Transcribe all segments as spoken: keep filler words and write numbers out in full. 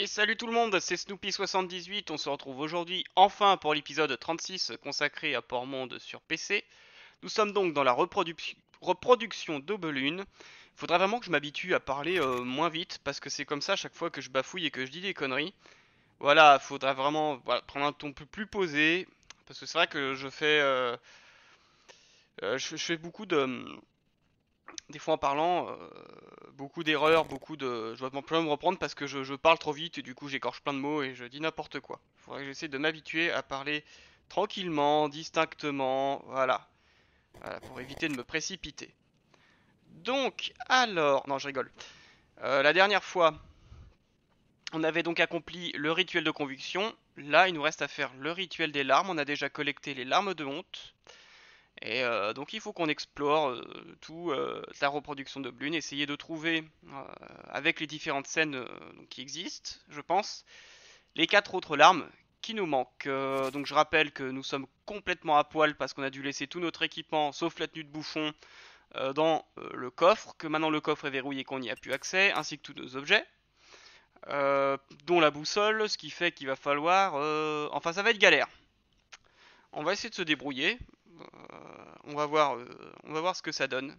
Et salut tout le monde, c'est Snoopy soixante-dix-huit, on se retrouve aujourd'hui enfin pour l'épisode trente-six consacré à Port-Monde sur P C. Nous sommes donc dans la reproduc- reproduction d'Aubelune. Faudra vraiment que je m'habitue à parler euh, moins vite parce que c'est comme ça à chaque fois que je bafouille et que je dis des conneries. Voilà, faudra vraiment voilà, prendre un ton peu plus posé parce que c'est vrai que je fais, euh, euh, je, je fais beaucoup de, des fois en parlant, euh, beaucoup d'erreurs, beaucoup de... Je dois plein me reprendre parce que je, je parle trop vite et du coup j'écorche plein de mots et je dis n'importe quoi. Il faudrait que j'essaie de m'habituer à parler tranquillement, distinctement, voilà. Voilà, pour éviter de me précipiter. Donc, alors... Non, je rigole. Euh, la dernière fois, on avait donc accompli le rituel de conviction. Là, il nous reste à faire le rituel des larmes. On a déjà collecté les larmes de honte. Et euh, donc il faut qu'on explore euh, tout euh, la reproduction de Blune, essayer de trouver, euh, avec les différentes scènes euh, qui existent, je pense, les quatre autres larmes qui nous manquent. Euh, donc je rappelle que nous sommes complètement à poil parce qu'on a dû laisser tout notre équipement, sauf la tenue de bouffon, euh, dans euh, le coffre, que maintenant le coffre est verrouillé et qu'on n'y a plus accès, ainsi que tous nos objets, euh, dont la boussole, ce qui fait qu'il va falloir... euh, Enfin ça va être galère. On va essayer de se débrouiller. Euh, on va voir, euh, on va voir ce que ça donne.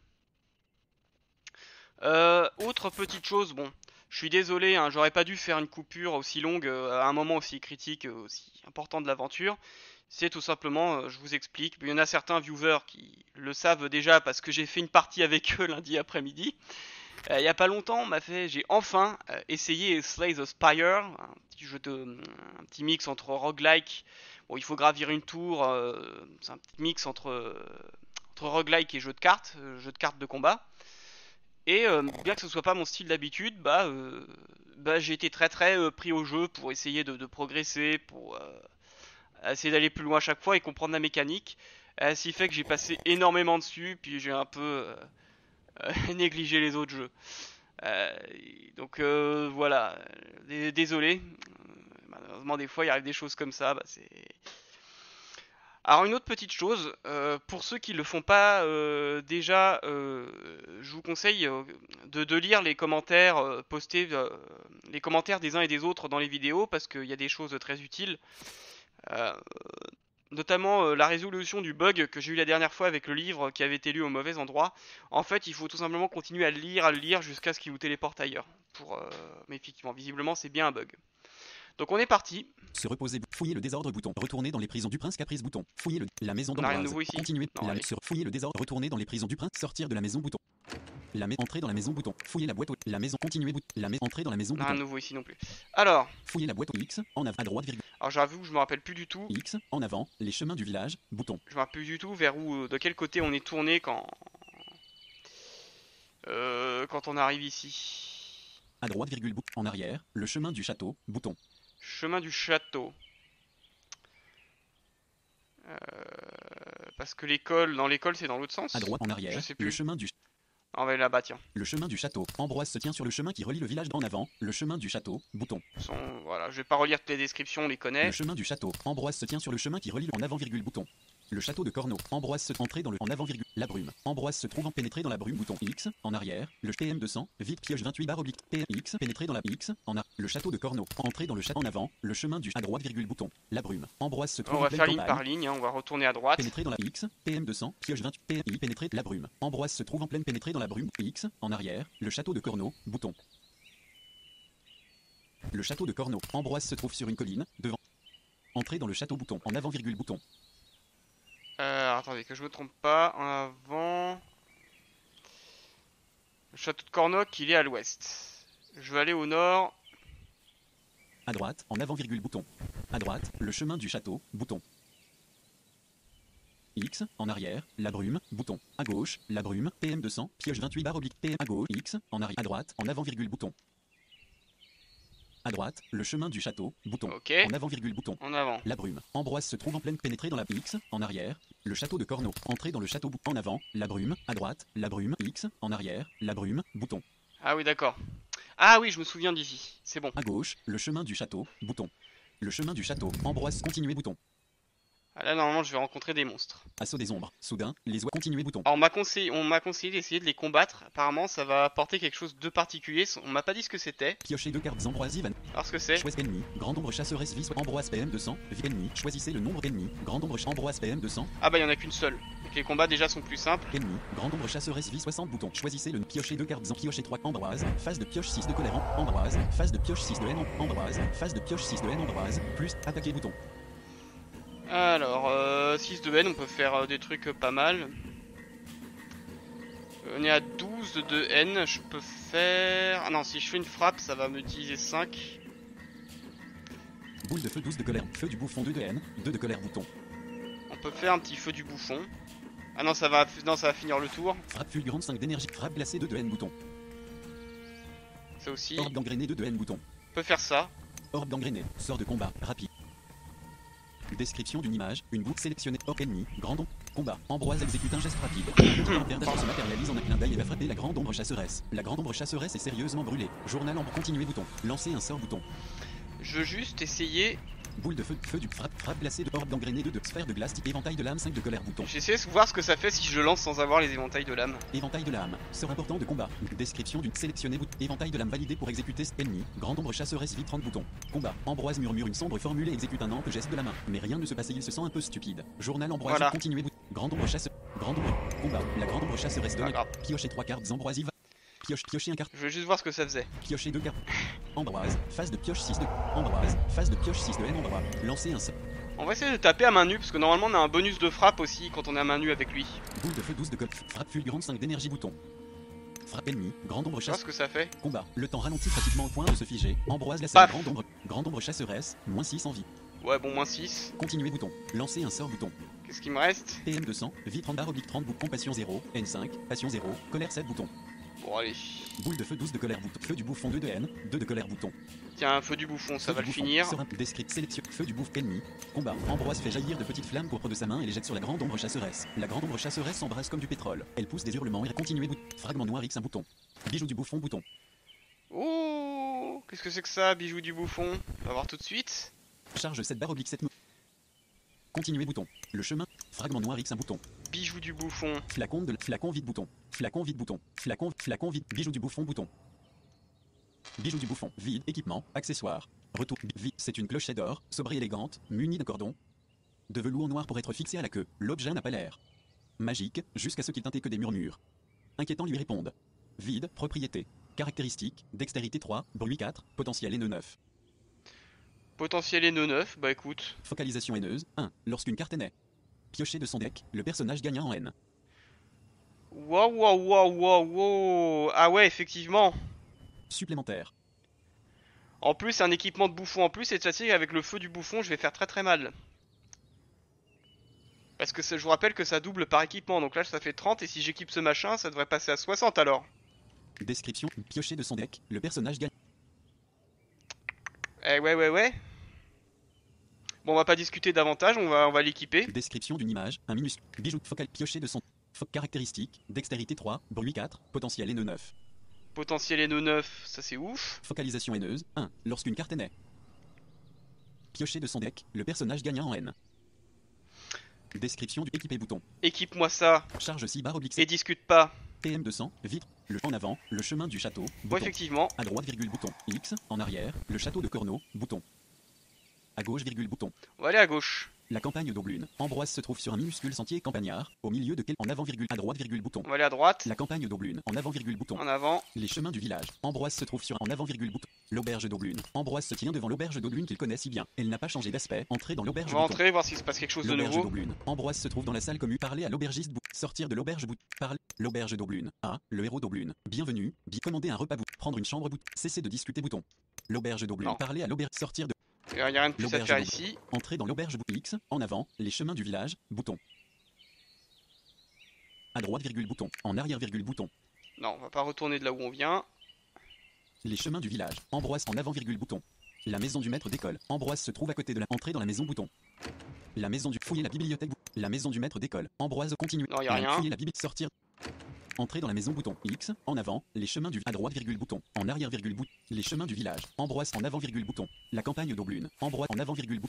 Euh, autre petite chose, bon, je suis désolé, hein, j'aurais pas dû faire une coupure aussi longue euh, à un moment aussi critique, euh, aussi important de l'aventure. C'est tout simplement, euh, je vous explique, il y en a certains viewers qui le savent déjà parce que j'ai fait une partie avec eux lundi après-midi. Euh, il y a pas longtemps, on m'a fait, j'ai enfin euh, essayé Slay the Spire, un petit jeu de, un petit mix entre roguelike. Bon, il faut gravir une tour, euh, c'est un petit mix entre entre roguelike et jeu de cartes, euh, jeu de cartes de combat. Et euh, bien que ce soit pas mon style d'habitude, bah, euh, bah j'ai été très très euh, pris au jeu pour essayer de, de progresser, pour euh, essayer d'aller plus loin à chaque fois et comprendre la mécanique. Euh, ce qui fait que j'ai passé énormément dessus, puis j'ai un peu euh, euh, négligé les autres jeux. Euh, donc euh, voilà, désolé. Malheureusement des fois il arrive des choses comme ça, bah, c'est alors une autre petite chose, euh, pour ceux qui ne le font pas euh, déjà, euh, je vous conseille euh, de, de lire les commentaires euh, postés, euh, les commentaires des uns et des autres dans les vidéos parce qu'il y a des choses très utiles. Euh, Notamment euh, la résolution du bug que j'ai eu la dernière fois avec le livre qui avait été lu au mauvais endroit. En fait, il faut tout simplement continuer à le lire, à le lire jusqu'à ce qu'il vous téléporte ailleurs. Pour, euh, mais effectivement, visiblement, c'est bien un bug. Donc on est parti. Se reposer, fouiller le désordre bouton, retourner dans les prisons du prince Caprice bouton, fouiller le, la maison On n'a rien de d'Ambroise, nouveau ici. continuer, Non, la, allez. sur, fouiller le désordre, retourner dans les prisons du prince, sortir de la maison bouton, la mais entrer dans la maison bouton, fouiller la boîte aux, la maison, continuer bouton, la mais entrer dans la maison On n'a rien bouton, de nouveau ici non plus. Alors, fouiller la boîte aux X, en avant, à droite, virgule, alors j'avoue que je me rappelle plus du tout. X, en avant, les chemins du village, bouton, Je me rappelle plus du tout vers où, euh, de quel côté on est tourné quand, euh, quand on arrive ici. à droite, virgule, bouton, en arrière, le chemin du château, bouton, Chemin du château. Euh, parce que l'école, dans l'école c'est dans l'autre sens. à droite, en Je arrière, sais le plus. chemin du, Ah, on va aller là-bas, tiens. le chemin du château, Ambroise se tient sur le chemin qui relie le village en avant, le chemin du château, bouton, Son, voilà, je vais pas relire toutes les descriptions, on les le connaît. chemin du château, Ambroise se tient sur le chemin qui relie le en avant, virgule, bouton. Le château de Corneau, Ambroise se entrer dans le en avant, virgule, la brume. Ambroise se trouvant pénétré dans la brume, bouton X, en arrière, le P M deux cents, vide pioche vingt-huit barre oblique, P M X, pénétré dans la X, en a, le château de Corneau, entré dans le château en avant, le chemin du à droite, virgule, bouton, la brume. Ambroise se trouve On en va pleine faire ligne campagne, par ligne, hein, on va retourner à droite. pénétré dans la X, P M deux cents, pioche vingt-huit, P M I, pénétré la brume. Ambroise se trouve en pleine pénétré dans la brume, X, en arrière, le château de Corneau, bouton. Le château de Corneau, Ambroise se trouve sur une colline, devant. Entré dans le château, bouton, en avant, virgule, bouton. Euh, attendez, que je me trompe pas. En avant. Le château de Cornoc, il est à l'ouest. Je vais aller au nord. À droite, en avant, virgule, bouton. À droite, le chemin du château, bouton. X, en arrière, la brume, bouton. À gauche, la brume, P M deux cents, pioche vingt-huit barre oblique, P M à gauche, X, en arrière, à droite, en avant, virgule, bouton. À droite, le chemin du château, bouton. Ok. En avant, virgule, bouton. En avant. La brume. Ambroise se trouve en pleine pénétrée dans la X, en arrière, le château de Corneau. Entré dans le château, bouton. En avant, la brume, à droite, la brume, X, en arrière, la brume, bouton. Ah oui, d'accord. Ah oui, je me souviens d'ici. C'est bon. À gauche, le chemin du château, bouton. Le chemin du château, Ambroise, continuer, bouton. Ah, là, normalement, je vais rencontrer des monstres. Assaut des ombres. Soudain, les oies. Continuer bouton. Alors, on m'a conseillé, on m'a conseillé d'essayer de les combattre. Apparemment, ça va apporter quelque chose de particulier. On m'a pas dit ce que c'était. Piocher deux cartes ambroisie van. Alors, ce que c'est. Choisissez ennemi. Grande ombre chasseresse vis. Ambroise P M deux cents. Vie ennemi. Choisissez le nombre ennemi. Grande ombre ambroise P M deux cents. Ah bah, il y en a qu'une seule. Donc, les combats déjà sont plus simples. Ennemi. Grande ombre chasseresse vie soixante bouton. Choisissez le piocher deux cartes en piocher trois ambroise. Phase de pioche six de colère ambroise. Phase de pioche six de haine ambroise. Phase de pioche six de haine ambroise. Plus attaquer bouton. Alors, euh, six de haine, on peut faire euh, des trucs euh, pas mal. On est à douze de haine, je peux faire... Ah non, si je fais une frappe, ça va m'utiliser cinq. Boule de feu douze de colère. Feu du bouffon deux de haine. deux de colère bouton. On peut faire un petit feu du bouffon. Ah non, ça va, non, ça va finir le tour. Frappe fulgurante cinq d'énergie. Frappe glacée deux de haine bouton. Ça aussi. Orbe gangréné deux de haine bouton. On peut faire ça. Orbe gangréné. Sort de combat. Rapide. Description d'une image, une boucle sélectionnée, hors ennemi, grand ombre, combat, Ambroise exécute un geste rapide. Le petit vampire d'Athos se matérialise en un clin d'œil et va frapper la grande ombre chasseresse. La grande ombre chasseresse est sérieusement brûlée. Journal ombre continuer bouton. Lancer un sort bouton. Je veux juste essayer... Boule de feu, feu du frappe, frappe glacée de orbe gangréné deux de sphère de glace, éventail de lame cinq de colère bouton. J'essaie de voir ce que ça fait si je le lance sans avoir les éventails de lame. Éventail de lame, sort important de combat. Description d'une sélectionnée bouton. Éventail de lame validé pour exécuter ennemi. Grande ombre chasseresse vit trente boutons. Combat. Ambroise murmure une sombre formule et exécute un ample geste de la main. Mais rien ne se passe et il se sent un peu stupide. Journal Ambroise Voilà. continuer bouton. Grande ombre chasse. Grande ombre. Combat. La grande ombre chasseresse Pas donne. grave. Piocher trois cartes Ambroise va. Pioche, piocher un carte. Je veux juste voir ce que ça faisait. Piocher deux cartes. Ambroise. Phase de pioche six de. Ambroise. Phase de pioche six de haine Ambroise. Lancer un sort. On va essayer de taper à main nue parce que normalement on a un bonus de frappe aussi quand on est à main nue avec lui. Boule de feu douze de col. Frappe fulgurante cinq d'énergie bouton. Frappe ennemi. Grande ombre Tu vois chasse. ce que ça fait? Combat. Le temps ralentit pratiquement au point de se figer. Ambroise la Paf. grande ombre. Grande ombre chasseresse. Moins six en vie. Ouais, bon, moins six. Continuer bouton. Lancer un sort bouton. Qu'est-ce qu'il me reste? P M deux cents. Vie trente barre oblique trente bouton. Passion zéro. N cinq. Passion zéro. Colère sept bouton. Bon, allez. Boule de feu douze de colère bouton. Feu du bouffon deux de haine. deux de colère bouton. Tiens, un feu du bouffon, ça Feu va du le bouffon. finir. Sera descrit. Sélection. Feu du bouffe ennemi. Combat. Ambroise fait jaillir de petites flammes pourpres de sa main et les jette sur la grande ombre chasseresse. La grande ombre chasseresse s'embrasse comme du pétrole. Elle pousse des hurlements et continue bouton. Fragment noir X un bouton. Bijou du bouffon bouton. Oh, qu'est-ce que c'est que ça, bijou du bouffon? On va voir tout de suite. Charge sept barre oblique sept. Continuer bouton. Le chemin. Fragment noir X un bouton. Bijou du bouffon. Flacon de flacon vide bouton. Flacon vide bouton. Flacon flacon vide. Bijou du bouffon bouton. Bijou du bouffon. Vide. Équipement. Accessoires. Retour. Vide. C'est une clochette d'or, sobre et élégante, munie d'un cordon de velours noir pour être fixé à la queue. L'objet n'a pas l'air magique, jusqu'à ce qu'il tinte que des murmures inquiétants lui répondent. Vide. Propriété. Caractéristiques. Dextérité trois. Bruit quatre. Potentiel haineux neuf. Potentiel haineux neuf, bah écoute. Focalisation haineuse un. Lorsqu'une carte est née. Pioché de son deck, le personnage gagne un en haine. Wow, wow, wow, wow, wow. Ah ouais, effectivement. Supplémentaire. En plus, un équipement de bouffon en plus, et cette fois-ci, avec le feu du bouffon, je vais faire très très mal. Parce que ça- je vous rappelle que ça double par équipement, donc là ça fait trente, et si j'équipe ce machin, ça devrait passer à soixante alors. Description. Pioché de son deck, le personnage gagne. Eh ouais, ouais, ouais. Bon, on va pas discuter davantage, on va, on va l'équiper. Description d'une image, un minuscule. Bijou focal pioché de son. Fo caractéristiques, dextérité trois, bruit quatre, potentiel haineux neuf. Potentiel haineux neuf, ça c'est ouf. Focalisation haineuse un. Lorsqu'une carte est née. Pioché de son deck, le personnage gagne un en haine. Description du équipé bouton. Équipe-moi ça, Charge six barre oblique et sept. discute pas. P M deux cents, vitre, le en avant, le chemin du château, Bon, bouton. effectivement. À droite, virgule, bouton. X, en arrière, le château de Corneau, bouton. À gauche, virgule, bouton. On va aller à gauche. La campagne d'Aublune. Ambroise se trouve sur un minuscule sentier campagnard, au milieu de quel en avant, virgule, à droite, virgule, bouton. On va aller à droite. La campagne d'Aublune, en avant, virgule, bouton. En avant. Les chemins du village. Ambroise se trouve sur un en avant, virgule, bouton. L'auberge d'Aublune. Ambroise se tient devant l'auberge d'Aublune qu'il connaît si bien. Elle n'a pas changé d'aspect. Entrer dans On l'auberge va bouton. entrer, voir s'il se passe quelque chose de L'auberge nouveau. d'Aublune. Ambroise se trouve dans la salle commune. Parler à l'aubergiste bout. Sortir de l'auberge bout. Parler. L'auberge d'Aublune. Ah, le héros d'Aublune. Bienvenue. Bi commander un repas bout. Prendre une chambre bout. Cesser de discuter bouton. L'auberge d'Aublune. Non. Parler à l'auberge. Sortir de. Il n'y a rien de plus à L'auberge faire d'Aublune. ici. Entrer dans l'auberge bout. X. En avant. Les chemins du village. Bouton. À droite, virgule, bouton. En arrière, virgule, bouton. Non, on va pas retourner de là où on vient. Les chemins du village. Ambroise en avant, virgule, bouton. La maison du maître d'école. Ambroise se trouve à côté de la entrée dans la maison bouton. La maison du fouiller la bibliothèque. bou- La maison du maître d'école. Ambroise continue. Non, y a rien. Fouiller la bibliothèque. Sortir. Entrer dans la maison bouton. X. En avant. Les chemins du à droite, virgule, bouton. En arrière, virgule, bouton. Les chemins du village. Ambroise en avant, virgule, bouton. La campagne d'Aublune. Ambroise en avant, virgule, bouton.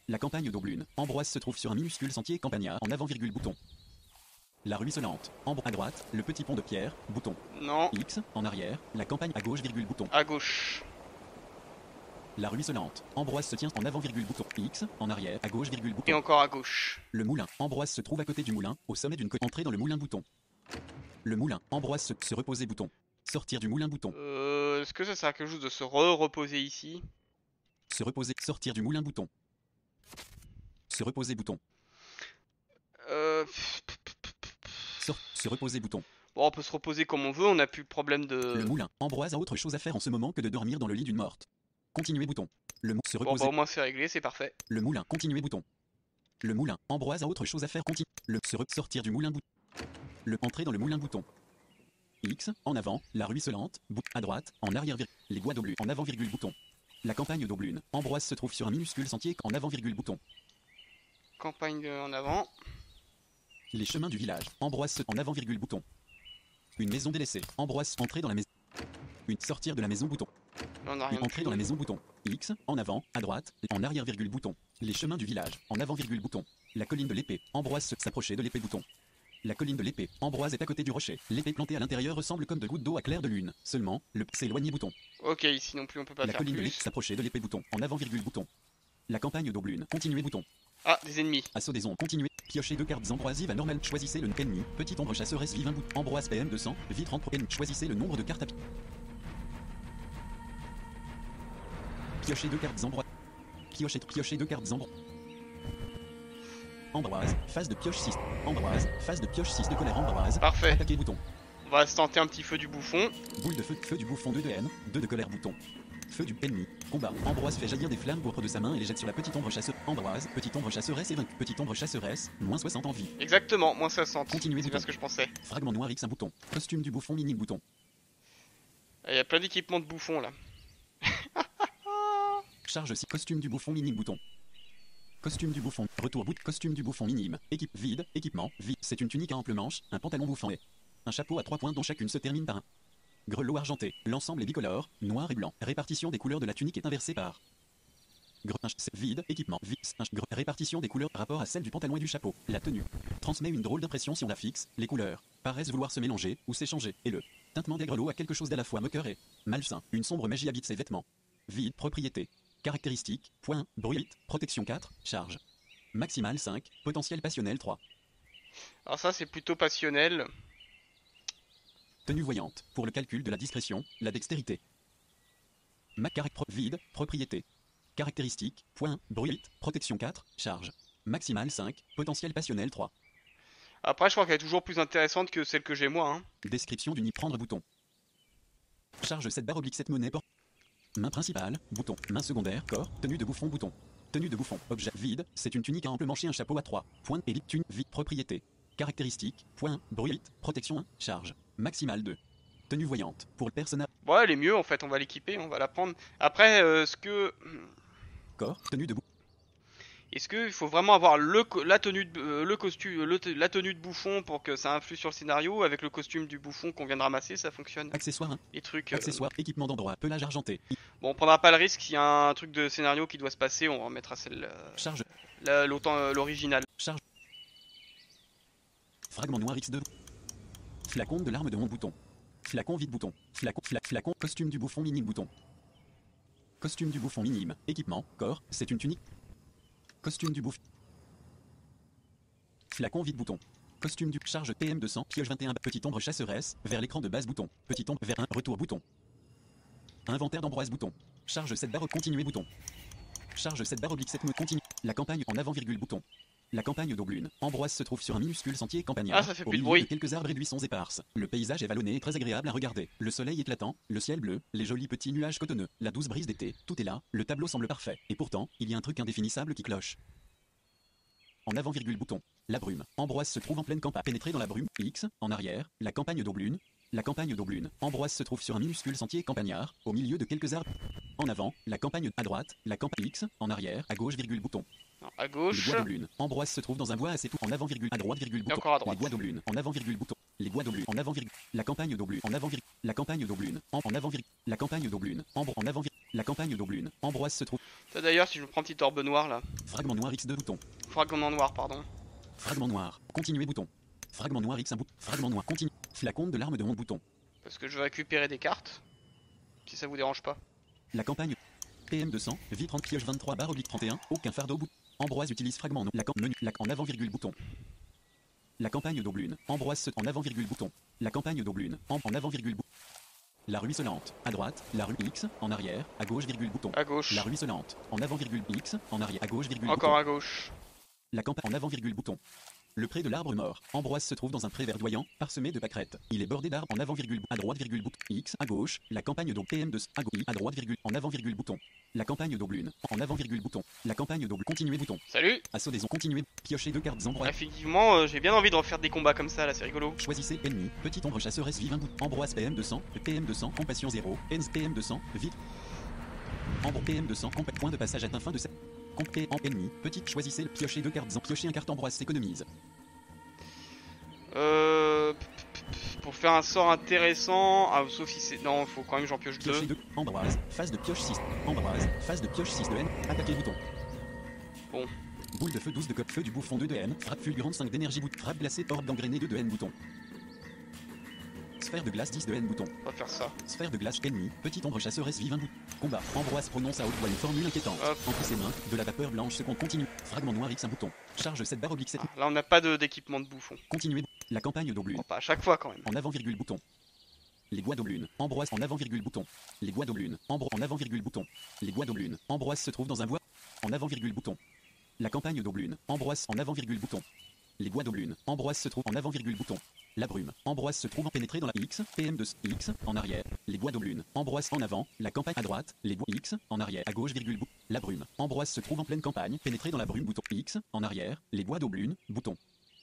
La campagne d'Aublune. Ambroise se trouve sur un minuscule sentier campagnard. En avant, virgule, bouton. La ruisselante. Ambre à droite, le petit pont de pierre, bouton. Non. X, en arrière, la campagne à gauche, virgule, bouton. À gauche. La ruisselante. Ambroise se tient en avant, virgule, bouton. X, en arrière, à gauche, virgule, bouton. Et encore à gauche. Le moulin. Ambroise se trouve à côté du moulin, au sommet d'une côte. Entrer dans le moulin, bouton. Le moulin. Ambroise se, se reposer, bouton. Sortir du moulin, bouton. Euh, Est-ce que ça sert à quelque chose de se re-reposer ici? Se reposer. Sortir du moulin, bouton. Se reposer, bouton. Euh... Sort. Se reposer, bouton. Bon, on peut se reposer comme on veut, on n'a plus de problème de... Le moulin. Ambroise a autre chose à faire en ce moment que de dormir dans le lit d'une morte. Continuer, bouton. Le mou. Se Bon, reposer. bah au moins c'est réglé, c'est parfait. Le moulin. Continuer, bouton. Le moulin. Ambroise a autre chose à faire. Continue. Le. Se re- sortir du moulin, bouton. Le. Entrer dans le moulin, bouton. X. En avant. La ruisselante. Bout. À droite. En arrière. vir- Les bois d'Aublune. En avant, virgule, bouton. La campagne d'Aublune. Ambroise se trouve sur un minuscule sentier. En avant, virgule, bouton. Campagne de- en avant. Les chemins du village. Ambroise se... En avant, virgule, bouton. Une maison délaissée. Ambroise. Entrer dans la maison. Une. Sortir de la maison, bouton. Là, on n'a Une. rien Entrer du dans tout. la maison, bouton. X. En avant. À droite. En arrière, virgule, bouton. Les chemins du village. En avant, virgule, bouton. La colline de l'épée. Ambroise se... S'approcher de l'épée, bouton. La colline de l'épée. Ambroise est à côté du rocher. L'épée plantée à l'intérieur ressemble comme de gouttes d'eau à clair de lune. Seulement, le. S'éloigner, bouton. Ok, ici non plus on peut pas La faire colline de plus. l'épée. S'approcher de l'épée, bouton. En avant, virgule, bouton. La campagne d'Aublune. Continuer, bouton. Ah, des ennemis. Assaut des ombres. Continuer. Piocher deux cartes ambroisives à normal. Choisissez le ennemi. Petite ombre chasseresse vive un bout. Ambroise P M deux cents. Vie trente. Ennemi. Choisissez le nombre de cartes à pi- Piocher deux cartes ambroises. Piocher, piocher deux cartes ambroises. Ambroise. Phase de pioche six. Ambroise. Phase de pioche six de colère. Ambroise. Parfait. Attaquer, bouton. On va se tenter un petit feu du bouffon. Boule de feu. Feu du bouffon deux de haine. deux de colère, bouton. Feu du ennemi. Combat. Ambroise fait jaillir des flammes pourpres de sa main et les jette sur la petite ombre chasseresse. Ambroise. Petite ombre chasseresse est vaincue. Petite ombre chasseresse. Moins soixante en vie. Exactement, moins soixante. Continuez, C'est bien bouton. ce que je pensais. Fragment noir X un bouton. Costume du bouffon mini bouton. Il y a plein d'équipements de bouffons là. Charge six. Costume du bouffon mini bouton. Costume du bouffon. Retour bout. Costume du bouffon minime. Équipe vide. Équipement vide. C'est une tunique à ample manche. Un pantalon bouffant et un chapeau à trois points dont chacune se termine par un grelot argenté. L'ensemble est bicolore, noir et blanc. Répartition des couleurs de la tunique est inversée par Gre- un ch- c'est vide, équipement, vide, un ch- gre- répartition des couleurs rapport à celle du pantalon et du chapeau. La tenue transmet une drôle d'impression si on la fixe. Les couleurs paraissent vouloir se mélanger ou s'échanger. Et le tintement des grelots a quelque chose d'à la fois moqueur et malsain. Une sombre magie habite ses vêtements. Vide, propriété. Caractéristiques, point, bruit, protection quatre, charge. Maximal cinq, potentiel passionnel trois. Alors ça c'est plutôt passionnel. Tenue voyante, pour le calcul de la discrétion, la dextérité. Mac carac- pro- vide, propriété. Caractéristiques, point, bruit, protection quatre, charge. Maximal cinq, potentiel passionnel trois. Après je crois qu'elle est toujours plus intéressante que celle que j'ai moi. Hein. Description du nid prendre bouton. Charge sept barre oblique sept monnaie por- Main principale, bouton. Main secondaire, corps, tenue de bouffon, bouton. Tenue de bouffon, objet vide, c'est une tunique à ample manche et un chapeau à trois. Point, élite, tune, vide, propriété. Caractéristiques, point, bruit, protection un, charge. Maximal deux. Tenue voyante, pour le personnage. Bon elle est mieux en fait, on va l'équiper, on va la prendre. Après euh, ce que... Corps, tenue de bouffon. Est-ce qu'il faut vraiment avoir le co- la tenue de, euh, le costume, le te- la tenue de bouffon pour que ça influe sur le scénario? Avec le costume du bouffon qu'on vient de ramasser, ça fonctionne. Accessoire un. Les trucs. euh, Accessoire, équipement d'endroit, pelage argenté. Bon, on prendra pas le risque. S'il y a un truc de scénario qui doit se passer, on remettra celle, euh, Charge. la- l'autant euh, l'original. Charge. Fragment noir X deux. Flacon de l'arme de mon bouton. Flacon vide bouton. Flacon, fla- flacon, costume du bouffon minime bouton. Costume du bouffon minime. Équipement, corps, c'est une tunique. Costume du bouffon. Flacon vide bouton. Costume du charge P M deux cents, pioche vingt et un, petite ombre chasseresse, vers l'écran de base bouton. Petite ombre vers un, retour bouton. Inventaire d'Ambroise bouton. Charge sept barre continuer bouton. Charge sept barre oblique sept me continue. La campagne en avant virgule bouton. La campagne d'Aublune. Ambroise se trouve sur un minuscule sentier campagnard. Ah, ça fait au plus de milieu bruit. de quelques arbres et buissons éparses. Le paysage est vallonné et très agréable à regarder. Le soleil éclatant, le ciel bleu, les jolis petits nuages cotonneux, la douce brise d'été, tout est là, le tableau semble parfait. Et pourtant, il y a un truc indéfinissable qui cloche. En avant virgule bouton. La brume. Ambroise se trouve en pleine campagne. Pénétrer dans la brume. X. En arrière. La campagne d'Aublune. La campagne d'Aublune. Ambroise se trouve sur un minuscule sentier campagnard, au milieu de quelques arbres. En avant, la campagne à droite, la campagne X. En arrière, à gauche virgule bouton. Non, à Les gauche. bois d'Aublune. Ambroise se trouve dans un bois assez tout. En avant virgule. À droite virgule bouton. encore à droite. Les bois d'Aublune. En avant virgule bouton. Les bois d'Aublune. En avant virgule. La campagne d'Aublune. En avant virgule. La campagne d'Aublune. En, en avant virgule. La campagne d'Aublune. Ambre en avant virgule. La campagne d'Aublune. Ambroise se trouve. Ça d'ailleurs, si je prends petit orbe noir là. Fragment noir X deux bouton. Fragment noir, pardon. Fragment noir. Continuer bouton. Fragment noir X un bouton. Fragment noir continue. Flacon de l'arme de honte bouton. Parce que je veux récupérer des cartes. Si ça vous dérange pas. La campagne. P M deux cents. Vie trente pioche vingt-trois barre oblique trente et un. Aucun fardeau bouton. Ambroise utilise fragment. La camp menu. La en avant virgule bouton. La campagne d'Aublune. Ambroise se en avant virgule bouton. La campagne d'Aublune. En, en avant virgule bouton. La ruisselante. À droite. La rue X. En arrière. À gauche virgule bouton. À gauche. La ruisselante. En avant virgule X. En arrière. À gauche virgule Encore bouton. à gauche. La campagne en avant virgule bouton. Le pré de l'arbre mort. Ambroise se trouve dans un pré verdoyant, parsemé de pâquerettes. Il est bordé d'arbres en avant virgule à droite virgule bouton. X à gauche. La campagne d'Aub P M deux à gauche à droite virgule en avant virgule bouton. La campagne d'Aublune en avant virgule bouton. La campagne d'Aublune continuer bouton. Salut. Assaut des ondes continuer. Piocher deux cartes Ambroise. Effectivement, euh, j'ai bien envie de refaire des combats comme ça là, c'est rigolo. Choisissez ennemi. Petite ombre chasseresse vive un bout. Ambroise P M deux cents. P M deux cents. Compassion zéro. N P M deux cents. Vite. Ambre P M deux cents. Compa point de passage atteint fin de cette. Compé en ennemi. Petite choisissez le piocher deux cartes. Piocher un carte Ambroise s'économise. Euh... Pour faire un sort intéressant... Ah, sauf si c'est... Non, faut quand même que j'en pioche deux. Piocher deux. Ambroise. Phase de pioche six. Ambroise. Phase de pioche six de N. Attaquer bouton. Bon. Boule de feu douze de coque. Feu du bouffon deux de N. Frappe fulgurante cinq d'énergie bouton. Frappe glacée. Orbe d'engrené deux de N bouton. Sphère de glace dix de N bouton. On va faire ça. Sphère de glace ennemi. Petite ombre chasseresse vive un bout. Combat. Ambroise prononce à haute voix une formule inquiétante. Hop. Entre ses mains, de la vapeur blanche se compte continue. Fragment noir X un bouton. Charge sept barre oblique sept. Ah, là, on n'a pas de- d'équipement de bouffon. Continuer. La campagne d'Aublune. Bon, pas à chaque fois quand même. En avant virgule bouton. Les bois d'Aublune. Ambroise en avant virgule bouton. Les bois d'Aublune. Ambro en avant virgule bouton. Les bois d'Aublune. Ambroise se trouve dans un bois. En avant virgule bouton. La campagne d'Aublune. Ambroise en avant virgule bouton. Les bois d'Aublune. Ambroise se trouve en avant virgule bouton. La brume. Ambroise se trouve en pénétré dans la X. P M deux X. En arrière. Les bois d'Aublune. Ambroise en avant. La campagne à droite. Les bois X. En arrière. À gauche virgule bouton. La brume. Ambroise se trouve en pleine campagne. Pénétré dans la brume bouton X. En arrière. Les bois d'Aublune. Bouton.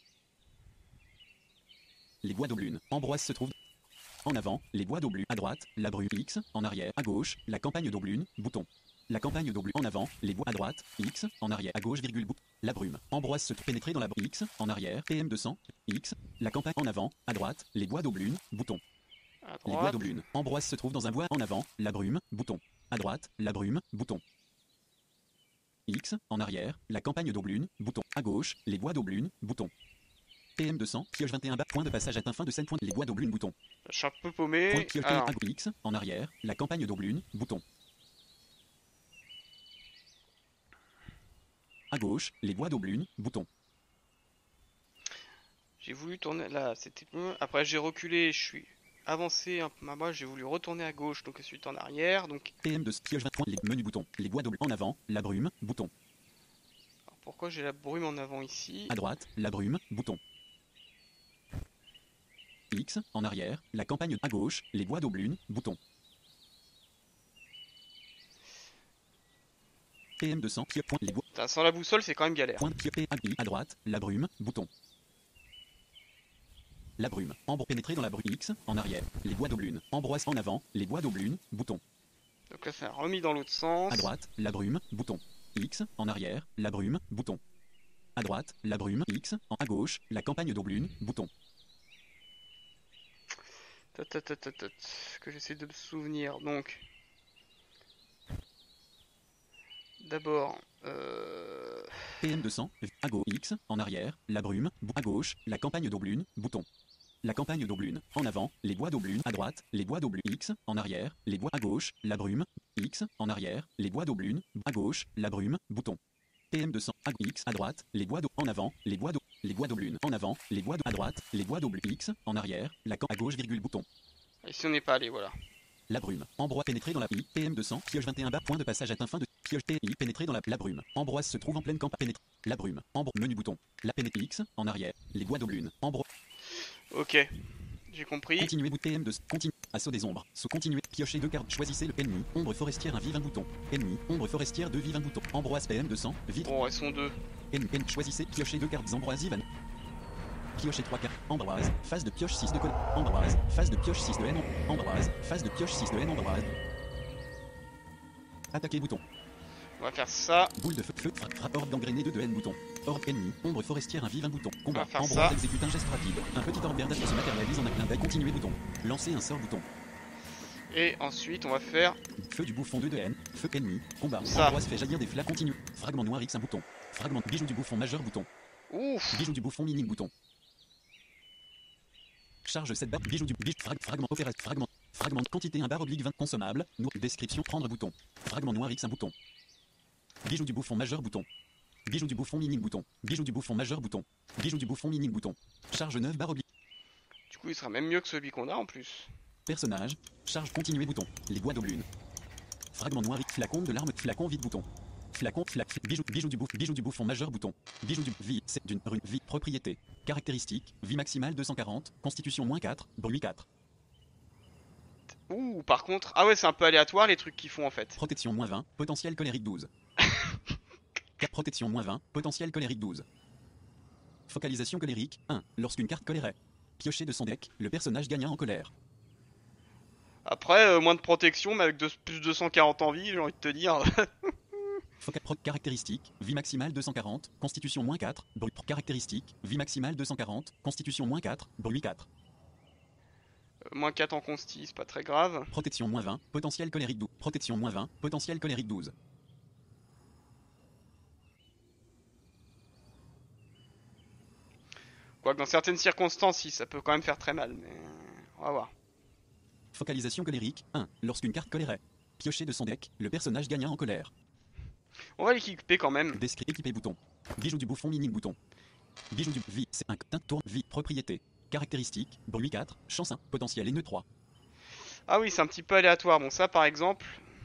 Les bois d'Aublune. Ambroise se trouve en avant, les bois d'Aublune. À droite, la brume X. En arrière, à gauche, la campagne d'Aublune. Bouton. La campagne d'Aublune. En avant, les bois à droite, X. En arrière, à gauche, virgule, bouton. La brume. Ambroise se trouve pénétré dans la brume X. En arrière, P M deux cents, X. La campagne en avant, à droite, les bois d'Aublune. Bouton. À Les bois droite. d'Aublune. Ambroise se trouve dans un bois en avant, la brume. Bouton. À droite, la brume. Bouton. X. En arrière, la campagne d'Aublune. Bouton. À gauche, les bois d'Aublune. Bouton. P M deux cents, pioche vingt et un bas, point de passage atteint fin de scène, point, les bois d'Aublune, bouton. Je suis un peu Point paumé. pioche Alors, à X, en arrière, la campagne d'Aublune, bouton. À gauche, les bois d'Aublune, bouton. j'ai voulu tourner là, c'était bon. Après j'ai reculé, je suis avancé un peu. Moi j'ai voulu retourner à gauche, donc ensuite en arrière. Donc P M deux, pioche vingt, point, les menus, bouton. Les bois d'Aublune, en avant, la brume, bouton. alors, pourquoi j'ai la brume en avant ici? À droite, la brume, bouton. X, en arrière, la campagne, à gauche, les bois d'Aublune, bouton. P M deux cents, pioche, point, les bois, Putain, sans la boussole c'est quand même galère. point, pioche, à, à droite, la brume, bouton. La brume, ambre pénétré dans la brume X, en arrière, les bois d'Aublune, Ambroise en avant, les bois d'Aublune, bouton. Donc là c'est un remis dans l'autre sens. À droite, la brume, bouton. X, en arrière, la brume, bouton. À droite, la brume, X, en, à gauche, la campagne d'Aublune, bouton. Tot, tot, tot, tot, tot. Que j'essaie de me souvenir. Donc d'abord euh... P M deux cents, à gauche, X, en arrière, la brume, bou- à gauche, la campagne d'Aublune, bouton. La campagne d'Aublune, en avant, les bois d'Aublune, à droite, les bois d'Aublune, X, en arrière, les bois à gauche, la brume, X, en arrière, les bois d'Aublune, à gauche, la brume, bouton. P M deux cents, à X, à droite, les bois d'Au- en avant, les bois d'Au- les bois d'Aublune, en avant, les bois d'Au- à droite, les bois d'Aublune, X, en arrière, la camp à gauche, virgule, bouton. ici on n'est pas allé, voilà. La brume. Ambroise pénétré dans la I. P M deux cents. Pioche vingt et un bas. Point de passage atteint fin de. Pioche P I. Pénétré dans la. La brume. Ambroise se trouve en pleine campagne. Pénétré. La brume. Ambro. Menu bouton. La pénétré X. En arrière. Les bois d'Aublune. Ambro. Ok, j'ai compris. Continuez bout P M deux. Continue. Assaut des ombres. Se continuer. Piochez deux cartes. Choisissez le ennemi. Ombre forestière un vive un bouton. Ennemi. Ombre forestière deux vive un bouton. Ambroise P M deux cents. Vite. Bon, elles sont deux. Ennemi. Ennemi. Choisissez. Piochez deux cartes. Ambroise Ivan. Piochez trois cartes. Ambroise. Phase de pioche six de col. Ambroise. Phase de pioche six de N. Ambroise. Phase de pioche six de N. Ambroise. Attaquer bouton. On va faire ça. Boule de feu, feu, frappe, frappe, orbe d'engrené deux de N bouton. Orbe ennemi, ombre forestière, un vive un bouton. Combat, On va faire Ambroise ça. exécute un geste rapide. Un petit orbe verdâtre se matérialise en un clin d'œil, continuer bouton. Lancer un sort bouton. Et ensuite, on va faire... Feu du bouffon deux de haine. Feu ennemi. Combat. Ça. Ambroise fait jaillir des flats continus. Fragment noir X un bouton. Fragment bijou du bouffon majeur bouton. Ouf. Bijou du bouffon minime bouton. Charge sept barres. Bijou du bijou. Frag, fragment opération. Fragment. Fragment quantité un bar oblique vingt consommable. Nous. Description prendre bouton. Fragment noir X un bouton. Bijou du bouffon majeur bouton. Bijou du bouffon minime bouton. Bijou du bouffon majeur bouton. Bijou du bouffon minime bouton. Charge neuf barres oblique. Du coup, il sera même mieux que celui qu'on a en plus. Personnage. Charge continuer bouton. Les bois d'Aublunes. Fragment noir. Flacon de l'arme. Flacon vide bouton. Flacon. Flac. Bijou. Bijou du bouffon. Bijou du bouffon majeur bouton. Bijou du vie. C'est d'une rue. Vie. Propriété. Caractéristiques. Vie maximale deux cent quarante. Constitution moins quatre. Bruit quatre. Ouh, par contre... Ah ouais, c'est un peu aléatoire les trucs qu'ils font en fait. Protection moins vingt. Potentiel colérique douze. Protection moins vingt. Potentiel colérique douze. Focalisation colérique un. Lorsqu'une carte colérait. Pioché de son deck, le personnage gagna en colère. Après, euh, moins de protection, mais avec de, plus de deux cent quarante en vie, j'ai envie de te dire. Foca proc caractéristique, vie maximale deux cent quarante, constitution moins quatre, bruit caractéristique, vie maximale deux cent quarante, constitution moins quatre, bruit quatre. Euh, moins quatre en consti, c'est pas très grave. Protection moins vingt, potentiel colérique douze. Protection moins vingt, potentiel colérique douze. Quoique dans certaines circonstances, si, ça peut quand même faire très mal, mais on va voir. Focalisation colérique un. Lorsqu'une carte colérait. Pioché de son deck, le personnage gagna en colère. On va l'équiper quand même. Descrit équipé bouton. Bijou du bouffon minime bouton. Bijou du vie, c'est un teint tourne vie, propriété. Caractéristique, bruit quatre, chance un, potentiel et nœud trois. Ah oui, c'est un petit peu aléatoire. Bon, ça par exemple.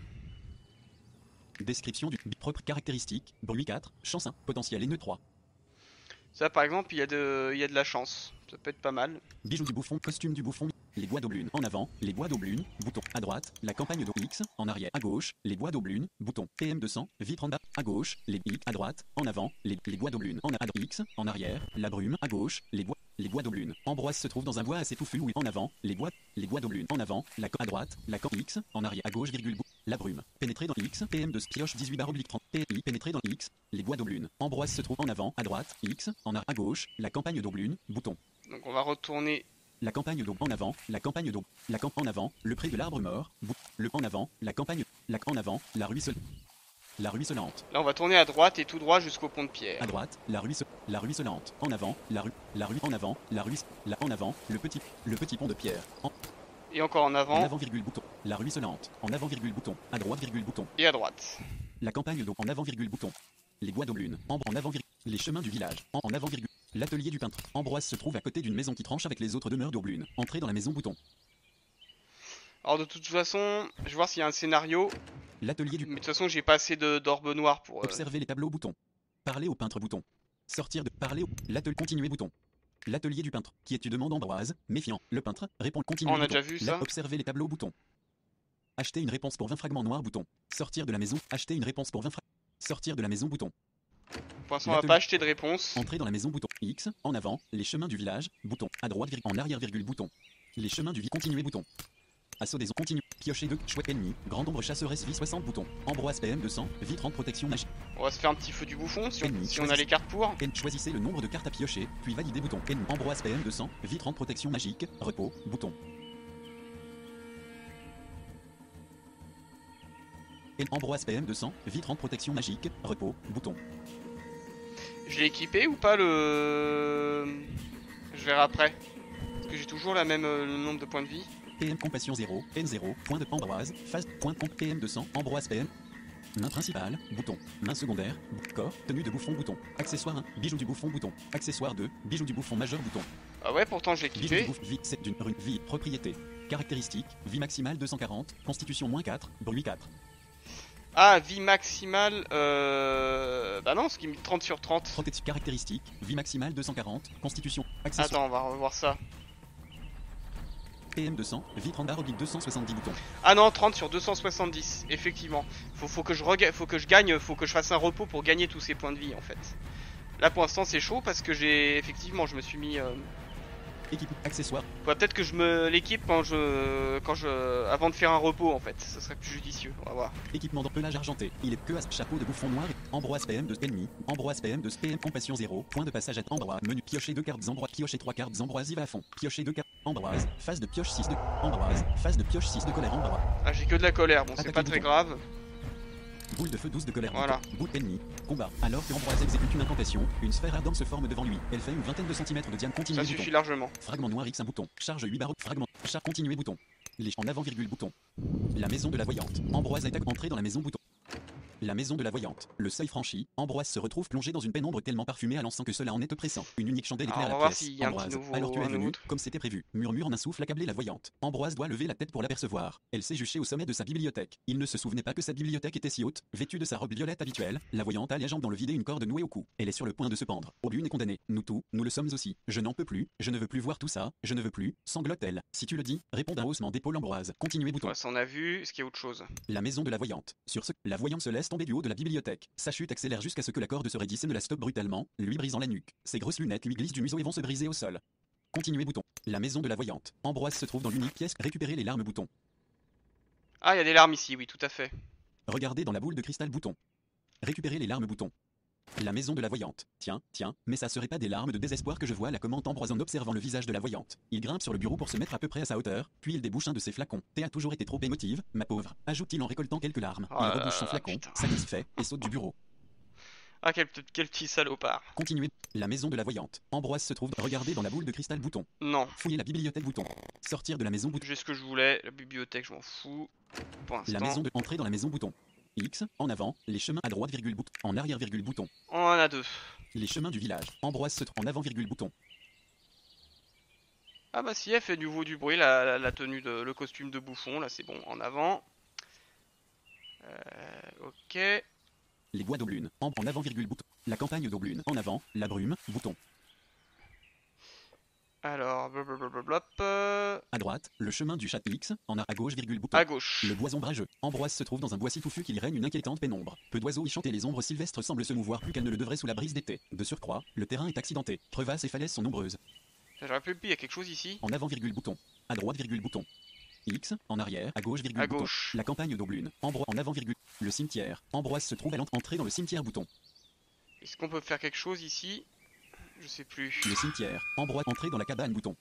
Description du propre caractéristique, bruit quatre, chance un, potentiel et nœud trois. Ça par exemple, il y a de, il y a de la chance. Ça peut être pas mal. Bijou du bouffon, costume du bouffon. Les bois d'Aublunes en avant, les bois d'Aublunes, bouton à droite, la campagne d'X en arrière à gauche, les bois d'Aublunes, bouton P M deux cents, vitre en bas à gauche, les X à droite, en avant, les, les bois d'Aublunes en à X en arrière, la brume à gauche, les bois les bois d'Aublunes. Ambroise se trouve dans un bois assez touffu où en avant, les bois les bois d'Aublunes en avant, la à droite, la camp X en arrière à gauche virgule bout, la brume. Pénétrer dans X, P M deux pioche dix-huit barre oblique trente, P I pénétrer dans X, les bois d'Aublunes. Ambroise se trouve en avant, à droite, X, en arrière à gauche, la campagne d'Aublunes, bouton. Donc on va retourner. La campagne d'eau en avant, la campagne d'eau, la camp en avant, le pré de l'arbre mort, bout, le en avant, la campagne, la en avant, la ruisselle, la ruisselante. Là on va tourner à droite et tout droit jusqu'au pont de pierre. À droite, la ruisse, la ruisselante. En avant, la rue, la rue en avant, la ruisse, la en avant, le petit, le petit pont de pierre. En, Et encore en avant. en avant virgule bouton, la ruisselante. En avant virgule bouton, à droite virgule bouton. Et à droite. La campagne d'eau en avant virgule bouton. Les bois d'Aublunes, en en avant virgule, les chemins du village, en, en avant virgule. L'atelier du peintre. Ambroise se trouve à côté d'une maison qui tranche avec les autres demeures d'Aublunes. Entrez dans la maison bouton. Alors de toute façon, je vais voir s'il y a un scénario. L'atelier du Mais de toute façon, j'ai pas assez de d'orbe noire pour. Euh... Observez les tableaux bouton. Parler au peintre bouton. Sortir de parler au l'atelier continuer bouton. L'atelier du peintre. Qui est-tu demande Ambroise, méfiant. Le peintre répond continuer. On a bouton. déjà vu ça. Observez les tableaux bouton. Acheter une réponse pour vingt fragments noirs bouton. Sortir de la maison. Acheter une réponse pour vingt fragments. Sortir de la maison bouton. Pour l'instant, on va pas acheter de réponse. Entrer dans la maison bouton. X, en avant, les chemins du village, bouton. À droite, en arrière, virgule, bouton. Les chemins du village, continuer, bouton. Assaut des eaux, continue. Piocher deux, chouette ennemi. Grande ombre chasseresse, vie soixante, bouton. Ambroise P M deux cents, vitre en protection magique. On va se faire un petit feu du bouffon si on, Ennemi, si on a les cartes pour. N, choisissez le nombre de cartes à piocher, puis validez, bouton. Ennemi, Ambroise P M deux cents, vitre en protection magique, repos, bouton. N, Ambroise P M deux cents, vitre en protection magique, repos, bouton. Je l'ai équipé ou pas le... Je verrai après. Parce que j'ai toujours la même, euh, le nombre de points de vie. P M compassion zéro, N zéro, point de Ambroise, phase, point de P M deux cents, Ambroise P M. Main principale, bouton. Main secondaire, corps, tenue de bouffon, bouton. Accessoire un, bijou du bouffon, bouton. Accessoire deux, bijou du bouffon majeur, bouton. Ah ouais, pourtant j'ai Bijou du équipé. bouffon, vie, c'est d'une rue, vie, propriété. Caractéristique, vie maximale deux cent quarante, constitution moins quatre, bruit quatre. Ah, vie maximale, euh... Bah non, ce qui me trente sur trente. Protection caractéristique, vie maximale deux cent quarante, constitution, accessoire. Attends, on va revoir ça. P M deux cents, vitre en barre oblique deux cent soixante-dix boutons. Ah non, trente sur deux cent soixante-dix, effectivement. Faut, faut, que je rega... faut que je gagne, faut que je fasse un repos pour gagner tous ces points de vie en fait. Là pour l'instant c'est chaud parce que j'ai... Effectivement, je me suis mis... Euh... Équipe, accessoires, Faudrait peut-être que je me l'équipe quand je, quand je, avant de faire un repos en fait. Ça serait plus judicieux. On va voir. équipement de pelage argenté. Il est que à chapeau de bouffon noir. Ambroise P M de ennemi. Ambroise P M de P M compassion zéro. Point de passage à Ambroise. Menu piocher deux cartes Ambroise. Piocher trois cartes Ambroise y va à fond. Piocher deux cartes Ambroise. Phase de pioche six de Ambroise. Phase de pioche six de colère Ambroise. Ah, j'ai que de la colère. Bon, c'est Attaquez pas très bouton. grave. Boule de feu douze de colère. Voilà. Boule ennemi. Combat. Alors que Ambroise exécute une incantation, une sphère ardente se forme devant lui. Elle fait une vingtaine de centimètres de diamètre. Continuez Ça bouton. suffit largement. Fragment noir X un bouton. Charge huit barreaux. Fragment. Charge continuer bouton. Les en avant virgule bouton. La maison de la voyante. Ambroise attaque entrée dans la maison bouton. La maison de la voyante. Le seuil franchi, Ambroise se retrouve plongé dans une pénombre tellement parfumée à l'encens que cela en est oppressant. Une unique chandelle éclaire Alors, on la va voir pièce. s'il y a un petit Ambroise, nouveau- alors tu es un venu, nouveau- comme c'était prévu. Murmure en un souffle accablé la voyante. Ambroise doit lever la tête pour l'apercevoir. Elle s'est juchée au sommet de sa bibliothèque. Il ne se souvenait pas que sa bibliothèque était si haute. Vêtue de sa robe violette habituelle, la voyante a les jambes dans le vide et une corde nouée au cou. Elle est sur le point de se pendre. Aubune est condamnée. Nous tous, nous le sommes aussi. Je n'en peux plus, je ne veux plus voir tout ça, je ne veux plus, sanglote-t-elle. Si tu le dis, répond d'un haussement d'épaule Ambroise. Continuez bouton. Ouais, ça on a vu. Est-ce qu'il y a autre chose? La maison de la voyante. Sur ce, la voyante se laisse tomber du haut de la bibliothèque. Sa chute accélère jusqu'à ce que la corde se raidisse et ne la stoppe brutalement, lui brisant la nuque. Ses grosses lunettes lui glissent du museau et vont se briser au sol. Continuez bouton. La maison de la voyante. Ambroise se trouve dans l'unique pièce. Récupérez les larmes bouton. Ah, il y a des larmes ici, oui, tout à fait. Regardez dans la boule de cristal bouton. Récupérez les larmes bouton. La maison de la voyante. Tiens, tiens, mais ça serait pas des larmes de désespoir que je vois, la commente Ambroise en observant le visage de la voyante. Il grimpe sur le bureau pour se mettre à peu près à sa hauteur, puis il débouche un de ses flacons. T'es a toujours été trop émotive, ma pauvre, ajoute-t-il en récoltant quelques larmes. Oh Il là rebouche son là, flacon, putain. satisfait, et saute du bureau. Ah, quel, peut- quel petit salopard. Continuez. La maison de la voyante. Ambroise se trouve. Regardez dans la boule de cristal bouton. Non, Fouillez la bibliothèque bouton. Sortir de la maison bouton. j'ai ce que je voulais. La bibliothèque, je m'en fous. Pour La l'instant. maison de entrer dans la maison bouton. X, en avant, les chemins à droite virgule bouton. En arrière virgule bouton. On en a deux. Les chemins du village. Ambroise se trouve en avant virgule bouton. Ah bah si, elle fait du nouveau du bruit, la, la, la tenue de, le costume de bouffon, là c'est bon, en avant. Euh, ok. Les bois d'Aubline. En, en avant virgule bouton. La campagne d'Aubline. En avant, la brume, bouton. Alors, blablabla, euh, À droite, le chemin du chat X. En a à gauche virgule bouton. à gauche. Le bois ombrageux. Ambroise se trouve dans un bois si touffu qu'il y règne une inquiétante pénombre. Peu d'oiseaux y chantent et les ombres sylvestres semblent se mouvoir plus qu'elles ne le devraient sous la brise d'été. De surcroît, le terrain est accidenté. Crevasses et falaises sont nombreuses. J'aurais pu, il y a quelque chose ici. En avant virgule bouton. À droite virgule bouton. X, en arrière, à gauche virgule À bouton. gauche. La campagne d'Aubline. Ambroise en avant virgule. Le cimetière. Ambroise se trouve à l'entrée dans le cimetière bouton. Est-ce qu'on peut faire quelque chose ici? Je sais plus. Le cimetière. Ambroise entrer dans la cabane bouton.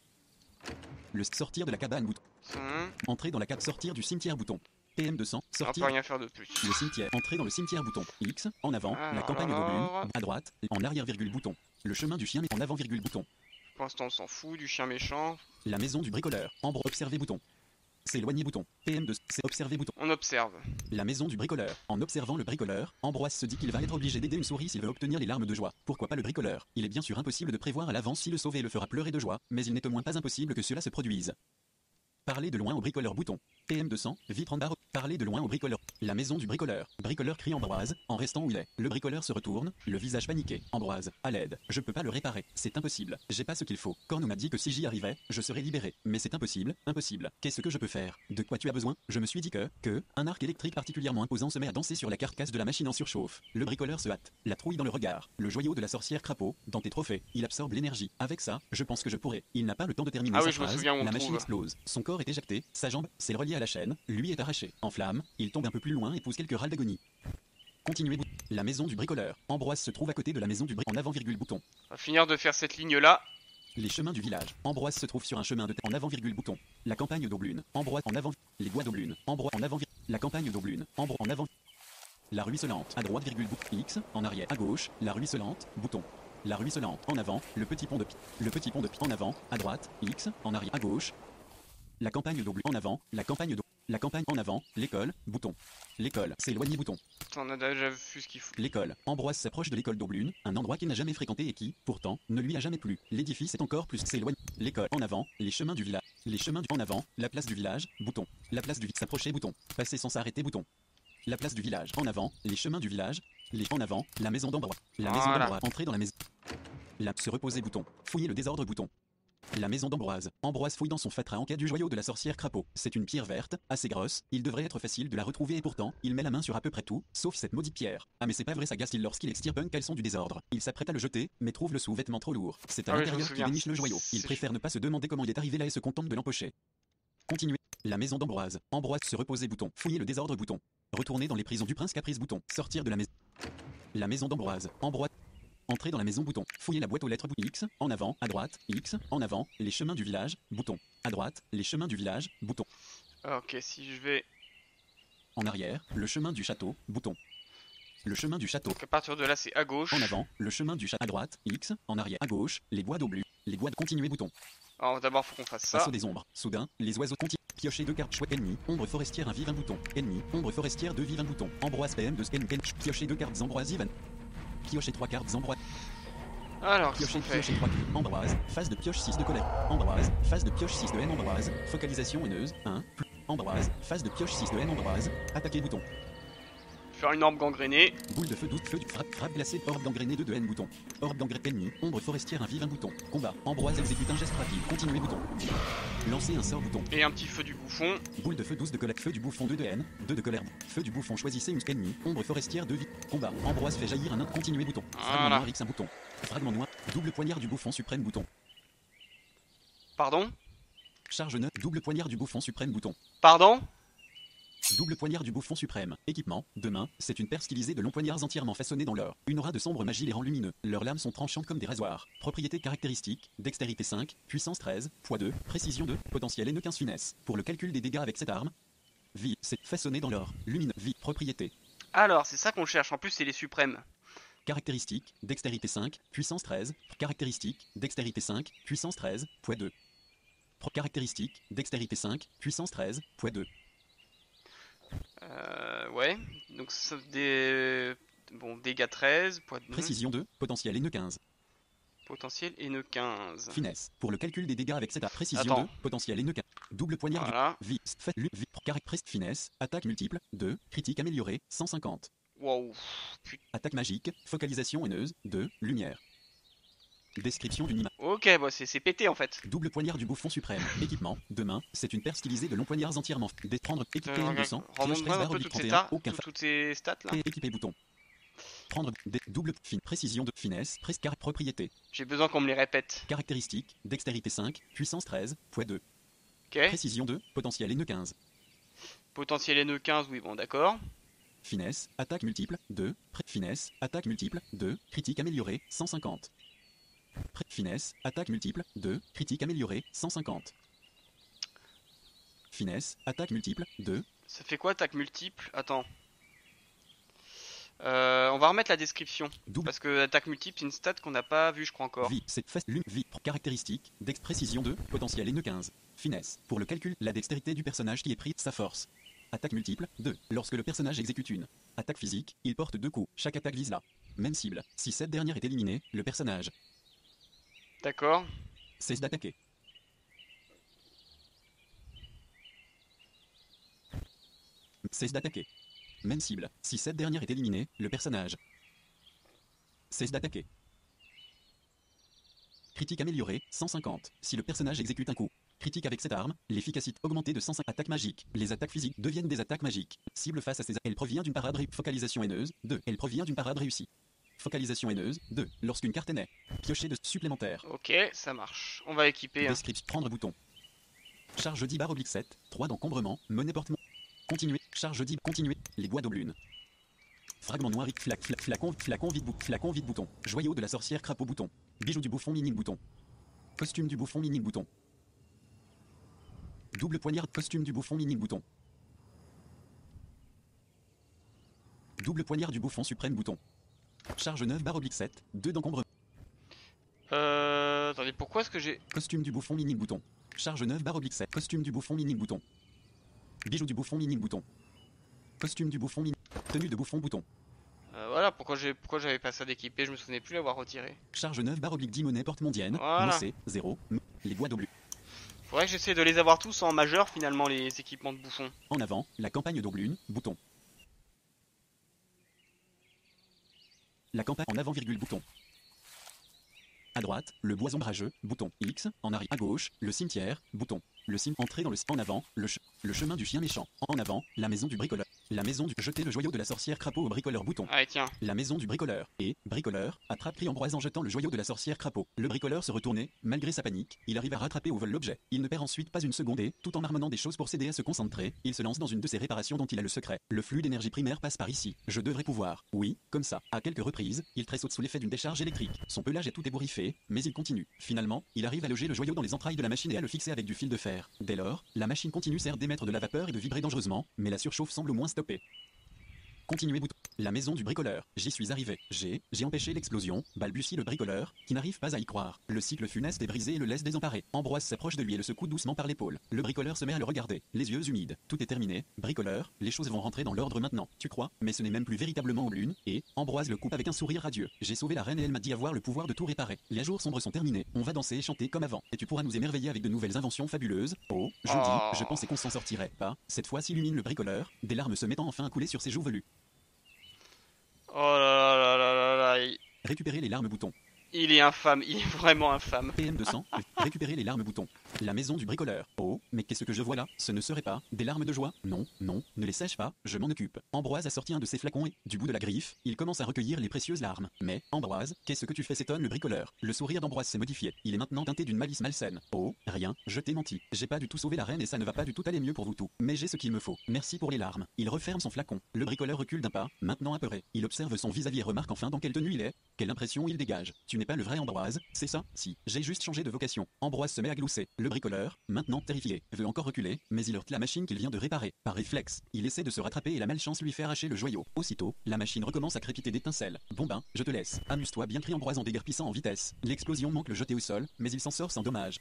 Le sortir de la cabane bouton. Hum, Entrer dans la cabane sortir du cimetière bouton. P M deux cents. on va Sortir. pas rien faire de plus. Le cimetière. Entrer dans le cimetière bouton. X, en avant, la Alors, campagne alors. d'Aubline. À droite, en arrière virgule bouton. Le chemin du chien mais en avant virgule bouton. Pour l'instant on s'en fout du chien méchant. La maison du bricoleur. Ambre observer bouton. S'éloigner bouton. P M deux. C'est observer bouton. On observe. La maison du bricoleur. En observant le bricoleur, Ambroise se dit qu'il va être obligé d'aider une souris s'il veut obtenir les larmes de joie. Pourquoi pas le bricoleur? Il est bien sûr impossible de prévoir à l'avance si le sauver le fera pleurer de joie, mais il n'est au moins pas impossible que cela se produise. Parler de loin au bricoleur bouton. P M deux cents, vitre en barre. Parler de loin au bricoleur. La maison du bricoleur. Bricoleur crie Ambroise, en restant où il est. Le bricoleur se retourne, le visage paniqué. Ambroise, à l'aide. Je peux pas le réparer. C'est impossible. J'ai pas ce qu'il faut. Corno m'a dit que si j'y arrivais, je serais libéré. Mais c'est impossible, impossible. Qu'est-ce que je peux faire? De quoi tu as besoin? Je me suis dit que, que, un arc électrique particulièrement imposant se met à danser sur la carcasse de la machine en surchauffe. Le bricoleur se hâte. La trouille dans le regard. Le joyau de la sorcière crapaud, dans tes trophées. Il absorbe l'énergie. Avec ça, je pense que je pourrais. Il n'a pas le temps de terminer Ah sa oui, je me phrase. souviens où on La le machine trouve. explose. Son corps est éjecté. Sa jambe, c'est relié à la chaîne. Lui est arraché. En flammes, il tombe un peu plus loin et pousse quelques râles d'agonie. Continuez. bou- La maison du bricoleur. Ambroise se trouve à côté de la maison du bricoleur. En avant virgule bouton. On va finir de faire cette ligne là. Les chemins du village. Ambroise se trouve sur un chemin de terre. En avant virgule bouton. La campagne d'Aubline. Ambroise en avant. Les bois d'Aubline. Ambroise en avant. vir- La campagne d'Aubline. Ambroise en avant. La ruisselante. À droite virgule bouton. X. En arrière. À gauche. La ruisselante. Bouton. La ruisselante. En avant. Le petit pont de pi. Le petit pont de pi. En avant. À droite. X. En arrière. À gauche. La campagne d'Aubline. En avant. La campagne d'Aubline. La campagne en avant. L'école. Bouton. L'école. S'éloigner. Bouton. On a déjà vu ce qu'il faut. L'école. Ambroise s'approche de l'école d'Aubline, un endroit qu'il n'a jamais fréquenté et qui, pourtant, ne lui a jamais plu. L'édifice est encore plus s'éloigne. L'école. En avant. Les chemins du village. Les chemins du en avant. La place du village. Bouton. La place du village. S'approcher. Bouton. Passer sans s'arrêter. Bouton. La place du village. En avant. Les chemins du village. Les en avant. La maison d'Ambroise. La maison Voilà. d'Ambroise. Entrer dans la maison. La se reposer. Bouton. Fouiller le désordre. Bouton. La maison d'Ambroise. Ambroise fouille dans son fatras en quête du joyau de la sorcière crapaud. C'est une pierre verte, assez grosse, il devrait être facile de la retrouver et pourtant, il met la main sur à peu près tout, sauf cette maudite pierre. Ah mais c'est pas vrai, s'agace-t-il lorsqu'il extirpe un caleçon du désordre. Il s'apprête à le jeter, mais trouve le sous-vêtement trop lourd. C'est à Ah oui, je me l'intérieur qu'il souviens. déniche le joyau. Il C'est- préfère ne pas se demander comment il est arrivé là et se contente de l'empocher. Continuez. La maison d'Ambroise. Ambroise se reposer bouton. Fouiller le désordre bouton. Retourner dans les prisons du prince Caprice bouton. Sortir de la maison. La maison d'Ambroise. Ambroise. Entrer dans la maison bouton. Fouiller la boîte aux lettres bouton. X. En avant. À droite. X. En avant. Les chemins du village. Bouton. À droite. Les chemins du village. Bouton. Ok, si je vais... En arrière. Le chemin du château. Bouton. Le chemin du château. Donc à partir de là, c'est à gauche. En avant. Le chemin du château. À droite. X. En arrière. À gauche. Les bois d'Aublu. Les bois de continuer bouton. Alors d'abord, faut qu'on fasse ça. Assaut des ombres. Soudain, les oiseaux continuent. Piocher deux cartes chouette ennemi. Ombre forestière un vive un bouton. Ennemi. Ombre forestière deux vive un bouton. Ambroise P M de scan. Piocher deux cartes Ambroise Ivan. Piocher trois cartes Ambroise. Alors, qu'est-ce Piocher, qu'on fait? piocher trois cartes. Ambroise. Phase de pioche six de colère. Ambroise. Phase de pioche six de haine Ambroise. Focalisation haineuse. un. Plus. Ambroise. Phase de pioche six de haine Ambroise. Attaquer bouton. Faire une orbe gangrénée. Boule de feu douze feu du frappe, frappe glacée, orbe gangrénée deux de haine bouton. Orbe gangrénée ennemi, ombre forestière un vive un bouton. Combat, Ambroise exécute un geste rapide, continuer bouton. Lancer un sort bouton. Et un petit feu du bouffon. Boule de feu douze de colère, feu du bouffon deux de haine, deux de colère. Feu du bouffon choisissez une ennemi, ombre forestière deux vie. Combat, Ambroise fait jaillir un nain, continuer bouton. Fragment Voilà. noir X un bouton. Fragment noir, double poignard du bouffon suprême bouton. Pardon? Charge neuf, double poignard du bouffon suprême bouton. Pardon? Double poignard du bouffon suprême. Équipement, de main, c'est une paire stylisée de longs poignards entièrement façonnés dans l'or. Une aura de sombre magie les rend lumineux. Leurs lames sont tranchantes comme des rasoirs. Propriétés caractéristiques, dextérité cinq, puissance treize, poids deux, précision deux, potentiel N quinze finesse. Pour le calcul des dégâts avec cette arme, vie, c'est façonné dans l'or. Lumineux, vie, propriété. Alors, c'est ça qu'on cherche. En plus, c'est les suprêmes. Caractéristiques, dextérité cinq, puissance treize. Caractéristiques, dextérité cinq, puissance treize, poids deux. Pro caractéristiques, dextérité cinq, puissance treize, poids deux. Euh, ouais. Donc, ça, des... Bon, dégâts treize, poids de... Précision deux, potentiel N quinze. Potentiel N quinze. Finesse. Pour le calcul des dégâts avec cette arme. Précision Attends. deux, potentiel N quinze. Double poignard Voilà. du vie, fait, lu, vie, caractère, finesse, attaque multiple, deux, critique amélioré, cent cinquante. Waouh. Putain. Attaque magique, focalisation haineuse, deux, lumière. Description d'une image. Ok, bon, c'est c'est pété en fait. Double poignard du bouffon suprême. Équipement, de main, c'est une paire stylisée de longs poignards entièrement. Desprendre, équipé Euh, M deux cents, pioche Remonte-moi treize un barre peu oblique toutes ces, trente et un, ta- aucun tout- fa- toutes ces stats là. et équipé bouton. Prendre, des, double, fin, précision de, finesse, presque, propriété. J'ai besoin qu'on me les répète. Caractéristiques, dextérité cinq, puissance treize, poids deux. Ok. Précision deux, potentiel N quinze. Potentiel N quinze, oui, bon, d'accord. Finesse, attaque multiple, deux, pré- finesse, attaque multiple, deux, critique amélioré, cent cinquante. Pré- finesse, attaque multiple, deux, critique amélioré, cent cinquante. Finesse, attaque multiple, deux, Ça fait quoi, attaque multiple? Attends. Euh, on va remettre la description. double, Parce que attaque multiple, c'est une stat qu'on n'a pas vue, je crois encore. vie, c'est fait, lune, vie, caractéristique, dex, précision deux, potentiel N quinze. Finesse, pour le calcul, la dextérité du personnage qui est pris, sa force. Attaque multiple, deux, lorsque le personnage exécute une attaque physique, il porte deux coups, chaque attaque vise la même cible. Si cette dernière est éliminée, le personnage D'accord. cesse d'attaquer. Cesse d'attaquer. Même cible. Si cette dernière est éliminée, le personnage cesse d'attaquer. Critique améliorée, cent cinquante. Si le personnage exécute un coup critique avec cette arme, l'efficacité augmentée de cent cinquante. Attaques magiques. Les attaques physiques deviennent des attaques magiques. Cible face à ces... Elle provient d'une parade ré... Focalisation haineuse, deux. Elle provient d'une parade réussie. Focalisation haineuse, deux. Lorsqu'une carte est née. Piocher de supplémentaire. Ok, ça marche. On va équiper. Hein. Description. Prendre bouton. Charge dix barre oblique sept. trois d'encombrement. Monnaie porte. Continuer. Charge dix. Continuer. Les bois d'Aublunes. Fragment noir. Flac, flac, flacon, flacon vide bouton. Flacon vide bouton. Joyau de la sorcière crapaud bouton. Bijou du bouffon mini bouton. Costume du bouffon mini bouton. Double poignard. Costume du bouffon mini bouton. Double poignard du bouffon suprême bouton. Charge neuf barre oblique sept. deux d'encombrement. Euh... Attendez, pourquoi est-ce que j'ai... Costume du bouffon mini bouton. Charge neuf barre oblique sept. Costume du bouffon mini bouton. Bijou du bouffon mini bouton. Costume du bouffon mini. Tenue de bouffon bouton. Euh, voilà, pourquoi j'ai pourquoi j'avais pas ça d'équiper, je me souvenais plus l'avoir retiré. Charge neuf barre oblique dix monnaie porte mondienne. Voilà. Mossé, zéro. Les bois d'Aublu. Faudrait que j'essaie de les avoir tous en majeur finalement, les équipements de bouffon. En avant, la campagne d'Aublune, bouton. La campagne en avant virgule bouton. à droite, le bois ombrageux, bouton X, en arrière, à gauche, le cimetière, bouton. Le cime, entrer dans le en avant, le, ch le chemin du chien méchant, en avant, la maison du bricoleur, la maison du jeter le joyau de la sorcière crapaud au bricoleur bouton. Allez, tiens. La maison du bricoleur, et, bricoleur, attrape crie Ambroise en jetant le joyau de la sorcière crapaud. Le bricoleur se retournait, malgré sa panique, il arrive à rattraper au vol l'objet. Il ne perd ensuite pas une seconde et, tout en marmonnant des choses pour s'aider à se concentrer, il se lance dans une de ces réparations dont il a le secret. Le flux d'énergie primaire passe par ici. Je devrais pouvoir. Oui, comme ça. À quelques reprises, il tressaute sous l'effet d'une décharge électrique. Son pelage est tout ébouriffé, mais il continue. Finalement, il arrive à loger le joyau dans les entrailles de la machine et à le fixer avec du fil de fer. Dès lors, la machine continue certes d'émettre de la vapeur et de vibrer dangereusement, mais la surchauffe semble au moins stoppée. Continuez bouton. La maison du bricoleur. J'y suis arrivé. J'ai, j'ai empêché l'explosion, balbutie le bricoleur, qui n'arrive pas à y croire. Le cycle funeste est brisé et le laisse désemparé. Ambroise s'approche de lui et le secoue doucement par l'épaule. Le bricoleur se met à le regarder, les yeux humides. Tout est terminé. Bricoleur, les choses vont rentrer dans l'ordre maintenant. Tu crois? Mais ce n'est même plus véritablement Aubelune, et Ambroise le coupe avec un sourire radieux. J'ai sauvé la reine et elle m'a dit avoir le pouvoir de tout réparer. Les jours sombres sont terminés. On va danser et chanter comme avant. Et tu pourras nous émerveiller avec de nouvelles inventions fabuleuses. Oh, je Oh. dis, je pensais qu'on s'en sortirait pas. Cette fois s'illumine le bricoleur, des larmes se mettant enfin à couler sur ses joues velues. Oh là là là là là là. Il... Récupérer les larmes boutons. il est infâme, il est vraiment infâme. P M deux cents, récupérer les larmes boutons. La maison du bricoleur. Oh, mais qu'est-ce que je vois là? Ce ne serait pas des larmes de joie? Non, non, ne les sèche pas, je m'en occupe. Ambroise a sorti un de ses flacons et, du bout de la griffe, il commence à recueillir les précieuses larmes. Mais, Ambroise, qu'est-ce que tu fais? S'étonne le bricoleur. Le sourire d'Ambroise s'est modifié. Il est maintenant teinté d'une malice malsaine. Oh, rien, je t'ai menti. J'ai pas du tout sauvé la reine et ça ne va pas du tout aller mieux pour vous tous. Mais j'ai ce qu'il me faut. Merci pour les larmes. Il referme son flacon. Le bricoleur recule d'un pas, maintenant apeuré. Il observe son vis-à-vis et remarque enfin dans quelle tenue il est. Quelle impression il dégage. Tu n'es pas le vrai Ambroise, c'est ça? Si, j'ai juste changé de vocation. Ambroise se met à glousser. Le bricoleur, maintenant terrifié, veut encore reculer, mais il heurte la machine qu'il vient de réparer. Par réflexe, il essaie de se rattraper et la malchance lui fait arracher le joyau. Aussitôt, la machine recommence à crépiter d'étincelles. Bon ben, je te laisse. Amuse-toi bien, crie Ambroise en déguerpissant en vitesse. L'explosion manque le jeter au sol, mais il s'en sort sans dommage.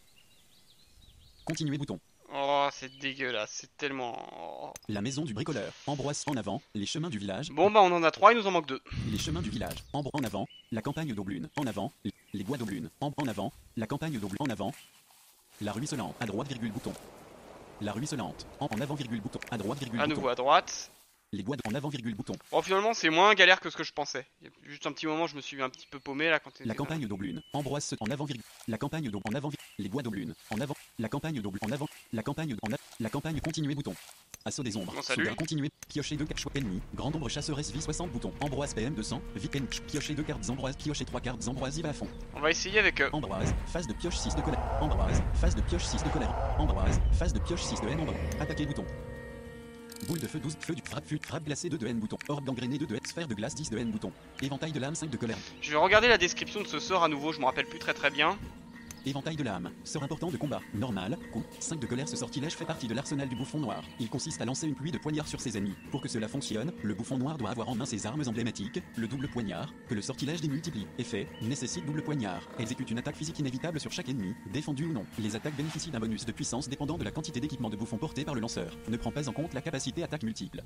Continuez bouton. Oh, c'est dégueulasse, c'est tellement... La maison du bricoleur. Ambroise en avant, les chemins du village. Bon bah on en a trois, il nous en manque deux. Les chemins du village. Ambre en avant, la campagne d'Aubelune. En avant, les bois d'Aubelune. Ambre en avant, la campagne d'Aubelune. En avant, la ruisselante. À droite, virgule, bouton. La ruisselante. En, en avant, virgule, bouton. À droite, virgule, À bouton. nouveau à droite. Les bois de, en avant, virgule, bouton. Bon, finalement, c'est moins galère que ce que je pensais. Il y a juste un petit moment, je me suis un petit peu paumé là quand t'étais La dans- campagne d'Aubelune. Ambroise se- en avant, virgule. La campagne d'Aubelune. En avant, virgule. Les bois d'Aubelune. En avant. La campagne d'Aubelune. En avant. La campagne de- en a- La campagne continuer bouton. Assaut des ombres. Bon, salut. Soudain, continuer. Piocher deux cartes choix ennemi. Grande ombre chasseresse vie soixante bouton. Ambroise P M deux cents. Vite ennemi. Piocher deux cartes Ambroise. Piocher trois cartes Ambroise. Il va à fond. On va essayer avec eux. Ambroise. Phase de pioche six de colère. Ambroise. Phase de pioche six de colère. Ambroise. Phase de pioche six de haine. Ambroise. Attaquer bouton. Boule de feu douze, feu du frappe fut, frappe glacée deux de haine bouton. Orbe gangréné deux de haine, sphère de glace dix de haine bouton. Éventail de l'âme cinq de colère. Je vais regarder la description de ce sort à nouveau, je me rappelle plus très très bien. Éventail de l'âme. Sort important de combat. Normal. Coup. cinq de colère. Ce sortilège fait partie de l'arsenal du bouffon noir. Il consiste à lancer une pluie de poignards sur ses ennemis. Pour que cela fonctionne, le bouffon noir doit avoir en main ses armes emblématiques, le double poignard, que le sortilège démultiplie. Effet, nécessite double poignard. Exécute une attaque physique inévitable sur chaque ennemi, défendu ou non. Les attaques bénéficient d'un bonus de puissance dépendant de la quantité d'équipement de bouffon porté par le lanceur. Ne prend pas en compte la capacité attaque multiple.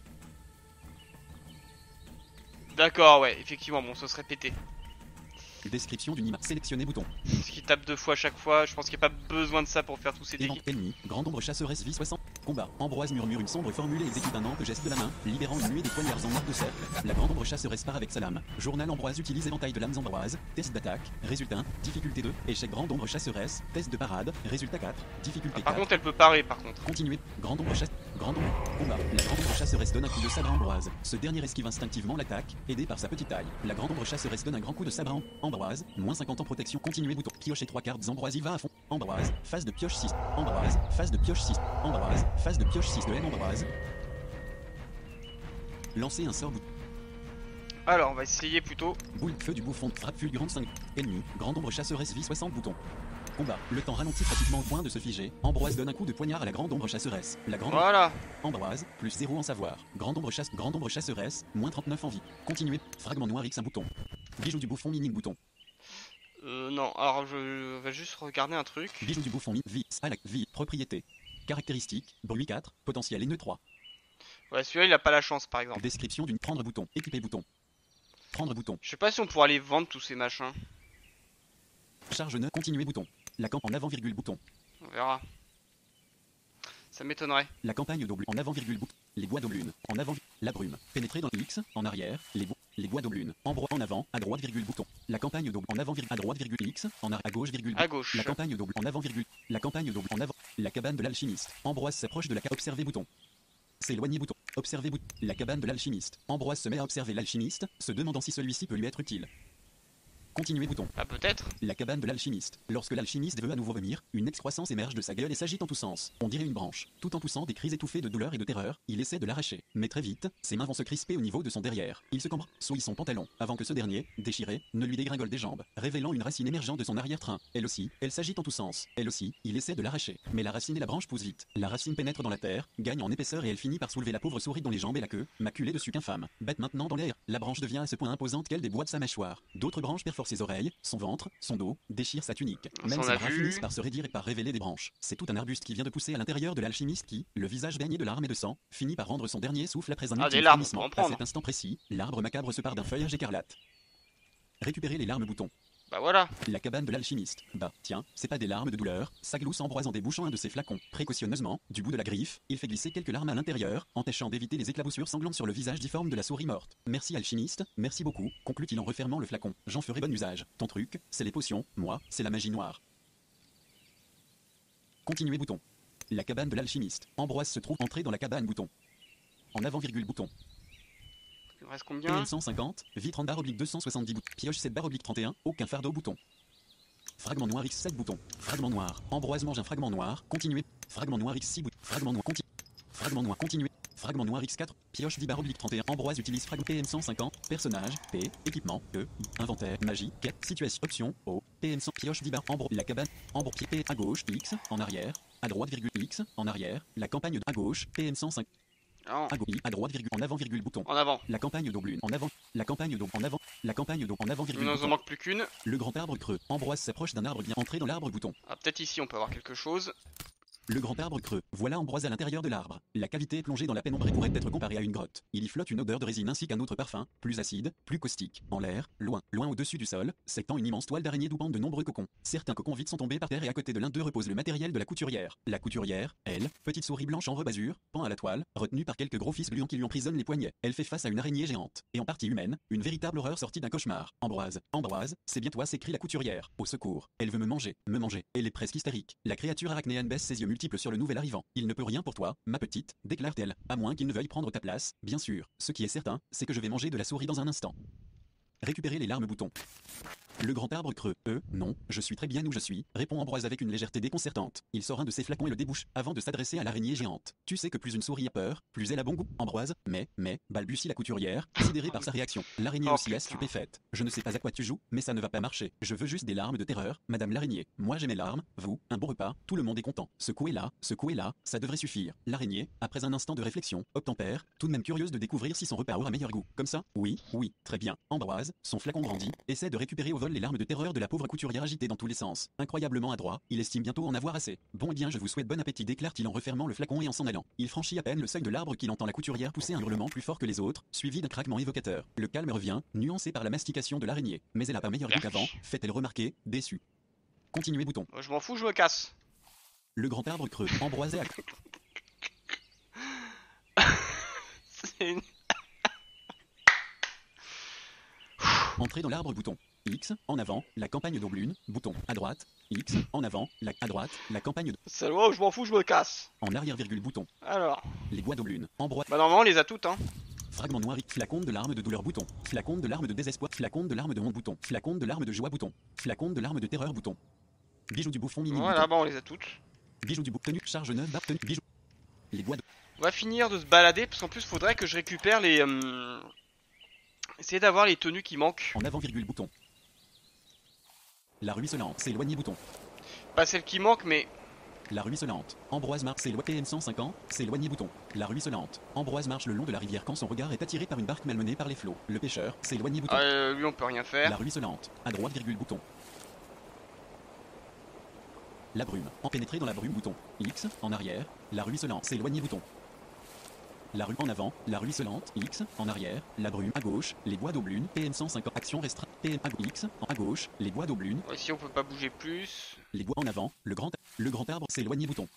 D'accord, ouais, effectivement, bon, ce serait pété. Description d'une image. Sélectionner bouton. Parce qu'il tape deux fois à chaque fois, je pense qu'il n'y a pas besoin de ça pour faire tous ces Évent dégâts. ennemi, grande ombre chasseresse vie soixante. Combat. Ambroise murmure une sombre formule et exécute un ample geste de la main, libérant une nuée des poignards en marque de cercle. La grande ombre chasseresse part avec sa lame. Journal Ambroise utilise éventail de lames Ambroise. Test d'attaque. Résultat. Difficulté deux. Échec grande ombre chasseresse. Test de parade. Résultat quatre. Difficulté Ah, par quatre. contre, elle peut parer par contre. Continuer. Grande ombre chasse. Grande ombre. Combat. La grande ombre chasseresse donne un coup de sabre à Ambroise. Ce dernier esquive instinctivement l'attaque, aidé par sa petite taille. La grande ombre chasseresse donne un grand coup de sabre à Ambroise. Moins cinquante en protection. Continuer bouton. Piocher trois cartes Ambroise y va à fond. Ambroise. Phase de pioche six. Ambroise. Phase de pioche six. Ambroise. Phase de pioche six de haine Ambroise. Lancer un sort bouton. Alors, on va essayer plutôt. Boule feu du bouffon. Frappe fulgurante cinq. Ennemi. Grande ombre chasseresse vie soixante bouton. Combat. Le temps ralentit pratiquement au point de se figer. Ambroise donne un coup de poignard à la grande ombre chasseresse. La grande Voilà. Ambroise, plus zéro en savoir. Grande ombre chasse, grande ombre chasseresse, moins trente-neuf en vie. Continuer. Fragment noir X un bouton. Bijou du bouffon mini bouton. Euh, non, alors je vais juste regarder un truc. Bijou du bouffon mi vie, spalac, vie, propriété. Caractéristiques, bruit quatre, potentiel N trois. Ouais, celui-là, il a pas la chance par exemple. Description d'une prendre bouton, équiper bouton. Prendre bouton. Je sais pas si on pourra aller vendre tous ces machins. Charge neuf, continuer bouton. La camp en avant virgule bouton. On verra. Ça m'étonnerait. La campagne d'Aubelune en avant virgule bouton. Les bois d'Aubelune en avant la brume. Pénétrer dans le X en arrière. Les bois les bois d'Aubelune. En bro en avant à droite virgule bouton. La campagne double en avant, virgule, à droite, virgule, X, en arrière, à gauche, virgule, À gauche. La campagne double en avant, virgule, la campagne double en avant. La cabane de l'alchimiste. Ambroise s'approche de la cabane. Observer bouton. S'éloigner bouton. Observer bouton. La cabane de l'alchimiste. Ambroise se met à observer l'alchimiste, se demandant si celui-ci peut lui être utile. Continuer bouton. Ah, peut-être. La cabane de l'alchimiste. Lorsque l'alchimiste veut à nouveau vomir, une excroissance émerge de sa gueule et s'agite en tous sens. On dirait une branche. Tout en poussant des cris étouffés de douleur et de terreur, il essaie de l'arracher. Mais très vite, ses mains vont se crisper au niveau de son derrière. Il se cambre, souille son pantalon, avant que ce dernier, déchiré, ne lui dégringole des jambes, révélant une racine émergeant de son arrière-train. Elle aussi, elle s'agite en tous sens. Elle aussi, il essaie de l'arracher. Mais la racine et la branche poussent vite. La racine pénètre dans la terre, gagne en épaisseur et elle finit par soulever la pauvre souris dont les jambes et la queue, maculée de suc infâme. Bête maintenant dans l'air, la branche devient à ce point imposante qu'elle déboîte sa mâchoire. D'autres branches perforent ses oreilles, son ventre, son dos, déchire sa tunique. On Même s'en ses a bras vu. finissent par se raidir et par révéler des branches. C'est tout un arbuste qui vient de pousser à l'intérieur de l'alchimiste qui, le visage baigné de larmes et de sang, finit par rendre son dernier souffle après un Ah, ultime des larmes, frémissement. on peut en À prendre. cet instant précis, l'arbre macabre se part d'un feuillage écarlate. Récupérer les larmes bouton. Bah voilà. La cabane de l'alchimiste. Bah, tiens, c'est pas des larmes de douleur, ça glousse Ambroise en débouchant un de ses flacons. Précautionneusement, du bout de la griffe, il fait glisser quelques larmes à l'intérieur, en tâchant d'éviter les éclaboussures sanglantes sur le visage difforme de la souris morte. Merci alchimiste, merci beaucoup, conclut-il en refermant le flacon. J'en ferai bon usage. Ton truc, c'est les potions, moi, c'est la magie noire. Continuer bouton. La cabane de l'alchimiste. Ambroise se trouve entré dans la cabane bouton. En avant virgule bouton. Il me reste P combien? N cent cinquante, vitre en barre oblique deux cent soixante-dix bouton. Pioche sept barre oblique trente et un, aucun fardeau bouton. Fragment noir X sept bouton. Fragment noir. Ambroise mange un fragment noir. Continuer. Fragment noir X six bouton. Fragment noir continue. Fragment noir continuer. Fragment noir X quatre. Pioche dix barre oblique trente et un. Ambroise utilise fragment P M cent cinquante. Personnage. P. Équipement. E. Inventaire. Magie. Quête. Situation. Option. O. P M cent. Pioche dix barre. Ambro. La cabane. Ambro. P. À gauche. X. En arrière. À droite virgule X. En arrière. La campagne de. À gauche. P M cent cinquante. Non. À gauche. À droite virgule. En avant virgule bouton. En avant. La campagne d'Aublune. En avant. La campagne d'Aub. En avant. La campagne d'Aub. En avant Il virgule nous en bouton. manque plus qu'une. Le grand arbre creux. Ambroise s'approche d'un arbre bien entré dans l'arbre bouton. Ah, peut-être ici on peut avoir quelque chose. Le grand arbre creux. Voilà Ambroise à l'intérieur de l'arbre. La cavité est plongée dans la pénombre et pourrait être comparée à une grotte. Il y flotte une odeur de résine ainsi qu'un autre parfum, plus acide, plus caustique. En l'air, loin, loin au-dessus du sol, s'étend une immense toile d'araignée d'où pendent de nombreux cocons. Certains cocons vides sont tombés par terre et à côté de l'un d'eux repose le matériel de la couturière. La couturière, elle, petite souris blanche en rebasure, pend à la toile, retenue par quelques gros fils gluants qui lui emprisonnent les poignets. Elle fait face à une araignée géante, et en partie humaine, une véritable horreur sortie d'un cauchemar. Ambroise, Ambroise, c'est bien toi, s'écrie la couturière. Au secours. Elle veut me manger, me manger. Elle est presque hystérique. La créature arachnéenne baisse ses yeux multiples sur le nouvel arrivant. Il ne peut rien pour toi, ma petite, déclare-t-elle, à moins qu'il ne veuille prendre ta place, bien sûr. Ce qui est certain, c'est que je vais manger de la souris dans un instant. Récupérer les larmes bouton. Le grand arbre creux. Euh, non, je suis très bien où je suis, répond Ambroise avec une légèreté déconcertante. Il sort un de ses flacons et le débouche, avant de s'adresser à l'araignée géante. Tu sais que plus une souris a peur, plus elle a bon goût, Ambroise, mais, mais, balbutie la couturière, sidérée par sa réaction. L'araignée Oh, aussi est putain. stupéfaite. Je ne sais pas à quoi tu joues, mais ça ne va pas marcher. Je veux juste des larmes de terreur, madame l'araignée. Moi j'ai mes larmes, vous, un bon repas, tout le monde est content. Secouez là, secouez là, ça devrait suffire. L'araignée, après un instant de réflexion, obtempère, tout de même curieuse de découvrir si son repas aura meilleur goût. Comme ça? Oui, oui, très bien. Ambroise, son flacon grandit, essaie de récupérer au vol les larmes de terreur de la pauvre couturière agitée dans tous les sens. Incroyablement adroit, il estime bientôt en avoir assez. Bon eh bien je vous souhaite bon appétit, déclare-t-il en refermant le flacon et en s'en allant. Il franchit à peine le seuil de l'arbre qu'il entend la couturière pousser un hurlement plus fort que les autres, suivi d'un craquement évocateur. Le calme revient, nuancé par la mastication de l'araignée. Mais elle a pas meilleur goût qu'avant, fait-elle remarquer, déçue. Continuer bouton. Moi, je m'en fous, je me casse. Le grand arbre creux, Ambroise et à... C'est une... Entrer dans l'arbre bouton. X, en avant, la campagne d'Aublune, bouton. À droite, X, en avant, la... à droite, la campagne de... C'est loin où je m'en fous, je me casse. En arrière virgule bouton. Alors. Les bois d'Aublune, Ambroise... Bah normalement on les a toutes hein. Fragment noir, flacon de larmes de douleur bouton. Flacon de larmes de désespoir, flacon de larmes de honte bouton. Flacon de larmes de joie bouton. Flacon de larmes de terreur bouton. Bijou du bouffon mini Voilà, bouton. bah on les a toutes. Bijou du bouffon tenue, charge neuve, barre tenue, bijou. Les bois de... On va finir de se balader parce qu'en plus faudrait que je récupère les... Euh... Essayer d'avoir les tenues qui manquent. En avant virgule bouton. La ruisselante, s'éloigner bouton. Pas celles qui manquent mais... La ruisselante. Ambroise marche s'éloigne. P M cent cinquante, s'éloigner bouton. La ruisselante. Ambroise marche le long de la rivière quand son regard est attiré par une barque malmenée par les flots. Le pêcheur, s'éloigner bouton. Euh, lui on peut rien faire. La ruisselante. À droite virgule bouton. La brume. En pénétrer dans la brume bouton. X, en arrière. La ruisselante, s'éloigner bouton. La rue en avant, la ruisselante, X, en arrière, la brume à gauche, les bois d'Aublune, P M cent cinquante, action restreinte, P M à X, à gauche, les bois d'Aublune, Bon, ici on peut pas bouger plus. les bois en avant, le grand, le grand arbre, s'éloigner bouton.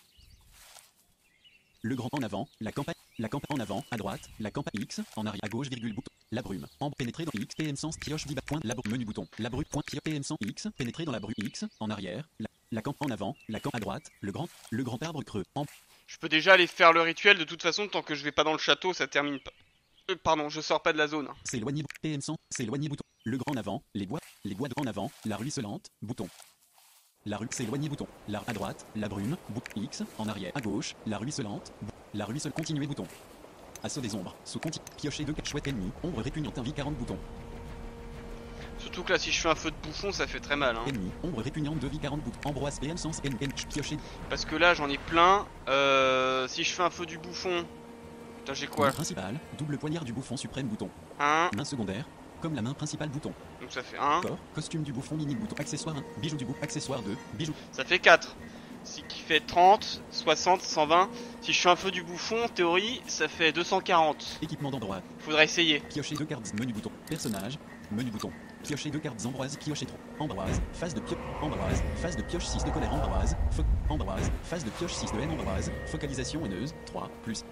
Le grand en avant, la campagne, la campagne en avant, à droite, la campagne X, en arrière, à gauche, virgule bouton. La brume. Ambre pénétrée dans X. P M cent. Pioche viva. Point. La brume. Menu bouton. La brume. Point. P M cent. X. Pénétrée dans la brume. X. En arrière. La, la camp en avant. La camp à droite. Le grand. Le grand arbre creux. En... Je peux déjà aller faire le rituel de toute façon, tant que je vais pas dans le château, ça termine pas. Euh, pardon, je sors pas de la zone. S'éloigner. P M cent. S'éloigner bouton. Le grand avant. Les bois. Les bois de en avant. La ruisselante. Bouton. La rue s'éloigner bouton. La à droite. La brume. Bouton. X. En arrière. À gauche. La ruisselante. La ruisselle. Continuer bouton. Assaut des ombres. Sous continu. Piocher deux chouette ennemi. Ombre répugnante. Invie quarante boutons. Surtout que là, si je fais un feu de bouffon, ça fait très mal. Hein. Ennemi. Ombre répugnante. deux vie quarante boutons. Ambroise P M cent. N N. Piocher. Parce que là, j'en ai plein. Euh, si je fais un feu du bouffon. Putain, j'ai quoi? Main principale. Double poignard du bouffon suprême bouton. un. Main secondaire. Comme la main principale bouton. Donc ça fait un. Corps. Costume du bouffon mini bouton. Accessoire un. Bijou du bouffon. Accessoire deux. Bijou. Ça fait quatre. Ce qui fait trente, soixante, cent vingt. Si je fais un feu du bouffon, en théorie, ça fait deux cent quarante. Équipement d'endroit. Faudrait essayer. Piocher deux cartes. Menu bouton. Personnage. Menu bouton. Piocher deux cartes. Ambroise. Piocher trois. Ambroise. Phase de pioche. Ambroise. Phase de pioche six de colère. Ambroise. Fo Ambroise. Phase de pioche six de haine. Ambroise. Focalisation haineuse. trois. Plus.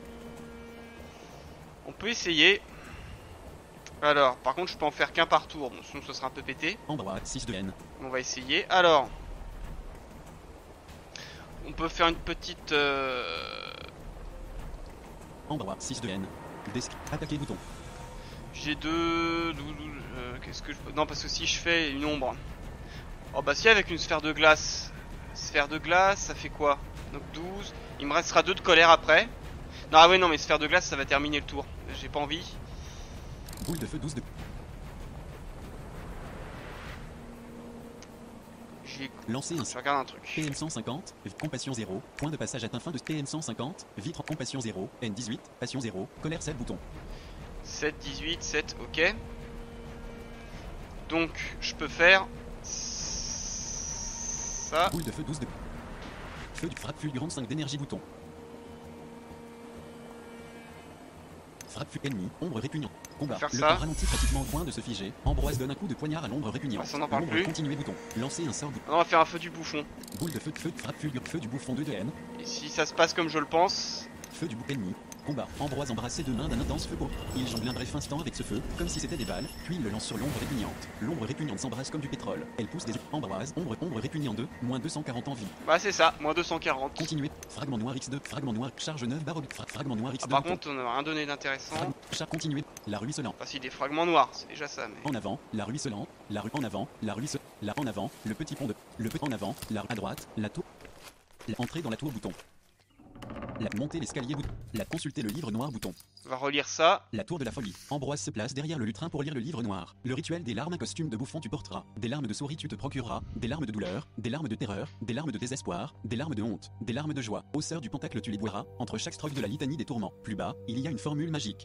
On peut essayer. Alors, par contre, je peux en faire qu'un par tour. Bon, sinon, ce sera un peu pété. Ambroise. six de haine. On va essayer. Alors. On peut faire une petite... Euh... Ambroise. six de haine. Desk. Attaquer bouton. J'ai deux... Euh, Qu'est-ce que je peux... Non, parce que si je fais une ombre... Oh bah si, avec une sphère de glace... Sphère de glace, ça fait quoi? Donc douze... Il me restera deux de colère après. Non, ah ouais, non, mais sphère de glace, ça va terminer le tour. J'ai pas envie. Boule de feu douze de... J'ai... Lancer un... Je regarde un truc. P M cent cinquante, compassion zéro, point de passage atteint fin de P M cent cinquante, vitre compassion zéro, N dix-huit, passion zéro, colère sept bouton. sept, dix-huit, sept, ok. Donc, je peux faire... Ça. Boule de feu douze de... Feu du frappe fulgurante cinq d'énergie bouton. Frappe fut ennemi, ombre répugnant. Combat. Faire Le ça. temps ralentit pratiquement au point de se figer. Ambroise donne un coup de poignard à l'ombre répugnante. Ah, ça n'en parle L'ombre plus. continuer bouton. Lancer un sort bouton. On va faire un feu du bouffon. Boule de feu, feu, frappe fulgure, feu du bouffon deux de haine. Et si ça se passe comme je le pense... Feu du bouc ennemi. Combat. Ambroise embrassé deux mains d'un intense feu court. Il jongle un bref instant avec ce feu, comme si c'était des balles, puis il le lance sur l'ombre répugnante. L'ombre répugnante s'embrasse comme du pétrole. Elle pousse des... Ambroise, ombre, ombre répugnant deux, moins deux cent quarante en vie. Bah c'est ça, moins deux cent quarante. Continuer. Fragment noir X deux. Fragment noir. Charge neuf barre oblique. Fra- Fragment noir X deux. Ah, par bouton. contre, on n'a rien donné d'intéressant. Fragment. Char continuer. La ruisselante. Enfin si, des fragments noirs, c'est déjà ça, mais... En avant. La ruisselante. La rue en avant. La ruisselante. La en avant. Le petit pont de. Le petit en avant. La à droite. La tour. La entrée dans la tour bouton. La montée l'escalier bouton. La consulter le livre noir bouton. On va relire ça. La tour de la folie. Ambroise se place derrière le lutrin pour lire le livre noir. Le rituel des larmes, un costume de bouffon tu porteras. Des larmes de souris tu te procureras. Des larmes de douleur. Des larmes de terreur. Des larmes de désespoir. Des larmes de honte. Des larmes de joie. Au sœur du pentacle tu les boiras. Entre chaque strophe de la litanie des tourments. Plus bas, il y a une formule magique.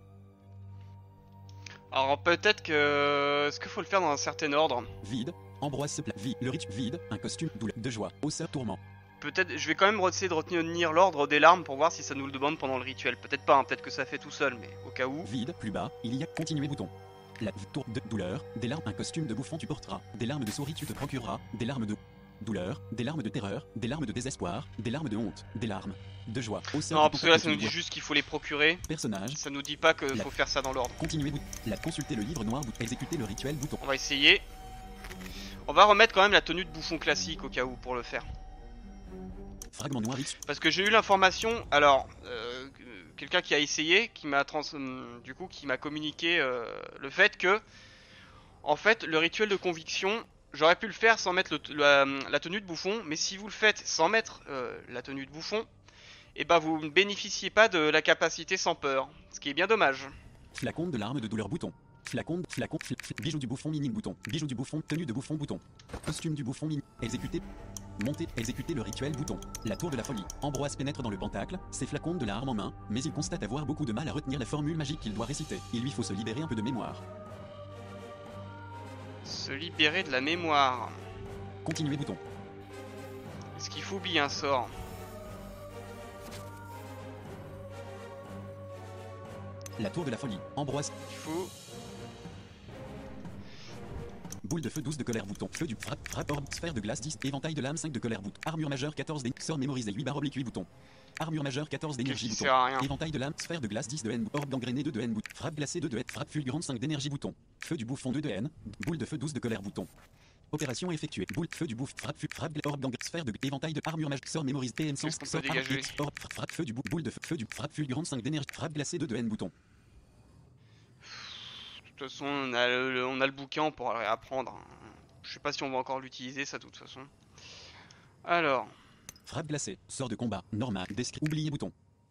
Alors peut-être que... Est-ce qu'il faut le faire dans un certain ordre? Vide. Ambroise se place. Vide. Le rituel vide. Un costume douleur. De joie. Au sœur tourment. Peut-être... Je vais quand même essayer de retenir l'ordre des larmes pour voir si ça nous le demande pendant le rituel. Peut-être pas, hein, peut-être que ça fait tout seul, mais au cas où... Vide. Plus bas, il y a continuer bouton. La tour de douleur. Des larmes. Un costume de bouffon tu porteras. Des larmes de souris tu te procureras. Des larmes de douleur. Des larmes de terreur. Des larmes de désespoir. Des larmes de honte. Des larmes de joie. Au sœur Non, du parce que là pentacle ça nous tu dit les juste qu'il faut les procurer. boiras. Personnage. Ça nous dit pas qu'il La- faut faire ça dans l'ordre. Continuer bouton. La consulter le livre noir bouton. Exécuter le rituel bouton. On va essayer. On va remettre quand même la tenue de bouffon classique au cas où pour le faire. Fragment noir X. Parce que j'ai eu l'information, alors, euh, quelqu'un qui a essayé, qui m'a trans... hum, du coup, qui m'a communiqué euh, le fait que, en fait, le rituel de conviction, j'aurais pu le faire sans mettre le, la, la tenue de bouffon, mais si vous le faites sans mettre euh, la tenue de bouffon, et ben vous ne bénéficiez pas de la capacité sans peur, ce qui est bien dommage. Flacon de larmes de douleur bouton. Flacon, flacon, fl- fl- bijou du bouffon mini bouton. Bijou du bouffon, tenue de bouffon bouton. Costume du bouffon mini. Exécuter. Monter, exécuter le rituel bouton. La tour de la folie. Ambroise pénètre dans le pentacle, ses flacons de larmes en main, mais il constate avoir beaucoup de mal à retenir la formule magique qu'il doit réciter. Il lui faut se libérer un peu de mémoire. Se libérer de la mémoire. Continuer bouton. Est-ce qu'il faut oublier un sort? La tour de la folie. Ambroise. Il faut... Boule de feu douze de colère bouton. Feu du frappe, frappe orbe, sphère de glace dix, éventail de lame cinq de colère bouton. Armure majeure quatorze d'é- sort mémorisé huit barre oblique huit boutons. Armure majeure quatorze d'énergie Qui bouton. sert à rien. Éventail de lame, sphère de glace dix de N, orbe gangréné deux de N bouton. Frappe glacée deux de N, frappe fulgurante cinq d'énergie bouton. Feu du bouffon deux de N, boule de feu douze de colère bouton. Opération effectuée. Boule, feu du bouffe, frappe, fu- frappe, orbe, gang, sphère de éventail de armure majeure, sort mémorise, P M cent, Qu'est-ce qu'on sort peut dégager? arc, orbe, frappe, feu du bouffe, boule de feu, feu du frappe fulgurante cinq d'énergie, frappe glacée deux de N bouton. De toute façon, on a le, on a le bouquin, on pourra le réapprendre. Je sais pas si on va encore l'utiliser, ça, de toute façon. Alors, Frappe glacée, sort de combat, normal, descri, oublié bouton.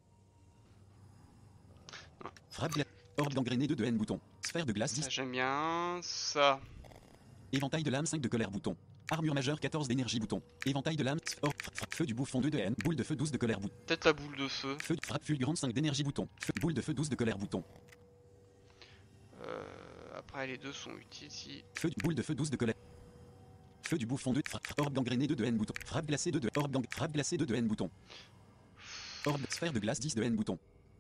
Frappe glacée, orbe gangréné deux de N bouton. Sphère de glace ça dix, j'aime bien. Ça, éventail de lame cinq de colère bouton. Armure majeure quatorze d'énergie bouton. Éventail de lame, orbe, frappe, feu du bouffon deux de N, boule de feu douze de colère bouton. peut-être la boule de feu. Feu, frappe fulgurante cinq d'énergie bouton. Feu, boule de feu douze de colère bouton. Euh, après, les deux sont utiles si. Feu, boule de feu douze de colère. Feu du bouffon deux, frappe, orbe gangréné deux de N bouton. Frappe glacée deux de orbe gang, frappe glacée deux de N bouton. Orbe, sphère de glace dix de N bouton.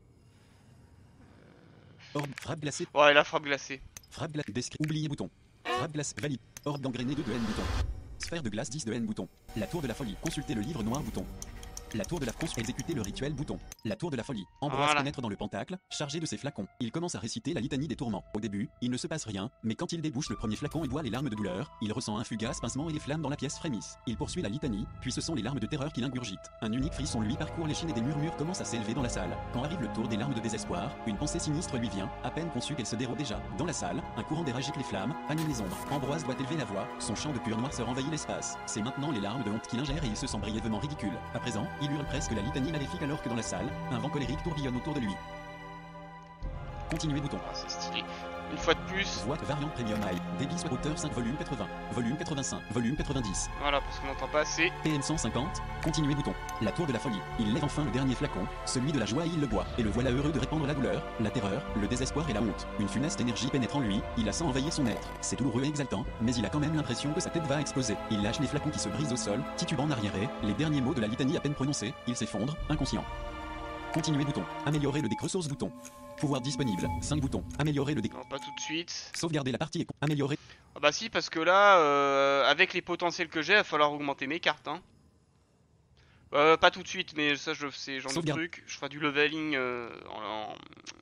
Orbe, frappe glacée, Ouais, la frappe glacée. frappe glacée, descri, oublié bouton. Frappe glacée, valide. Orbe gangréné deux de N bouton. Sphère de glace dix de N bouton. La tour de la folie, consultez le livre noir bouton. La tour de la France, exécuter le rituel bouton. La tour de la folie. Ambroise Voilà. pénètre dans le pentacle, chargé de ses flacons. Il commence à réciter la litanie des tourments. Au début, il ne se passe rien, mais quand il débouche le premier flacon et boit les larmes de douleur, il ressent un fugace pincement et les flammes dans la pièce frémissent. Il poursuit la litanie, puis ce sont les larmes de terreur qu'il ingurgite. Un unique frisson lui parcourt l'échine et des murmures commencent à s'élever dans la salle. Quand arrive le tour des larmes de désespoir, une pensée sinistre lui vient, à peine conçue qu'elle se déroule déjà. Dans la salle, un courant d'air agite les flammes, anime les ombres. Ambroise doit élever la voix, son chant de pure noirceur envahit l'espace. C'est maintenant les larmes de honte qu'il ingère et il se sent brièvement ridicule. À présent, il hurle presque la litanie maléfique alors que dans la salle, un vent colérique tourbillonne autour de lui. Continuez bouton. Ah, c'est stylé. Une fois de plus. Voix variante premium high. Débit soit hauteur cinq volume quatre-vingts. Volume quatre-vingt-cinq. Volume quatre-vingt-dix. Voilà, parce qu'on n'entend pas assez. P M cent cinquante. Continuez bouton. La tour de la folie. Il lève enfin le dernier flacon, celui de la joie et il le boit. Et le voilà heureux de répandre la douleur, la terreur, le désespoir et la honte. Une funeste énergie pénètre en lui, il la sent envahir son être. C'est douloureux et exaltant, mais il a quand même l'impression que sa tête va exploser. Il lâche les flacons qui se brisent au sol, titubant en arriéré, les derniers mots de la litanie à peine prononcés, il s'effondre, inconscient. Continuez bouton. Améliorer le deck ressources bouton. Pouvoir disponible. cinq boutons. Améliorer le deck. Non, pas tout de suite. Sauvegarder la partie et con- améliorer. Ah bah si, parce que là, euh, avec les potentiels que j'ai, il va falloir augmenter mes cartes. Hein. Euh, pas tout de suite, mais ça, je c'est genre de Sauvegarde. truc. Je ferai du leveling euh, en,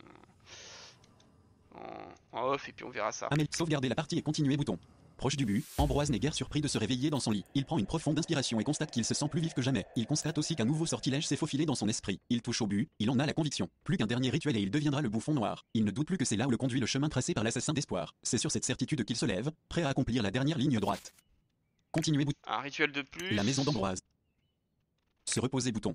en, en off et puis on verra ça. Amé- sauvegarder la partie et continuer bouton. Proche du but, Ambroise n'est guère surpris de se réveiller dans son lit. Il prend une profonde inspiration et constate qu'il se sent plus vif que jamais. Il constate aussi qu'un nouveau sortilège s'est faufilé dans son esprit. Il touche au but, il en a la conviction. Plus qu'un dernier rituel et il deviendra le bouffon noir. Il ne doute plus que c'est là où le conduit le chemin tracé par l'assassin d'espoir. C'est sur cette certitude qu'il se lève, prêt à accomplir la dernière ligne droite. Continuer bouton. Un rituel de plus. La maison d'Ambroise. Se reposer bouton.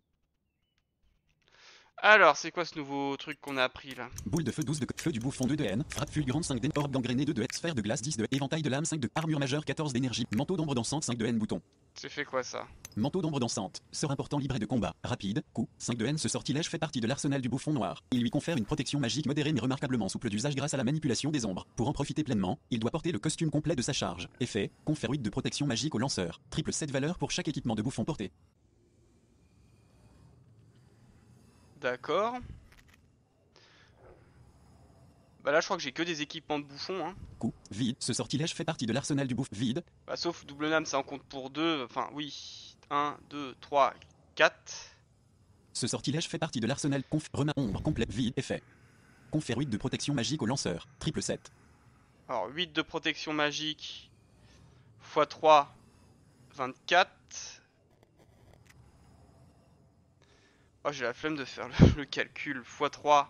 Alors, c'est quoi ce nouveau truc qu'on a appris là? Boule de feu douze de co- feu du bouffon deux de N, frappe fulgurante cinq d, orbe gangréné deux de N, sphère de glace dix de éventail de lame cinq de armure majeure quatorze d'énergie, manteau d'ombre dansante cinq de N bouton. C'est fait quoi ça? Manteau d'ombre dansante, sort important livret de combat, rapide, coup, cinq de N. Ce sortilège fait partie de l'arsenal du bouffon noir. Il lui confère une protection magique modérée mais remarquablement souple d'usage grâce à la manipulation des ombres. Pour en profiter pleinement, il doit porter le costume complet de sa charge. Effet, confère huit de protection magique au lanceur, triple sept valeurs pour chaque équipement de bouffon porté. D'accord. Bah là, je crois que j'ai que des équipements de bouffon. Hein. Coup, vide, ce sortilège fait partie de l'arsenal du bouffon vide. Bah, sauf double lame, ça en compte pour deux. Enfin, oui. un, deux, trois, quatre. Ce sortilège fait partie de l'arsenal conf rema ombre complet vide effet. Confère huit de protection magique au lanceur, triple sept. Alors, huit de protection magique. fois trois, vingt-quatre. Oh, j'ai la flemme de faire le, le calcul. fois trois.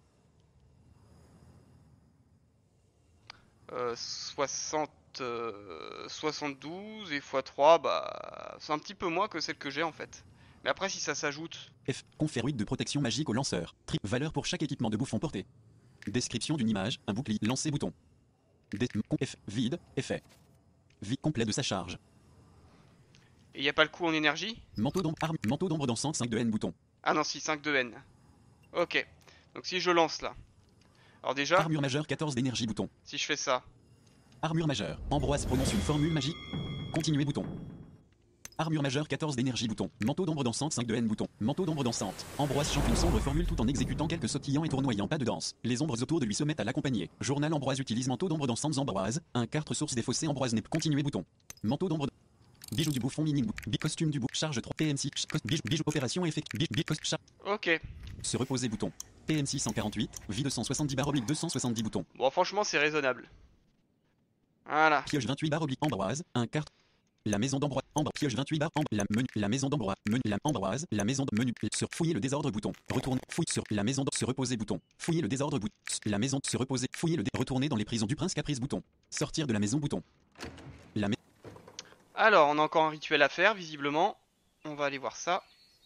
Euh, soixante, euh, soixante-douze et fois trois, bah, c'est un petit peu moins que celle que j'ai en fait. Mais après, si ça s'ajoute, F. Confère huit de protection magique au lanceur. Tri. Valeur pour chaque équipement de bouffon porté. Description d'une image, un bouclier, lancer bouton. Des... F. Vide, effet. Vide complet de sa charge. et y a pas le coup en énergie? Manteau d'ombre, arme, manteau d'ombre dansante cinq de N bouton. Ah non, si, cinq de N. Ok, donc si je lance là. Alors déjà, Armure majeure quatorze d'énergie bouton. si je fais ça, Armure majeure. Ambroise prononce une formule magique. Continuer bouton. Armure majeure quatorze d'énergie bouton. Manteau d'ombre dansante cinq de haine bouton. Manteau d'ombre dansante. Ambroise chante une sombre formule tout en exécutant quelques sautillants et tournoyants pas de danse. Les ombres autour de lui se mettent à l'accompagner. Journal Ambroise utilise manteau d'ombre dansante Ambroise. Un carte source des fossés Ambroise n'est continuer bouton. Manteau d'ombre. Bijoux du bouffon mini bouton. Costume du bouffon. Charge trois. P M six. Bijoux. Bijoux. Opération effet. Bijoux. Charge. Ok. Se reposer bouton. P M six cent quarante-huit. Vie deux cent soixante-dix barre oblique deux cent soixante-dix bouton. Bon, franchement, c'est raisonnable. Voilà. Pioche vingt-huit barre oblique Ambroise. Un carte. La maison d'Ambroise, Ambroise, pioche vingt-huit barres, Ambroise, la menu, la maison d'Ambroise, menu, la Ambroise, la maison de menu, sur fouiller le désordre bouton, retourne, fouille sur la maison de se reposer bouton, fouiller le désordre bouton, la maison de se reposer, fouiller le dé, retourner dans les prisons du prince caprice bouton, sortir de la maison bouton. La maison. Alors, on a encore un rituel à faire, visiblement. On va aller voir ça.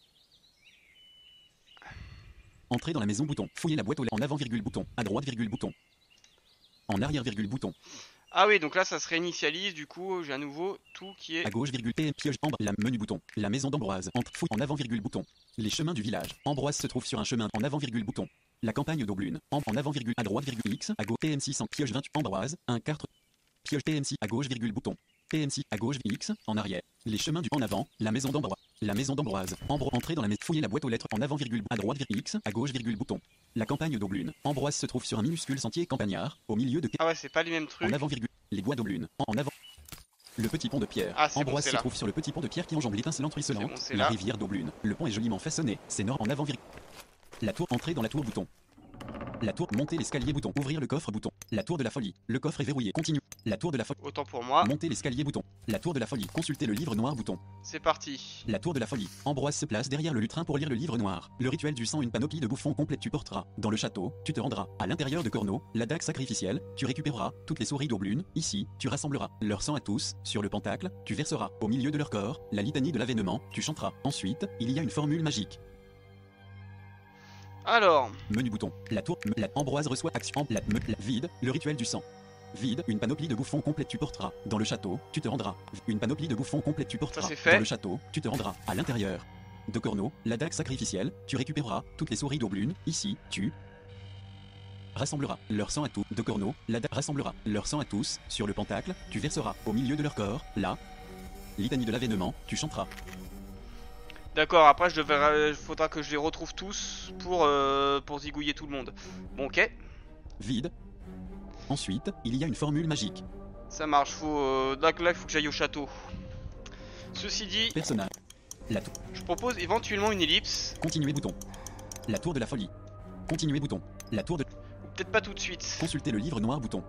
Entrer dans la maison bouton, fouiller la boîte aux lettres en avant virgule bouton, à droite virgule bouton, en arrière virgule bouton. Ah oui, donc là ça se réinitialise, du coup j'ai à nouveau tout qui est... À gauche virgule P M pioche en bas, la menu bouton, la maison d'Ambroise, entre fouille en avant virgule bouton. Les chemins du village, Ambroise se trouve sur un chemin en avant virgule bouton. La campagne d'Aubelune, en, en avant virgule à droite virgule X, à gauche P M six en pioche vingt Ambroise, un carte, pioche P M six à gauche virgule bouton. P M six à gauche X, en arrière. Les chemins du en avant, la maison d'Ambroise, la maison d'Ambroise, Ambroise, entrer dans la maison, fouiller la boîte aux lettres en avant virgule à droite virgule X, à gauche virgule bouton. La campagne d'Aubelune, Ambroise se trouve sur un minuscule sentier campagnard, au milieu de... Ah ouais, c'est pas les mêmes trucs. En avant virgule, les bois d'Aubelune, en, en avant. Le petit pont de pierre. Ah, c'est Ambroise bon, se là. trouve sur le petit pont de pierre qui enjambe l'étincelante ruisselante. C'est bon, c'est la là. rivière d'Aubelune. Le pont est joliment façonné. C'est nord en avant virgule. La tour, entrer dans la tour bouton. La tour, monter l'escalier bouton. Ouvrir le coffre bouton. La tour de la folie. Le coffre est verrouillé. Continue. La tour de la folie. Autant pour moi. Monter l'escalier bouton. La tour de la folie. Consulter le livre noir bouton. C'est parti. La tour de la folie. Ambroise se place derrière le lutrin pour lire le livre noir. Le rituel du sang, une panoplie de bouffons complète tu porteras. Dans le château, tu te rendras. À l'intérieur de Corneau, la dague sacrificielle, tu récupéreras toutes les souris d'Aubelune. Ici, tu rassembleras leur sang à tous. Sur le pentacle, tu verseras au milieu de leur corps la litanie de l'avènement. Tu chanteras. Ensuite, il y a une formule magique. Alors, Menu bouton. La tour. La Ambroise reçoit action. La, me, la vide. Le rituel du sang. Vide. Une panoplie de bouffons complète tu porteras. Dans le château, tu te rendras. Une panoplie de bouffons complète tu porteras. Ça, c'est fait. Dans le château, tu te rendras. À l'intérieur de Corneau, la dague sacrificielle, tu récupéreras toutes les souris d'Aubelune. Ici, tu rassembleras leur sang à tous. De Corneau, la dague rassemblera leur sang à tous. Sur le pentacle, tu verseras au milieu de leur corps la litanie de l'avènement. Tu chanteras. d'accord, après je devrais, faudra que je les retrouve tous pour, euh, pour zigouiller tout le monde. Bon, ok, Vide. Ensuite, il y a une formule magique. ça marche, faut, euh, là, là, il faut que j'aille au château. Ceci dit, Personnage. La tour. je propose éventuellement une ellipse, Continuer bouton. La tour de la folie. Continuer bouton. La tour de. ou peut-être pas tout de suite. Consulter le livre noir bouton.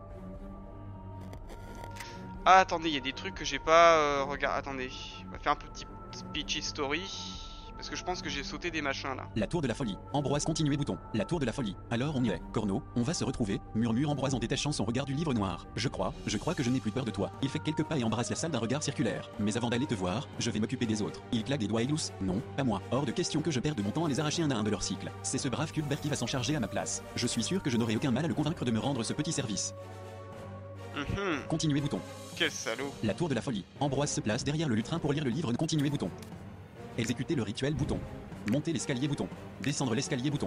Ah, attendez, il y a des trucs que j'ai pas... Euh, regarde, attendez, on va faire un petit speech history, parce que je pense que j'ai sauté des machins là. La tour de la folie. Ambroise continuer bouton. La tour de la folie. Alors on y est. Corneau, on va se retrouver. Murmure Ambroise en détachant son regard du livre noir. Je crois, je crois que je n'ai plus peur de toi. Il fait quelques pas et embrasse la salle d'un regard circulaire. Mais avant d'aller te voir, je vais m'occuper des autres. Il claque des doigts et glousse. Non, pas moi. Hors de question que je perde mon temps à les arracher un à un de leur cycle. C'est ce brave Cuthbert qui va s'en charger à ma place. Je suis sûr que je n'aurai aucun mal à le convaincre de me rendre ce petit service. Mhm, Continuer bouton. quel salaud. La tour de la folie. Ambroise se place derrière le lutrin pour lire le livre. Continuer bouton. Exécuter le rituel bouton. Monter l'escalier bouton. Descendre l'escalier bouton.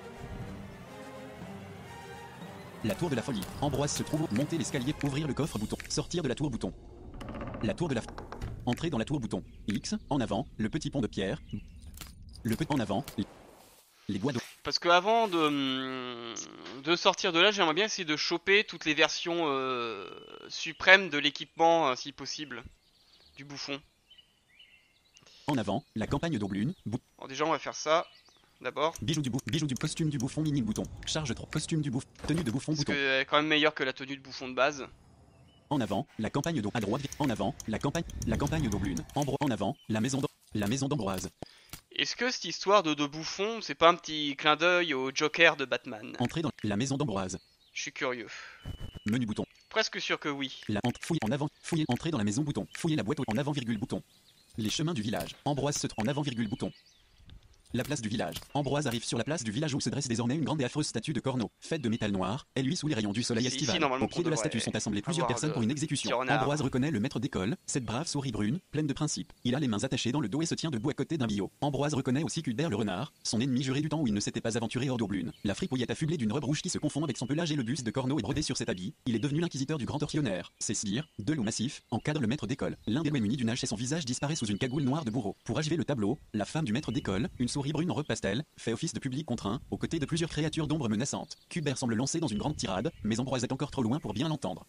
La tour de la folie. Ambroise se trouve. Monter l'escalier. Ouvrir le coffre bouton. Sortir de la tour bouton. La tour de la... Entrer dans la tour bouton. X. En avant. Le petit pont de pierre. Le petit en avant. Les bois d'eau. Parce que avant de, hum, de sortir de là, j'aimerais bien essayer de choper toutes les versions euh, suprêmes de l'équipement, euh, si possible, du bouffon. En avant. La campagne d'Aubelune. Bou... Alors déjà, on va faire ça, d'abord. Bijoux du bouffon. Bijoux du costume du bouffon. Mini bouton. Charge trois. Costume du bouffon. Tenue de bouffon Parce bouton. qu'elle est quand même meilleure que la tenue de bouffon de base. En avant, la campagne d'Aubelune. À droite, en avant, la campagne, la campagne d'Aubelune. Ambro... En avant, la maison d'Am- la maison d'Ambroise. Est-ce que cette histoire de, de bouffon, c'est pas un petit clin d'œil au Joker de Batman? Entrer dans la maison d'Ambroise. Je suis curieux. Menu bouton. Presque sûr que oui. La ent- fouille en avant, fouiller, entrer dans la maison bouton. Fouiller la boîte au- en avant virgule bouton. Les chemins du village. Ambroise se trouve en avant virgule bouton. La place du village. Ambroise arrive sur la place du village où se dresse désormais une grande et affreuse statue de Corneau, faite de métal noir, elle lui sous les rayons du soleil C'est ici, estival. normalement, Au pied qu'on de la devrait statue sont assemblées plusieurs avoir personnes le pour une petit exécution. renard. Ambroise reconnaît le maître d'école, cette brave souris brune, pleine de principes. Il a les mains attachées dans le dos et se tient debout à côté d'un billot. Ambroise reconnaît aussi Cuthbert le renard, son ennemi juré du temps où il ne s'était pas aventuré hors d'Aublune. La fripouillette affublée d'une robe rouge qui se confond avec son pelage et le buste de Corneau est brodé sur cet habit. Il est devenu l'inquisiteur du grand tortionnaire. Ses sbires, deux loups massifs, encadrent le maître d'école. L'un des loups est muni d'une hache et son visage disparaît sous une cagoule noire de bourreau. Pour achever le tableau, la femme du maître d'école, une souris brune en robe pastel, fait office de public contraint, aux côtés de plusieurs créatures d'ombre menaçantes. Cuthbert semble lancer dans une grande tirade, mais Ambroise est encore trop loin pour bien l'entendre.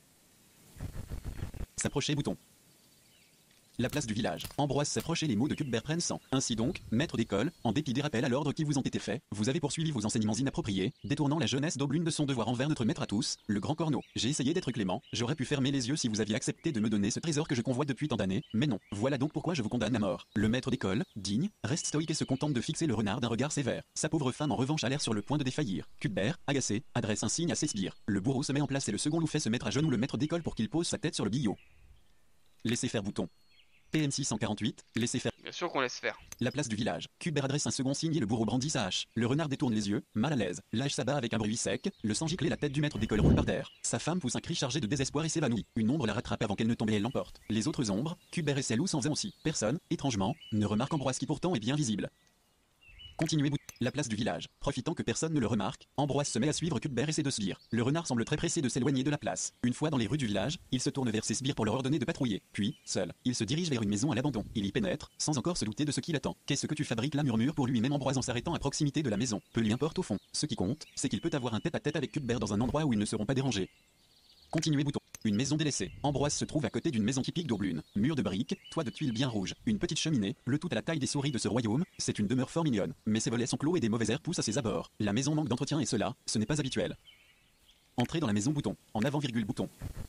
S'approcher bouton. La place du village. Ambroise s'approche et les mots de Cuthbert prennent sang. Ainsi donc, maître d'école, en dépit des rappels à l'ordre qui vous ont été faits, vous avez poursuivi vos enseignements inappropriés, détournant la jeunesse d'Aublune de son devoir envers notre maître à tous, le grand Corneau. J'ai essayé d'être clément, j'aurais pu fermer les yeux si vous aviez accepté de me donner ce trésor que je convoite depuis tant d'années, mais non. Voilà donc pourquoi je vous condamne à mort. Le maître d'école, digne, reste stoïque et se contente de fixer le renard d'un regard sévère. Sa pauvre femme en revanche a l'air sur le point de défaillir. Cuthbert, agacé, adresse un signe à ses sbires. Le bourreau se met en place et le second loup fait se mettre à genoux le maître d'école pour qu'il pose sa tête sur le billot. Laissez faire bouton. P M six cent quarante-huit, laissez faire. Bien sûr qu'on laisse faire. La place du village. Cuthbert adresse un second signe et le bourreau brandit sa hache. Le renard détourne les yeux, mal à l'aise. L'âge s'abat avec un bruit sec, le sang gicle et la tête du maître d'école roule par terre. Sa femme pousse un cri chargé de désespoir et s'évanouit. Une ombre la rattrape avant qu'elle ne tombe et elle l'emporte. Les autres ombres, Cuthbert et ses loups s'en vont aussi. Personne, étrangement, ne remarque Ambroise qui pourtant est bien visible. Continuez bouton. La place du village. Profitant que personne ne le remarque, Ambroise se met à suivre Cuthbert et ses deux sbires. Le renard semble très pressé de s'éloigner de la place. Une fois dans les rues du village, il se tourne vers ses sbires pour leur ordonner de patrouiller. Puis, seul, il se dirige vers une maison à l'abandon. Il y pénètre, sans encore se douter de ce qui l'attend. Qu'est-ce que tu fabriques là, murmure pour lui-même Ambroise en s'arrêtant à proximité de la maison. Peu lui importe au fond. Ce qui compte, c'est qu'il peut avoir un tête-à-tête avec Cuthbert dans un endroit où ils ne seront pas dérangés. Continuez bouton. Une maison délaissée. Ambroise se trouve à côté d'une maison typique d'Aublune. Mur de briques, toit de tuiles bien rouges, une petite cheminée, le tout à la taille des souris de ce royaume. C'est une demeure fort mignonne. Mais ses volets sont clos et des mauvais airs poussent à ses abords. La maison manque d'entretien et cela, ce n'est pas habituel. Entrez dans la maison bouton. En avant virgule bouton.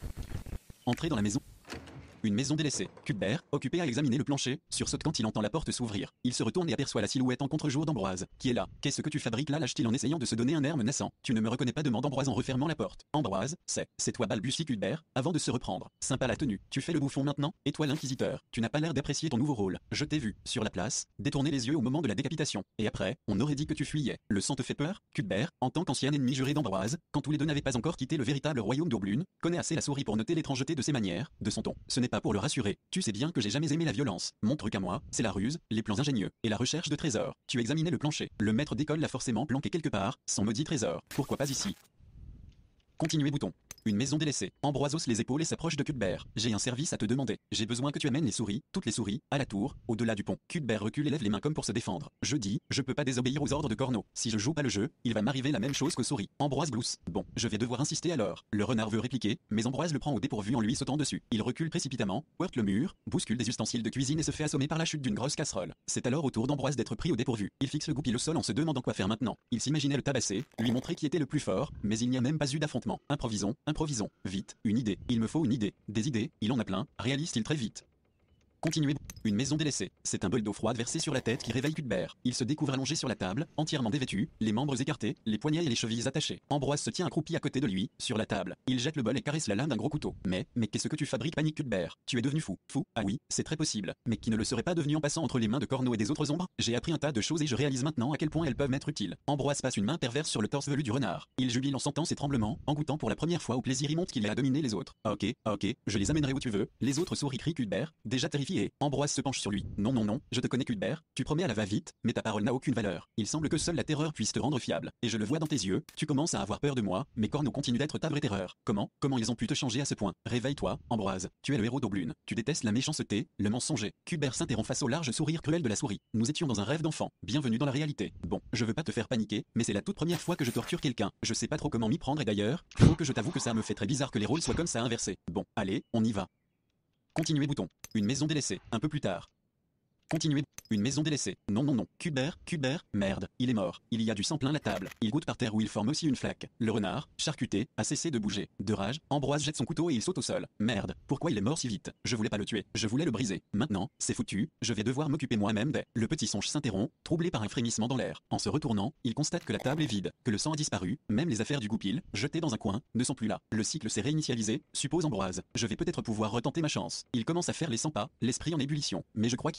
Entrez dans la maison. Une maison délaissée. Cuthbert, occupé à examiner le plancher, sursaute quand il entend la porte s'ouvrir. Il se retourne et aperçoit la silhouette en contre-jour d'Ambroise, qui est là. Qu'est-ce que tu fabriques là, lâche-t-il en essayant de se donner un air menaçant. Tu ne me reconnais pas, demande Ambroise en refermant la porte. Ambroise, c'est, c'est toi, balbutie Cuthbert, avant de se reprendre. Sympa la tenue. Tu fais le bouffon maintenant, et toi l'inquisiteur. Tu n'as pas l'air d'apprécier ton nouveau rôle. Je t'ai vu, sur la place, détourner les yeux au moment de la décapitation. Et après, on aurait dit que tu fuyais. Le sang te fait peur, Cuthbert, en tant qu'ancien ennemi juré d'Ambroise, quand tous les deux n'avaient pas encore quitté le véritable royaume d'Aublune, connaît assez la souris pour noter l'étrangeté de ses manières, de son ton. Ce n'est pas pour le rassurer. Tu sais bien que j'ai jamais aimé la violence. Mon truc à moi, c'est la ruse, les plans ingénieux, et la recherche de trésors. Tu examinais le plancher. Le maître d'école l'a forcément planqué quelque part, son maudit trésor. Pourquoi pas ici? Continuez bouton. Une maison délaissée. Ambroise hausse les épaules et s'approche de Cuthbert. J'ai un service à te demander. J'ai besoin que tu amènes les souris, toutes les souris, à la tour, au-delà du pont. Cuthbert recule et lève les mains comme pour se défendre. Je dis, je peux pas désobéir aux ordres de Corneau. Si je joue pas le jeu, il va m'arriver la même chose qu'aux souris. Ambroise glousse. Bon, je vais devoir insister alors. Le renard veut répliquer, mais Ambroise le prend au dépourvu en lui sautant dessus. Il recule précipitamment, heurte le mur, bouscule des ustensiles de cuisine et se fait assommer par la chute d'une grosse casserole. C'est alors au tour d'Ambroise d'être pris au dépourvu. Il fixe le goupil au sol en se demandant quoi faire maintenant. Il s'imaginait le tabasser, lui montrer qui était le plus fort, mais il n'y a même pas eu d'affrontement. Improvisons, improvisons, vite. Une idée. Il me faut une idée. Des idées, il en a plein. Réalise-t-il très vite. Continuez. Une maison délaissée. C'est un bol d'eau froide versé sur la tête qui réveille Cuthbert. Il se découvre allongé sur la table, entièrement dévêtu, les membres écartés, les poignets et les chevilles attachés. Ambroise se tient accroupi à côté de lui, sur la table. Il jette le bol et caresse la lame d'un gros couteau. Mais, mais qu'est-ce que tu fabriques, panique Cuthbert? Tu es devenu fou. Fou? Ah oui, c'est très possible. Mais qui ne le serait pas devenu en passant entre les mains de Corneau et des autres ombres? J'ai appris un tas de choses et je réalise maintenant à quel point elles peuvent m'être utiles. Ambroise passe une main perverse sur le torse velu du renard. Il jubile en sentant ses tremblements, en goûtant pour la première fois au plaisir immonde qu'il a à dominer les autres. Ok, ok, je les amènerai où tu veux. Les autres souris crient Cuthbert, déjà terrifié. Ambroise se penche sur lui. Non, non, non, je te connais Cuthbert, tu promets à la va-vite, mais ta parole n'a aucune valeur. Il semble que seule la terreur puisse te rendre fiable. Et je le vois dans tes yeux, tu commences à avoir peur de moi, mais Corneau continue d'être ta vraie terreur. Comment, comment ils ont pu te changer à ce point? Réveille-toi, Ambroise, tu es le héros d'Aublune. Tu détestes la méchanceté, le mensonger. Cuthbert s'interrompt face au large sourire cruel de la souris. Nous étions dans un rêve d'enfant. Bienvenue dans la réalité. Bon, je veux pas te faire paniquer, mais c'est la toute première fois que je torture quelqu'un. Je sais pas trop comment m'y prendre et d'ailleurs, faut que je t'avoue que ça me fait très bizarre que les rôles soient comme ça inversés. Bon, allez, on y va. Continuez bouton. Une maison délaissée, un peu plus tard. Continuez. Une maison délaissée. Non, non, non. Cuthbert, Cuthbert, merde, il est mort. Il y a du sang plein la table. Il goutte par terre où il forme aussi une flaque. Le renard, charcuté, a cessé de bouger. De rage, Ambroise jette son couteau et il saute au sol. Merde, pourquoi il est mort si vite? Je voulais pas le tuer, je voulais le briser. Maintenant, c'est foutu, je vais devoir m'occuper moi-même des... Le petit songe s'interrompt, troublé par un frémissement dans l'air. En se retournant, il constate que la table est vide, que le sang a disparu, même les affaires du goupil, jetées dans un coin, ne sont plus là. Le cycle s'est réinitialisé, suppose Ambroise. Je vais peut-être pouvoir retenter ma chance. Il commence à faire les cent pas, l'esprit en ébullition. Mais je crois qu'il me manque quelque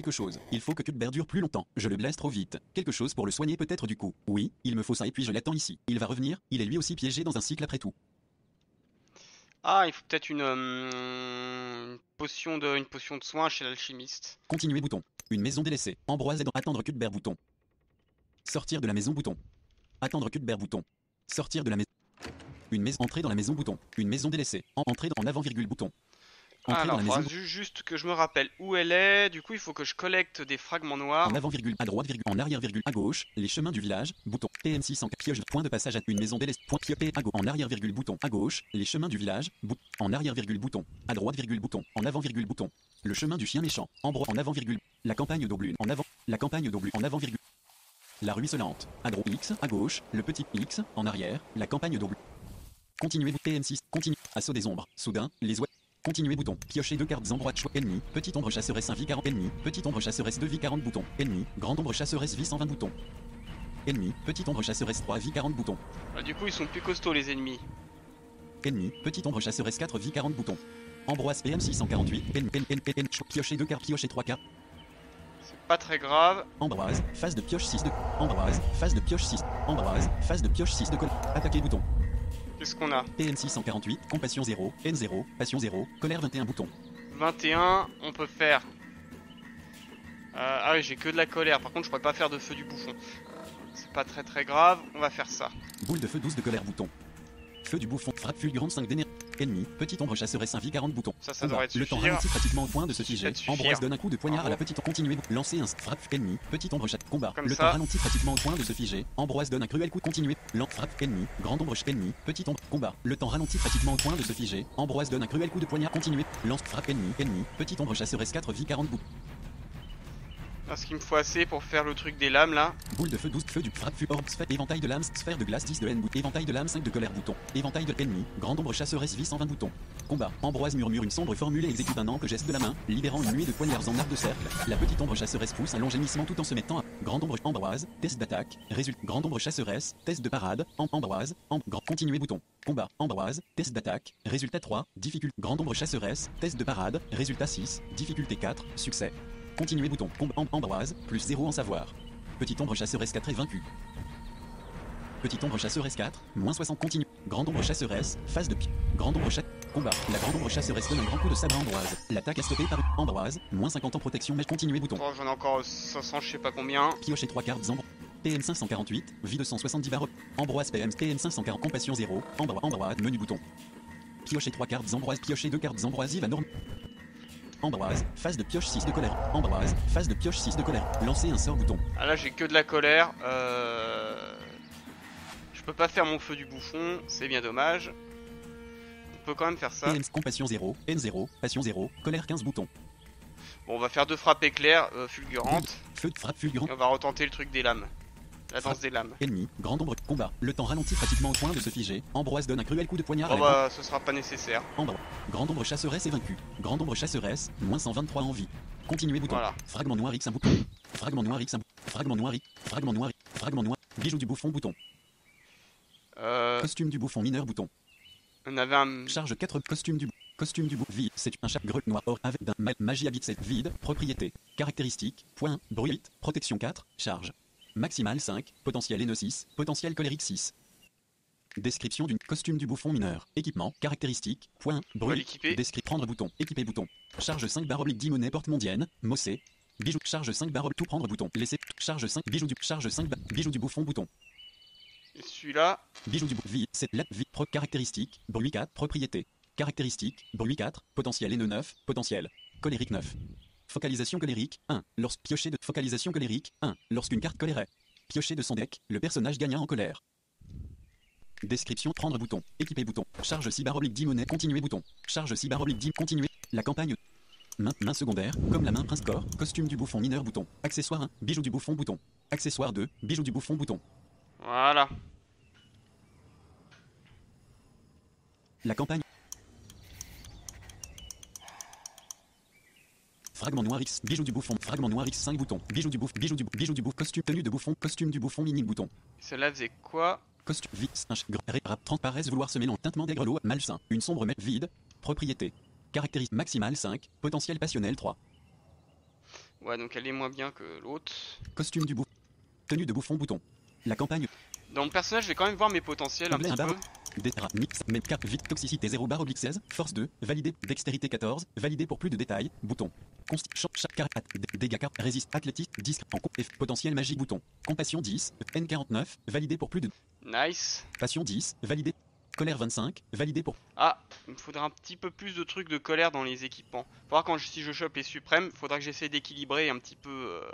quelque chose. Il faut que Cuthbert dure plus longtemps. Je le blesse trop vite. Quelque chose pour le soigner peut-être du coup. Oui, il me faut ça et puis je l'attends ici. Il va revenir, il est lui aussi piégé dans un cycle après tout. Ah, il faut peut-être une, euh, une potion de, une potion de soin chez l'alchimiste. Continuer bouton. Une maison délaissée. Ambroise aide. Attendre Cuthbert bouton. Sortir de la maison bouton. Attendre Cuthbert bouton. Sortir de la maison. Une maison. Entrer dans la maison bouton. Une maison délaissée. En entrer en avant virgule bouton. Entrer Alors, dans la faudra maison. ju- juste que je me rappelle où elle est. Du coup, il faut que je collecte des fragments noirs. En avant virgule à droite virgule en arrière virgule à gauche. Les chemins du village. Bouton. P M six cents. Pioche. Point de passage à une maison délaissée. Point P à gauche. En arrière virgule bouton. À gauche. Les chemins du village. Bouton. En arrière virgule bouton. À droite virgule bouton. En avant virgule bouton. Le chemin du chien méchant. En bro. En avant virgule. La campagne d'Aublune. En avant. La campagne d'Aublune. En avant virgule. La ruisselante. À droite X. À gauche. Le petit X. En arrière. La campagne d'Aublune. Continuer. P M six. Continue. Assaut des ombres. Soudain. Les oies. Continuer bouton. Piocher deux cartes en droite choix. Ennemi. Petite ombre chasseresse un vie quarante. Ennemi. Petite ombre chasseresse deux vie quarante bouton. Ennemi. Grande ombre chasseresse vie cent vingt bouton. Ennemi. Petite ombre chasseresse trois vie quarante bouton. Ah, du coup, ils sont plus costauds les ennemis. Ennemi. Petite ombre chasseresse quatre vie quarante bouton. Ambroise P M six cent quarante-huit. Ennemi. Ennemi. Ennemi. Ennemi. Piocher deux cartes. Piocher trois cartes. C'est pas très grave. Ambroise. Phase de pioche six de. Ambroise. Phase de pioche six. Ambroise. Phase de pioche six de colère. Attaquer bouton. Qu'est-ce qu'on a? P M six cent quarante-huit. Compassion zéro. N zéro. Passion zéro. Colère vingt et un bouton. vingt et un, on peut faire. Euh, ah oui, j'ai que de la colère. Par contre, je pourrais pas faire de feu du bouffon. C'est pas très très grave. On va faire ça. Boule de feu douze de colère bouton. Feu du bouffon. Frappe fulgurante cinq d'énergie. Ennemi. Petite ombre chasseresse un vie quarante bouton. Ça, ça Combat. devrait te Le temps suffire. ralentit pratiquement au point de se Ça figer. te suffire. Ambroise donne un coup de poignard Bravo. à la petite. Continuer. Lancer un frappe ennemi. Petite ombre chasse. Combat. Comme Le ça. temps ralentit pratiquement au point de se figer. Ambroise donne un cruel coup. Continuer. Lance frappe ennemi. Grande ombre ch- ennemi. Petite ombre. Combat. Le temps ralentit pratiquement au point de se figer. Ambroise donne un cruel coup de poignard. Continuer. Lance frappe ennemi. Ennemi. Petite ombre chasseresse quatre vie quarante bouton. Est-ce qu'il me faut assez pour faire le truc des lames là? Boule de feu douze, feu du frappe, feu orbe, sphère, éventail de lame, sphère de glace dix de haine, bout, éventail de lame cinq de colère bouton, éventail de ennemi, grande ombre chasseresse vie cent vingt bouton. Combat, Ambroise murmure une sombre formule et exécute un ample geste de la main, libérant une nuée de poignards en arc de cercle. La petite ombre chasseresse pousse un long gémissement tout en se mettant à grande ombre Ambroise, test d'attaque, résulte, grande ombre chasseresse, test de parade, Am- Ambroise, Am- grand, continuer bouton. Combat, Ambroise, test d'attaque, résultat trois, difficulté, grande ombre chasseresse, test de parade, résultat six, difficulté quatre, succès. Continuer bouton. Combat Am- Ambroise, plus zéro en savoir. Petite ombre chasseresse quatre est vaincu. Petite ombre chasseresse quatre, moins soixante continue. Grande ombre chasseresse, phase de pi. Grande ombre chasse. Combat. La grande ombre chasseresse donne un grand coup de sabre à Ambroise. L'attaque est stoppée par Ambroise, moins cinquante en protection mais continuer bouton. Oh, j'en ai encore cinq cents, je sais pas combien. Piocher trois cartes Ambroise. P M cinq cent quarante-huit, vie deux cent soixante-dix barres. Ambroise P M, P M cinq cent quarante, compassion zéro. Ambroise, Ambroise, menu bouton. Piocher trois cartes Ambroise, piocher deux cartes Ambroise, va norme. Ambroise, phase de pioche six de colère. Ambroise, phase de pioche six de colère. Lancer un sort bouton. Ah là, j'ai que de la colère. Euh... Je peux pas faire mon feu du bouffon, c'est bien dommage. On peut quand même faire ça. P M compassion zéro, N zéro, passion zéro, colère quinze boutons. Bon, on va faire deux frappes éclairs euh, fulgurantes. Feu de frappe fulgurant. Et on va retenter le truc des lames. La danse Frappe. des lames. Ennemi, grande ombre, combat. Le temps ralentit pratiquement au point de se figer. Ambroise donne un cruel coup de poignard à Oh la bah, ce sera pas nécessaire. Ambroise. Grande ombre chasseresse est vaincue. Grande ombre chasseresse, moins cent vingt-trois en vie. Continuer bouton. Voilà. Fragment noir X un bouton. Fragment noir X un bouton. Fragment noir X. Fragment noir. Fragment noir. Bijou du bouffon bouton. Euh, Costume du bouffon mineur bouton. on avait un... Charge quatre. Costume du costume du bouffon. Vide. C'est un chat grec noir or avec d'un ma- magie habite sept. Vide. Propriété. Caractéristiques. Point. Bruit huit. Protection quatre. Charge. Maximal cinq. Potentiel N six. Potentiel colérique six. Description d'une costume du bouffon mineur. Équipement. Caractéristiques. Point. On va Bruit. l'équiper. Descri prendre bouton. Équiper bouton. Charge cinq barre oblique dix monnaie porte mondienne. Mossé. Bijou. Charge cinq barre oblique tout prendre bouton. Laisser. Charge cinq. Bijou du. Charge cinq. ba- Bijou du bouffon bouton. Et celui-là, Bijou du bouffon. Vie. sept. La. Vie. Pro. Caractéristiques. Bruit quatre. Propriété. Caractéristiques. Bruit quatre. Potentiel N neuf. Potentiel. Colérique neuf. Focalisation colérique un. Lorsque piocher de focalisation colérique un. Lorsqu'une carte colérait. Piocher de son deck, le personnage gagna en colère. Description prendre bouton. Équiper bouton. Charge six barre oblique dix monnaie. Continuer bouton. Charge six barre oblique dix. Continuer. La campagne. Main, main secondaire, comme la main prince corps. Costume du bouffon mineur bouton. Accessoire un. Bijou du bouffon bouton. Accessoire deux. Bijou du bouffon bouton. voilà. La campagne. Fragment noir X, bijou du bouffon, fragment noir X cinq boutons, bijou du bouffon, bijou du bijou du bouffon, costume tenue de bouffon, costume du bouffon mini bouton, Celle-là faisait quoi? costume vix, un ch- gr- ré- rap trente paraissent vouloir se mélanger, tintement d'aigre malsain, une sombre mais vide, propriété, caractéristique maximale cinq, potentiel passionnel trois, Ouais, donc elle est moins bien que l'autre. Costume du bouffon. Tenue de bouffon bouton. La campagne. Dans mon personnage, je vais quand même voir mes potentiels un Combler petit un peu. barre. Détra, mix, même cap, vite, toxicité zéro barre oblique seize, force deux, validé, dextérité quatorze, validé pour plus de détails, bouton. Consti, champ, chaque car, at, dé- dégâts car, résiste, athlétisme, disque, en co- F, potentiel magique, bouton. Compassion dix, N quarante-neuf, validé pour plus de. Nice. Passion dix, validé. Colère vingt-cinq, validé pour. Ah, il me faudra un petit peu plus de trucs de colère dans les équipements. Faudra quand je, si je chope les suprêmes, faudra que j'essaie d'équilibrer un petit peu. Euh,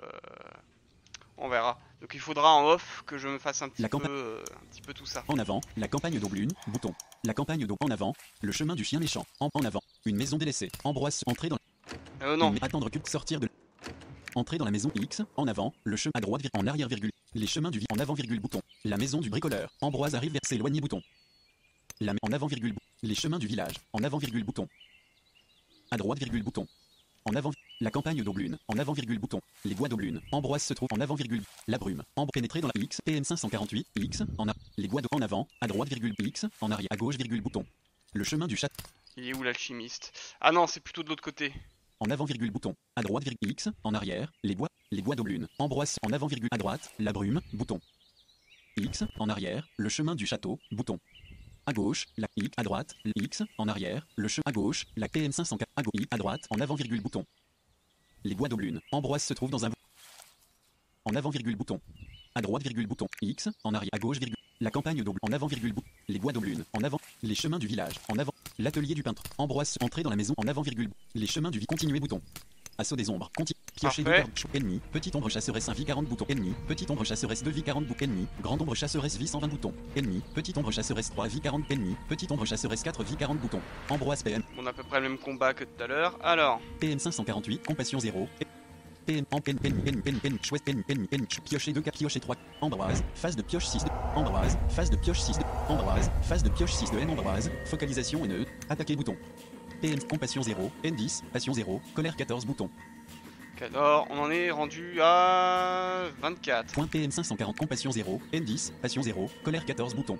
on verra. Donc il faudra en off que je me fasse un petit La peu, campa- euh, un petit peu tout ça. En avant, la campagne d'Aublune, bouton. La campagne d'Aub en avant, le chemin du chien méchant. En, en avant, une maison délaissée. Ambroise, entrer dans. Euh non. Une- attendre culte, sortir de. Entrer dans la maison X, en avant, le chemin à droite, vir- en arrière, virgule. Les chemins du vie, en avant, virgule, bouton. La maison du bricoleur. Ambroise arrive vers s'éloigner, bouton. La, en avant, virgule, bou- les chemins du village. En avant, virgule, bouton. À droite, virgule, bouton. En avant, la campagne d'Aublune. En avant, virgule, bouton. Les bois d'Aublune. Ambroise se trouve en avant, virgule. La brume. Ambre pénétré dans la X. P M cinq cent quarante-huit. X. En a. Les bois de, en avant. À droite, virgule, X. En arrière. À gauche, virgule, bouton. Le chemin du chat. Il est où l'alchimiste? Ah non, c'est plutôt de l'autre côté. En avant, virgule, bouton. À droite, virgule, X. En arrière. Les bois. Les bois d'Aublune. Ambroise. En avant, virgule. À droite. La brume. Bouton. X. En arrière. Le chemin du château. Bouton. À gauche, la X. À droite, le X. En arrière, le chemin. À gauche, la P M cinq cent quatre. À gauche, à droite, en avant, virgule, bouton. Les bois d'Aublune. Ambroise se trouve dans un. En avant, virgule, bouton. À droite, virgule, bouton. X. En arrière, à gauche, virgule. La campagne d'Aublune. En avant, virgule, bouton. Les bois d'Aublune. En avant. Les chemins du village. En avant. L'atelier du peintre. Ambroise. Entrer dans la maison. En avant, virgule. Les chemins du vie. Continuer, bouton. Assaut des ombres. Continue. Piocher deux Parfait. cartes. Chou- Ennemi. Petite ombre chasseresse un vie quarante bouton. Ennemi. Petite ombre chasseresse deux vie quarante bouton. Ennemi. Grande ombre chasseresse vie cent vingt boutons. Ennemi. Petite ombre chasseresse trois vie quarante. Ennemi. Petite ombre chasseresse quatre vie quarante boutons. Ambroise P M. On a à peu près le même combat que tout à l'heure. Alors, P M cinq cent quarante-huit. Compassion zéro. P M en pen pen pen pen pen chouette pen pen pen piocher deux cas piocher trois. Ambroise. Phase de pioche six de. Ambroise. Phase de pioche six de. Ambroise. Phase de pioche six de N. Ambroise. Focalisation et neutre. Attaquer bouton. P M compassion zéro. N dix. Passion zéro. Colère quatorze bouton. alors on en est rendu à vingt-quatre. Point P M cinq cent quarante compassion zéro, N dix, passion zéro, colère quatorze bouton.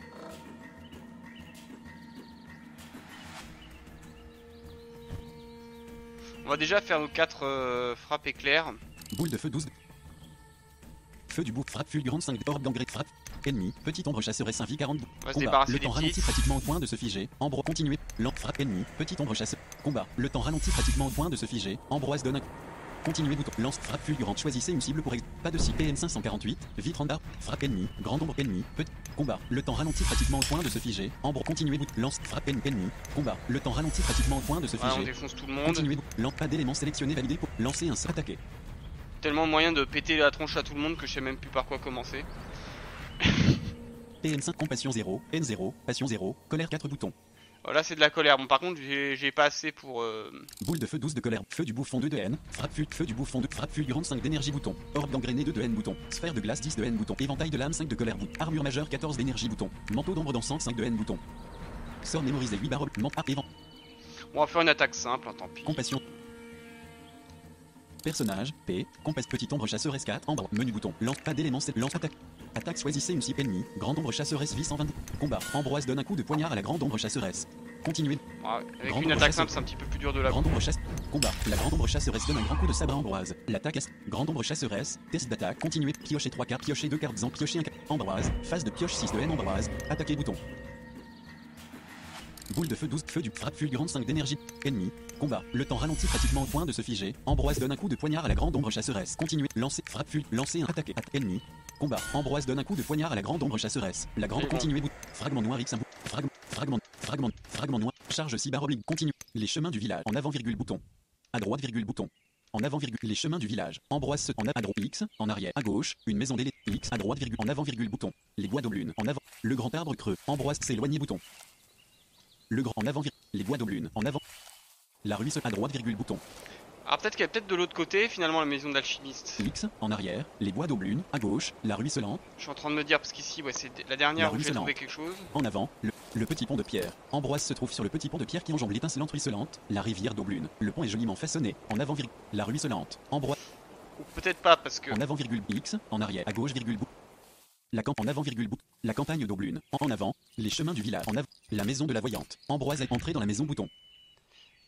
On va déjà faire nos quatre euh, frappes éclairs. Boule de feu douze. Feu du bouc, frappe fulgurante cinq, orbe d'engrais, frappe. Ennemi, petite ombre chasseresse un vie quarante. On va se Combat, débarrasser le des temps ralentit petits. pratiquement au point de se figer. Ambro, continuer. Lent, frappe ennemi, petite ombre chasseur. Combat, le temps ralentit pratiquement au point de se figer. Ambroise donne un. Continuer bouton. Lance, frappe fulgurante. Choisissez une cible pour ex. Pas de six P M cinq cent quarante-huit. Vitre en barre. Frappe ennemi. Grande ombre ennemi. Petit. Combat. Le temps ralentit pratiquement au point de se figer. Ambro. Continuer bouton. Lance. Frappe ennemi. ennemi. Combat. Le temps ralentit pratiquement au point de se Voilà, on figer. défonce tout le monde. Continuer bouton. Lance. Pas d'éléments sélectionnés validés pour lancer un saut attaqué. Tellement de moyens de péter la tronche à tout le monde que je sais même plus par quoi commencer. P M cinq compassion zéro. N zéro. Passion zéro. Colère quatre boutons. Voilà, c'est de la colère. Bon, par contre, j'ai j'ai pas assez pour. Euh... Boule de feu douze de colère. Feu du bouffon deux de N. Frappe feu, feu du bouffon deux. Frappe fulgurante cinq d'énergie bouton. Orbe d'engrené deux de N bouton. Sphère de glace dix de N bouton. Éventail de lame cinq de colère bouton. Armure majeure quatorze d'énergie bouton. Manteau d'ombre dansant cinq de N bouton. Sort mémorisé huit barres. Ment ah, évent. On va faire une attaque simple, hein, tant pis. Compassion. Personnage. P. Compasse petite ombre chasseresse quatre. Ambre. Menu bouton. Lance pas d'éléments. c'est- Lance attaque. Attaque choisissez une cible ennemie. Grande ombre chasseresse vie cent vingt. Combat. Ambroise donne un coup de poignard à la grande ombre chasseresse. Continuez. Ouais, avec Grande une ombre attaque chasse- simple, c'est un petit peu plus dur de la. Grande ombre chasse. Combat. La grande ombre chasseresse donne un grand coup de sabre à Ambroise. L'attaque est. Grande ombre chasseresse. Test d'attaque. Continuez. Piocher trois cartes. Piocher deux cartes en. Piocher un. Ambroise. Phase de pioche six de N. Ambroise. Attaquer bouton. Boule de feu douze. Feu du frappe fulgurante cinq d'énergie. Ennemi. Combat. Le temps ralentit pratiquement au point de se figer. Ambroise donne un coup de poignard à la grande ombre chasseresse. Continuez. Lancer. Frappe ful. Lancer un attaquer. At ennemi. Combat. Ambroise donne un coup de poignard à la grande ombre chasseresse. La grande C'est bon. continuez. Bout. Fragment noir X un bout. Fragment. Fragment. Fragment. Fragment noir. Charge six barres oblique. Continue. Les chemins du village. En avant virgule bouton. À droite virgule bouton. En avant virgule. Les chemins du village. Ambroise se. En a- à droite X. En arrière. À gauche. Une maison délai. X. À droite virgule. En avant virgule bouton. Les bois d'Aulune. En avant. Le grand arbre creux. Ambroise s'éloigner bouton. Le grand en avant vir- les bois d'Aulune. En avant. La ruisse à droite virgule bouton. Alors peut-être qu'il y a peut-être de l'autre côté, finalement, la maison d'alchimiste. X. En arrière. Les bois d'Aulune. À gauche. La ruisselante. Je suis en train de me dire, parce qu'ici, ouais, c'est la La dernière où j'ai ruisselante. trouvé quelque chose. En avant. Le, le petit pont de pierre. Ambroise se trouve sur le petit pont de pierre qui enjambe l'étincelante ruisselante. La rivière d'Aulune. Le pont est joliment façonné. En avant virgule. La ruisselante. Ambroise. Ou peut-être pas, parce que. En avant virgule X. En arrière. À gauche virgule bout. La camp en avant virgule bout. La campagne d'Aulune. En, en avant. Les chemins du village. En avant. La maison de la voyante. Ambroise est entrée dans la maison bouton.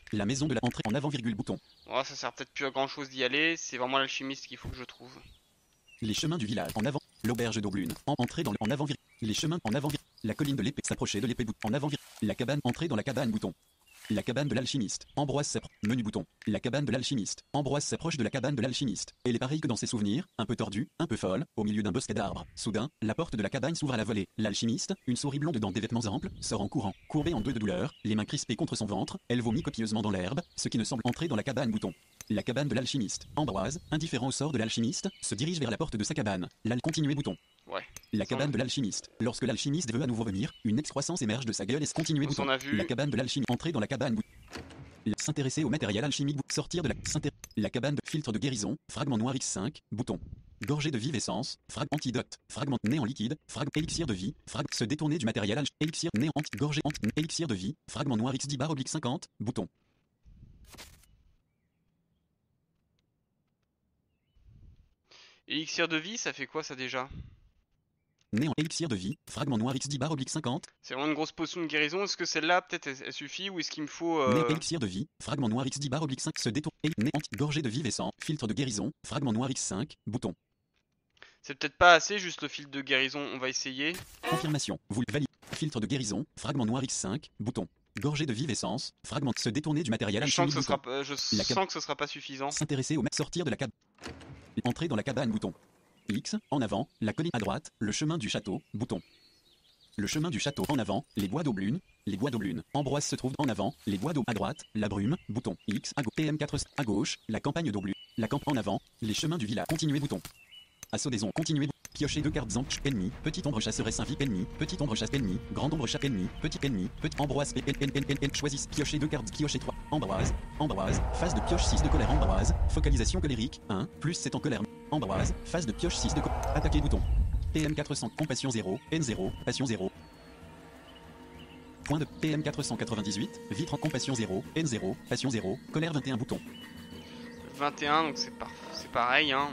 La maison de la entrée en avant, virgule, bouton. Oh, ça sert peut-être plus à grand chose d'y aller, c'est vraiment l'alchimiste qu'il faut que je trouve. Les chemins du village en avant. L'auberge d'Aubelune. En entrée dans le en avant, virgule. Les chemins en avant, virgule. La colline de l'épée. S'approcher de l'épée, bouton. En avant, virgule. La cabane. Entrer dans la cabane, bouton. La cabane de l'alchimiste. Ambroise s'approche. Menu bouton. La cabane de l'alchimiste. Ambroise s'approche de la cabane de l'alchimiste. Elle est pareille que dans ses souvenirs, un peu tordue, un peu folle, au milieu d'un bosquet d'arbres. Soudain, la porte de la cabane s'ouvre à la volée. L'alchimiste, une souris blonde dans des vêtements amples, sort en courant. Courbée en deux de douleur, les mains crispées contre son ventre, elle vomit copieusement dans l'herbe, ce qui ne semble entrer dans la cabane, bouton. La cabane de l'alchimiste. Ambroise, indifférent au sort de l'alchimiste, se dirige vers la porte de sa cabane. L'al continuer, bouton. Ouais. La cabane de l'alchimiste. Lorsque l'alchimiste veut à nouveau venir, une excroissance émerge de sa gueule et se continue, bouton. On a vu. La cabane de l'alchimiste. Entrer dans la cabane, bouton. S'intéresser au matériel alchimique. Sortir de la... La cabane de filtre de guérison. Fragment noir X cinq. Bouton. Gorgée de vive essence. Frag antidote. Fragment néant liquide. Frag élixir de vie. Frag se détourner du matériel alchimique. Élixir néant anti gorgée anti élixir de vie. Fragment noir X dix barre oblique cinquante. Bouton. Élixir de vie, ça fait quoi ça déjà? Néant élixir de vie. Fragment noir X dix barre oblique cinquante. C'est vraiment une grosse potion de guérison. Est-ce que celle-là, peut-être, elle, elle suffit ou est-ce qu'il me faut. Euh... Néant élixir de vie. Fragment noir X dix barre oblique cinq. Se détourne. Néant anti gorgée de vive essence. Filtre de guérison. Fragment noir X cinq. Bouton. C'est peut-être pas assez, juste le fil de guérison. On va essayer. Confirmation. Vous le validez. Filtre de guérison. Fragment noir X cinq. Bouton. Gorgée de vive essence. Fragment. Se détourner du matériel Je sens alchimique. que ce sera, Bouton. pas- je La sens que ce sera pas suffisant. S'intéresser au mec. Sortir de la cabane. Entrer dans la cabane. Bouton. X. En avant. La colline à droite. Le chemin du château. Bouton. Le chemin du château en avant. Les bois d'Aubelune. Les bois d'Aubelune. Ambroise se trouve en avant. Les bois d'Aubelune. À droite. La brume. Bouton. X. À gauche. P M quatre. À gauche. La campagne d'Aubelune. La camp en avant. Les chemins du village. Continuer. Bouton. Assaut des ondes. Continuer. Piocher deux cartes en ennemi. Petite ombre chasseresse invite ennemi. Petite ombre chasse ennemi. Grande ombre chasse ennemi. Petit ennemi. Petit Ambroise. P N N N N N. Choisissez. Piocher deux cartes. Piocher trois. Ambroise. Ambroise. Phase de pioche six de colère. Ambroise. Focalisation colérique. un. Plus sept en colère. Ambroise. Phase de pioche six de colère. Attaquer. Bouton. P M quatre cents. Compassion zéro. N zéro. Passion zéro. Point de P M quatre cent quatre-vingt-dix-huit. Vitre en compassion zéro. N zéro. Passion zéro. Colère vingt et un. Bouton. vingt et un, donc c'est par... c'est pareil, hein.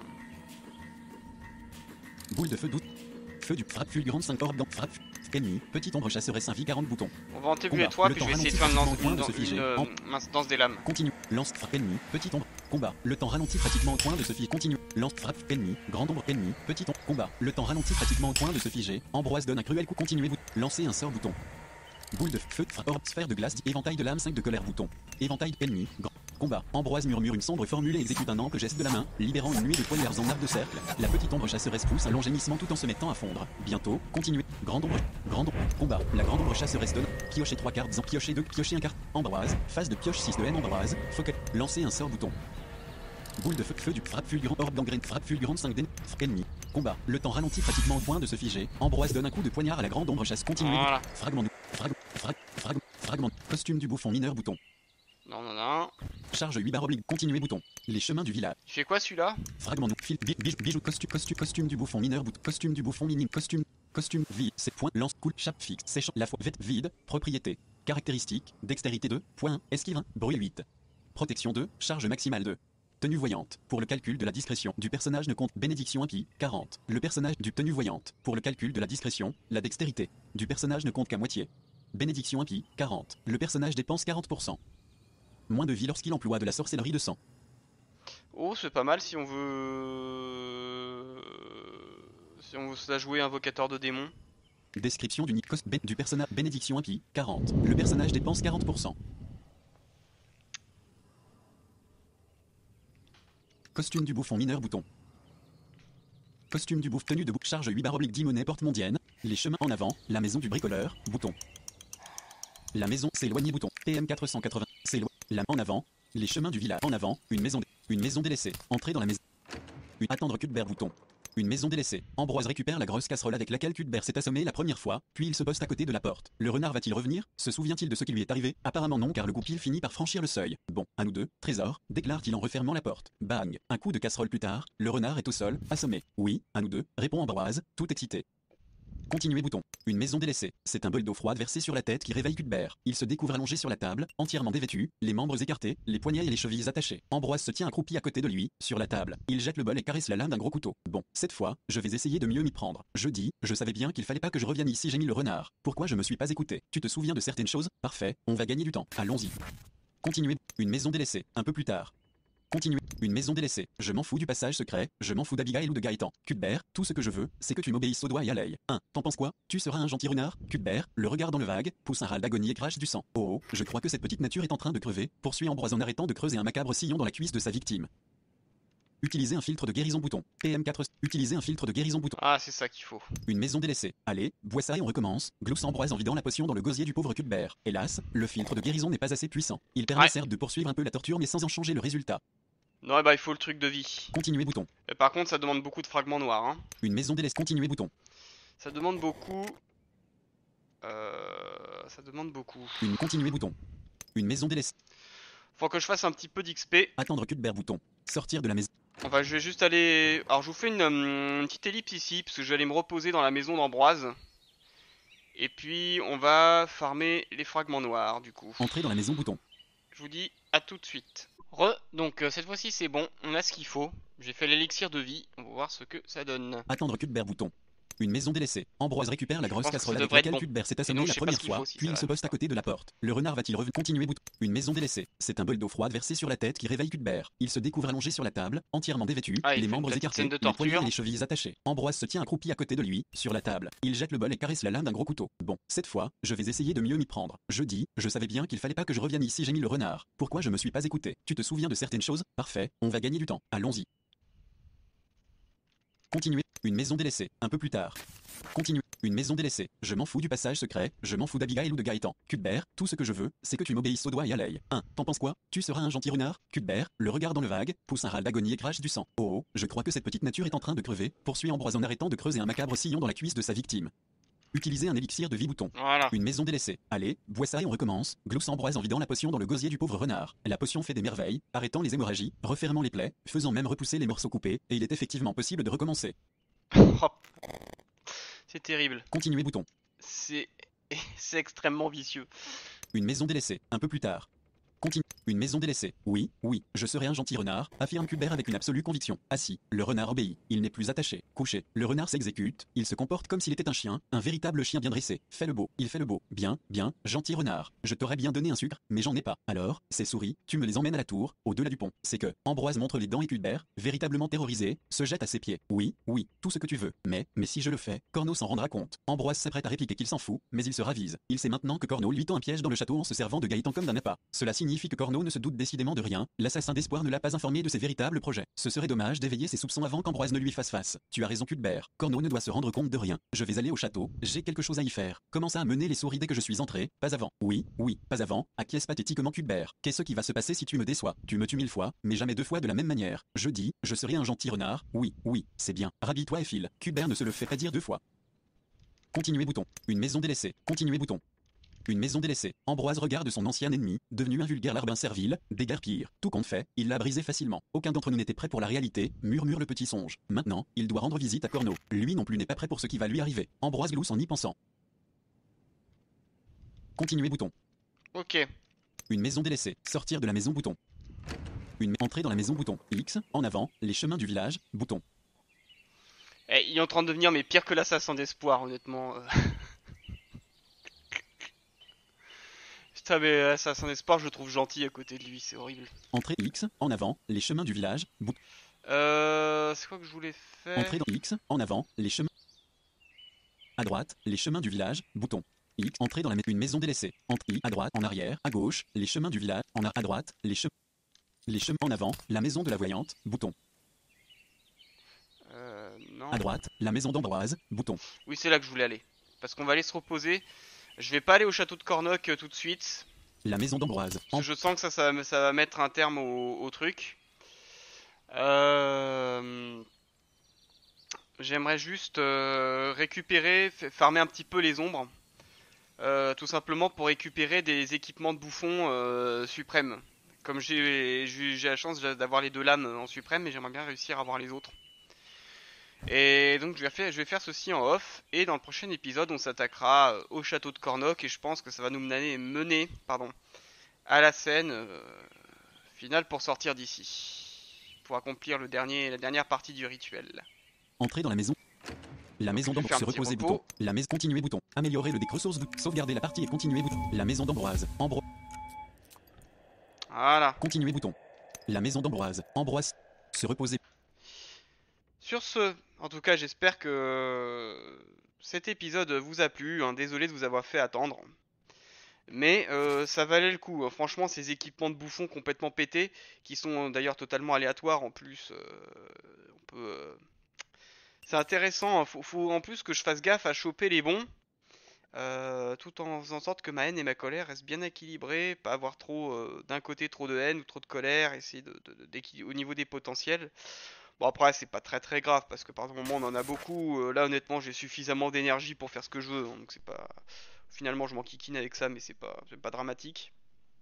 Boule de feu doute. Feu du frappe fulgurante cinq orbe dans frappe. Ennemi. Petite ombre chasseresse un vie quarante. Bouton. On va en T Combat. et toi, Le puis je vais temps essayer de faire une, ralentit lance- pratiquement une, au point de se une, figer. euh, En- mince danse des lames. Continue. Lance frappe ennemi. Petite ombre. Combat. Le temps ralentit pratiquement au point de se figer. Continue. Lance frappe ennemi. Grande ombre ennemi. Petite ombre. Combat. Le temps ralentit pratiquement au point de se figer. Ambroise donne un cruel coup. Continuez. Bouton. Lancez un sort. Bouton. Boule de feu. Frappe. Orbe. Sphère de glace. Éventail de lame. cinq de colère. Bouton. Éventail ennemi. Grand. Combat. Ambroise murmure une sombre formule et exécute un ample geste de la main, libérant une nuée de poignards en arc de cercle. La petite ombre chasseresse pousse un long gémissement tout en se mettant à fondre. Bientôt, continuez. Grande ombre. Grande ombre. Combat. La grande ombre chasseresse donne. Piocher trois cartes. En piocher deux. Piocher un carte. Ambroise. Phase de pioche six de N. Ambroise. Focal. Lancer un sort. Bouton. Boule de feu. Feu du frappe fulgurant. Orbe d'engraine. Frappe fulgurante cinq d'ennemi. Ennemi. Combat. Le temps ralentit pratiquement au point de se figer. Ambroise donne un coup de poignard à la grande ombre chasse. Continuez. Voilà. Fragment. Fragment. Frag. Frag. Fragment. Costume du bouffon mineur. Bouton. Non, non, non. Charge huit barres oblique. Continuez. Bouton. Les chemins du village. Tu fais quoi celui-là? Fragment nou, fil, bi- bijou, bijou, costume, costume, costume du bouffon mineur, bout, costume du bouffon minime, costume, costume, vie, c'est point, lance, coule, chape fixe, séchant, la fois, vête, vide, propriété, caractéristiques, dextérité deux, point, esquive un, bruit huit, protection deux, charge maximale deux. Tenue voyante, pour le calcul de la discrétion du personnage ne compte, bénédiction impie, quarante, le personnage du tenue voyante, pour le calcul de la discrétion, la dextérité, du personnage ne compte qu'à moitié. Bénédiction impie, quarante, le personnage dépense quarante pour cent. Moins de vie lorsqu'il emploie de la sorcellerie de sang. Oh, c'est pas mal si on veut. Si on veut se la jouer invocateur de démons. Description du, Nikos, ben- du personnage bénédiction impie, quarante. Le personnage dépense quarante pour cent. Costume du bouffon mineur bouton. Costume du bouffe tenue de bouche charge huit barres oblique dix monnaies porte mondienne. Les chemins en avant, la maison du bricoleur, bouton. La maison s'éloigner bouton. P M quatre cent quatre-vingts. S'éloigner. La en avant. Les chemins du village en avant. Une maison. dé- Une maison délaissée. Entrer dans la maison. Une attendre Cuthbert bouton. Une maison délaissée. Ambroise récupère la grosse casserole avec laquelle Cuthbert s'est assommé la première fois, puis il se poste à côté de la porte. Le renard va-t-il revenir? Se souvient-il de ce qui lui est arrivé? Apparemment non car le goupil finit par franchir le seuil. Bon, à nous deux, trésor, déclare-t-il en refermant la porte. Bang. Un coup de casserole plus tard, le renard est au sol, assommé. Oui, à nous deux, répond Ambroise, tout excité. Continuez bouton. Une maison délaissée. C'est un bol d'eau froide versé sur la tête qui réveille Cuthbert. Il se découvre allongé sur la table, entièrement dévêtu, les membres écartés, les poignets et les chevilles attachés. Ambroise se tient accroupi à côté de lui, sur la table. Il jette le bol et caresse la lame d'un gros couteau. Bon, cette fois, je vais essayer de mieux m'y prendre. Je dis, je savais bien qu'il fallait pas que je revienne ici, gémit le renard. Pourquoi je me suis pas écouté? Tu te souviens de certaines choses? Parfait, on va gagner du temps. Allons-y. Continuer. Une maison délaissée. Un peu plus tard. Continuer. Une maison délaissée. Je m'en fous du passage secret. Je m'en fous d'Abigail ou de Gaëtan. Cuthbert, tout ce que je veux, c'est que tu m'obéisses au doigt et à l'œil. un. T'en penses quoi? Tu seras un gentil renard? Cuthbert, le regard dans le vague, pousse un râle d'agonie et crache du sang. Oh, oh, je crois que cette petite nature est en train de crever, poursuit Ambroise en arrêtant de creuser un macabre sillon dans la cuisse de sa victime. Utiliser un filtre de guérison bouton. P M quatre. Utiliser un filtre de guérison bouton. Ah, c'est ça qu'il faut. Une maison délaissée. Allez, bois ça et on recommence. Glousse Ambroise en vidant la potion dans le gosier du pauvre Cuthbert. Hélas, le filtre de guérison n'est pas assez puissant. Il permet Ouais. certes de poursuivre un peu la torture mais sans en changer le résultat. Non, bah il faut le truc de vie. Continuer bouton. Et par contre, ça demande beaucoup de fragments noirs. Hein. Une maison délaissée. Continuer bouton. Ça demande beaucoup. Euh... Ça demande beaucoup. Une continuer bouton. Une maison délaissée. Faut que je fasse un petit peu d'X P. Attendre Cuthbert bouton. Sortir de la maison. Enfin, je vais juste aller... Alors, je vous fais une, hum, une petite ellipse ici, parce que je vais aller me reposer dans la maison d'Ambroise. Et puis, on va farmer les fragments noirs, du coup. Entrer dans la maison bouton. Je vous dis à tout de suite. Re, donc euh, cette fois-ci c'est bon, on a ce qu'il faut. J'ai fait l'élixir de vie, on va voir ce que ça donne. Attendre Cuthbert bouton. Une maison délaissée. Ambroise récupère la Je grosse pense que casserole ça avec devrait être laquelle bon. Cuthbert s'est Et assommé donc, la je sais pas première ce qu'il faut fois, si puis ça il se va poste à côté de la porte. Le renard va-t-il revenir? Continuer bouton. Une maison délaissée. C'est un bol d'eau froide versé sur la tête qui réveille Cuthbert. Il se découvre allongé sur la table, entièrement dévêtu, Ah, il les fait une membres petite écartés, scène de les poignets et torture. les chevilles attachées. Ambroise se tient accroupi à côté de lui, sur la table. Il jette le bol et caresse la lame d'un gros couteau. Bon, cette fois, je vais essayer de mieux m'y prendre. Je dis, je savais bien qu'il fallait pas que je revienne ici, j'ai mis le renard. Pourquoi je me suis pas écouté? Tu te souviens de certaines choses? Parfait, on va gagner du temps. Allons-y. Continuer. Une maison délaissée. Un peu plus tard. Continuer. Une maison délaissée. Je m'en fous du passage secret. Je m'en fous d'Abigail ou de Gaëtan. Cuthbert, tout ce que je veux, c'est que tu m'obéisses au doigt et à l'œil. un. T'en penses quoi? Tu seras un gentil renard? Cuthbert, le regard dans le vague, pousse un râle d'agonie et crache du sang. Oh, oh, je crois que cette petite nature est en train de crever, poursuit Ambroise en arrêtant de creuser un macabre sillon dans la cuisse de sa victime. Utiliser un élixir de vie bouton. Voilà. Une maison délaissée. Allez, bois ça et on recommence. Glousse Ambroise en vidant la potion dans le gosier du pauvre renard. La potion fait des merveilles, arrêtant les hémorragies, refermant les plaies, faisant même repousser les morceaux coupés, et il est effectivement possible de recommencer. Oh. C'est terrible. Continuer bouton. C'est c'est extrêmement vicieux. Une maison délaissée. Un peu plus tard. Continue. Une maison délaissée. Oui, oui, je serai un gentil renard, affirme Cuthbert avec une absolue conviction. Assis, le renard obéit. Il n'est plus attaché. Couché, le renard s'exécute. Il se comporte comme s'il était un chien, un véritable chien bien dressé. Fait le beau. Il fait le beau. Bien, bien, gentil renard. Je t'aurais bien donné un sucre, mais j'en ai pas. Alors, ces souris, tu me les emmènes à la tour, au-delà du pont. C'est que, Ambroise montre les dents et Cuthbert, véritablement terrorisé, se jette à ses pieds. Oui, oui, tout ce que tu veux. Mais, mais si je le fais, Corneau s'en rendra compte. Ambroise s'apprête à répliquer qu'il s'en fout, mais il se ravise. Il sait maintenant que Corneau lui tend un piège dans le château en se servant de Gaëtan comme d'un appât. Cela signifie que Corneau ne se doute décidément de rien. L'assassin d'espoir ne l'a pas informé de ses véritables projets. Ce serait dommage d'éveiller ses soupçons avant qu'Ambroise ne lui fasse face. Tu as raison Cuthbert. Corneau ne doit se rendre compte de rien. Je vais aller au château. J'ai quelque chose à y faire. Commence à mener les souris dès que je suis entré. Pas avant. Oui, oui, pas avant. Acquiesce pathétiquement Cuthbert. Qu'est-ce qui va se passer si tu me déçois? Tu me tues mille fois, mais jamais deux fois de la même manière. Je dis, je serai un gentil renard. Oui, oui, c'est bien. Rhabille-toi et file. Cuthbert ne se le fait pas dire deux fois. Continuer bouton. Une maison délaissée. Continuer bouton. Une maison délaissée. Ambroise regarde son ancien ennemi, devenu un vulgaire larbin servile, déguerpire. Tout compte fait, il l'a brisé facilement. Aucun d'entre nous n'était prêt pour la réalité, murmure le petit songe. Maintenant, il doit rendre visite à Corneau. Lui non plus n'est pas prêt pour ce qui va lui arriver. Ambroise glousse en y pensant. Continuer bouton. Ok. Une maison délaissée. Sortir de la maison bouton. Une entrée dans la maison bouton. X, en avant, les chemins du village, bouton. Eh, il est en train de devenir mais pire que l'assassin d'espoir honnêtement. euh. Putain mais l'assassin d'espoir je le trouve gentil à côté de lui, c'est horrible. Entrée X, en avant, les chemins du village, bouton. Euh... C'est quoi que je voulais faire? Entrée dans X, en avant, les chemins. À droite, les chemins du village, bouton. X, entrée dans la ma- une maison délaissée. Entrée à droite, en arrière, à gauche, les chemins du village, en a- à droite, les chemins. Les chemins en avant, la maison de la voyante, bouton. Euh... Non. À droite, la maison d'Ambroise, bouton. Oui c'est là que je voulais aller. Parce qu'on va aller se reposer. Je vais pas aller au château de Cornoc euh, tout de suite. La maison d'Ambroise. Parce que je sens que ça, ça, va- ça va mettre un terme au, au truc. Euh... J'aimerais juste euh, récupérer, f- farmer un petit peu les ombres. Euh, tout simplement pour récupérer des équipements de bouffon euh, suprêmes. Comme j'ai j'ai j'ai la chance d'avoir les deux lames en suprême, mais j'aimerais bien réussir à avoir les autres. Et donc je vais faire, je vais faire ceci en off. Et dans le prochain épisode, on s'attaquera euh, au château de Cornoc. Et je pense que ça va nous mener, mener pardon, à la scène euh, finale pour sortir d'ici. Pour accomplir le dernier, la dernière partie du rituel. Entrée dans la maison. La maison je vais d'Ambroise. faire Se un petit reposer repos. bouton. La maison. Continuer bouton. Améliorer le déc ressources bouton. Sauvegarder la partie et continuer bouton. La maison d'Ambroise. Ambro. Voilà. Continuer bouton. La maison d'Ambroise. Ambroise. Se reposer. Sur ce, en tout cas, j'espère que cet épisode vous a plu. Hein. Désolé de vous avoir fait attendre. Mais euh, ça valait le coup. Franchement, ces équipements de bouffons complètement pétés, qui sont d'ailleurs totalement aléatoires en plus, euh, on peut, euh, c'est intéressant. Faut, faut en plus que je fasse gaffe à choper les bons, euh, tout en faisant en sorte que ma haine et ma colère restent bien équilibrées, pas avoir trop euh, d'un côté trop de haine ou trop de colère, essayer de, de- de- d'équil- au niveau des potentiels. Bon après c'est pas très très grave parce que par moment on en a beaucoup. Euh, là honnêtement j'ai suffisamment d'énergie pour faire ce que je veux, hein, donc c'est pas. Finalement je m'en kikine avec ça mais c'est pas c'est pas dramatique.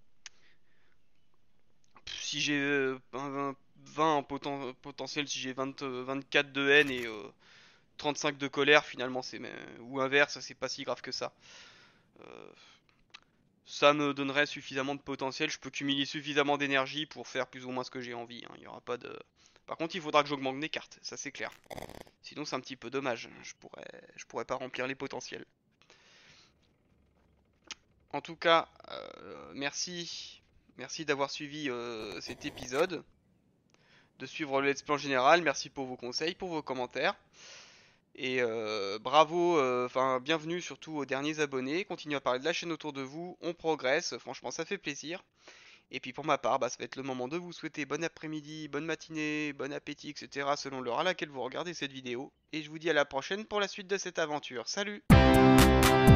Si j'ai euh, un- un- vingt en poten- potentiel, si j'ai vingt, euh, vingt-quatre de haine et euh, trente-cinq de colère, finalement c'est ou inverse, c'est pas si grave que ça. Euh, Ça me donnerait suffisamment de potentiel, je peux cumuler suffisamment d'énergie pour faire plus ou moins ce que j'ai envie. Hein. Il y aura pas de. Par contre, il faudra que j'augmente mes cartes, ça c'est clair. Sinon, c'est un petit peu dommage. Je pourrais, je pourrais pas remplir les potentiels. En tout cas, euh, merci, merci d'avoir suivi euh, cet épisode, de suivre le let's play en général. Merci pour vos conseils, pour vos commentaires. Et euh, bravo, euh, enfin bienvenue surtout aux derniers abonnés. Continuez à parler de la chaîne autour de vous. On progresse. Franchement, ça fait plaisir. Et puis pour ma part, bah, ça va être le moment de vous souhaiter bon après-midi, bonne matinée, bon appétit, et cetera selon l'heure à laquelle vous regardez cette vidéo. Et je vous dis à la prochaine pour la suite de cette aventure. Salut!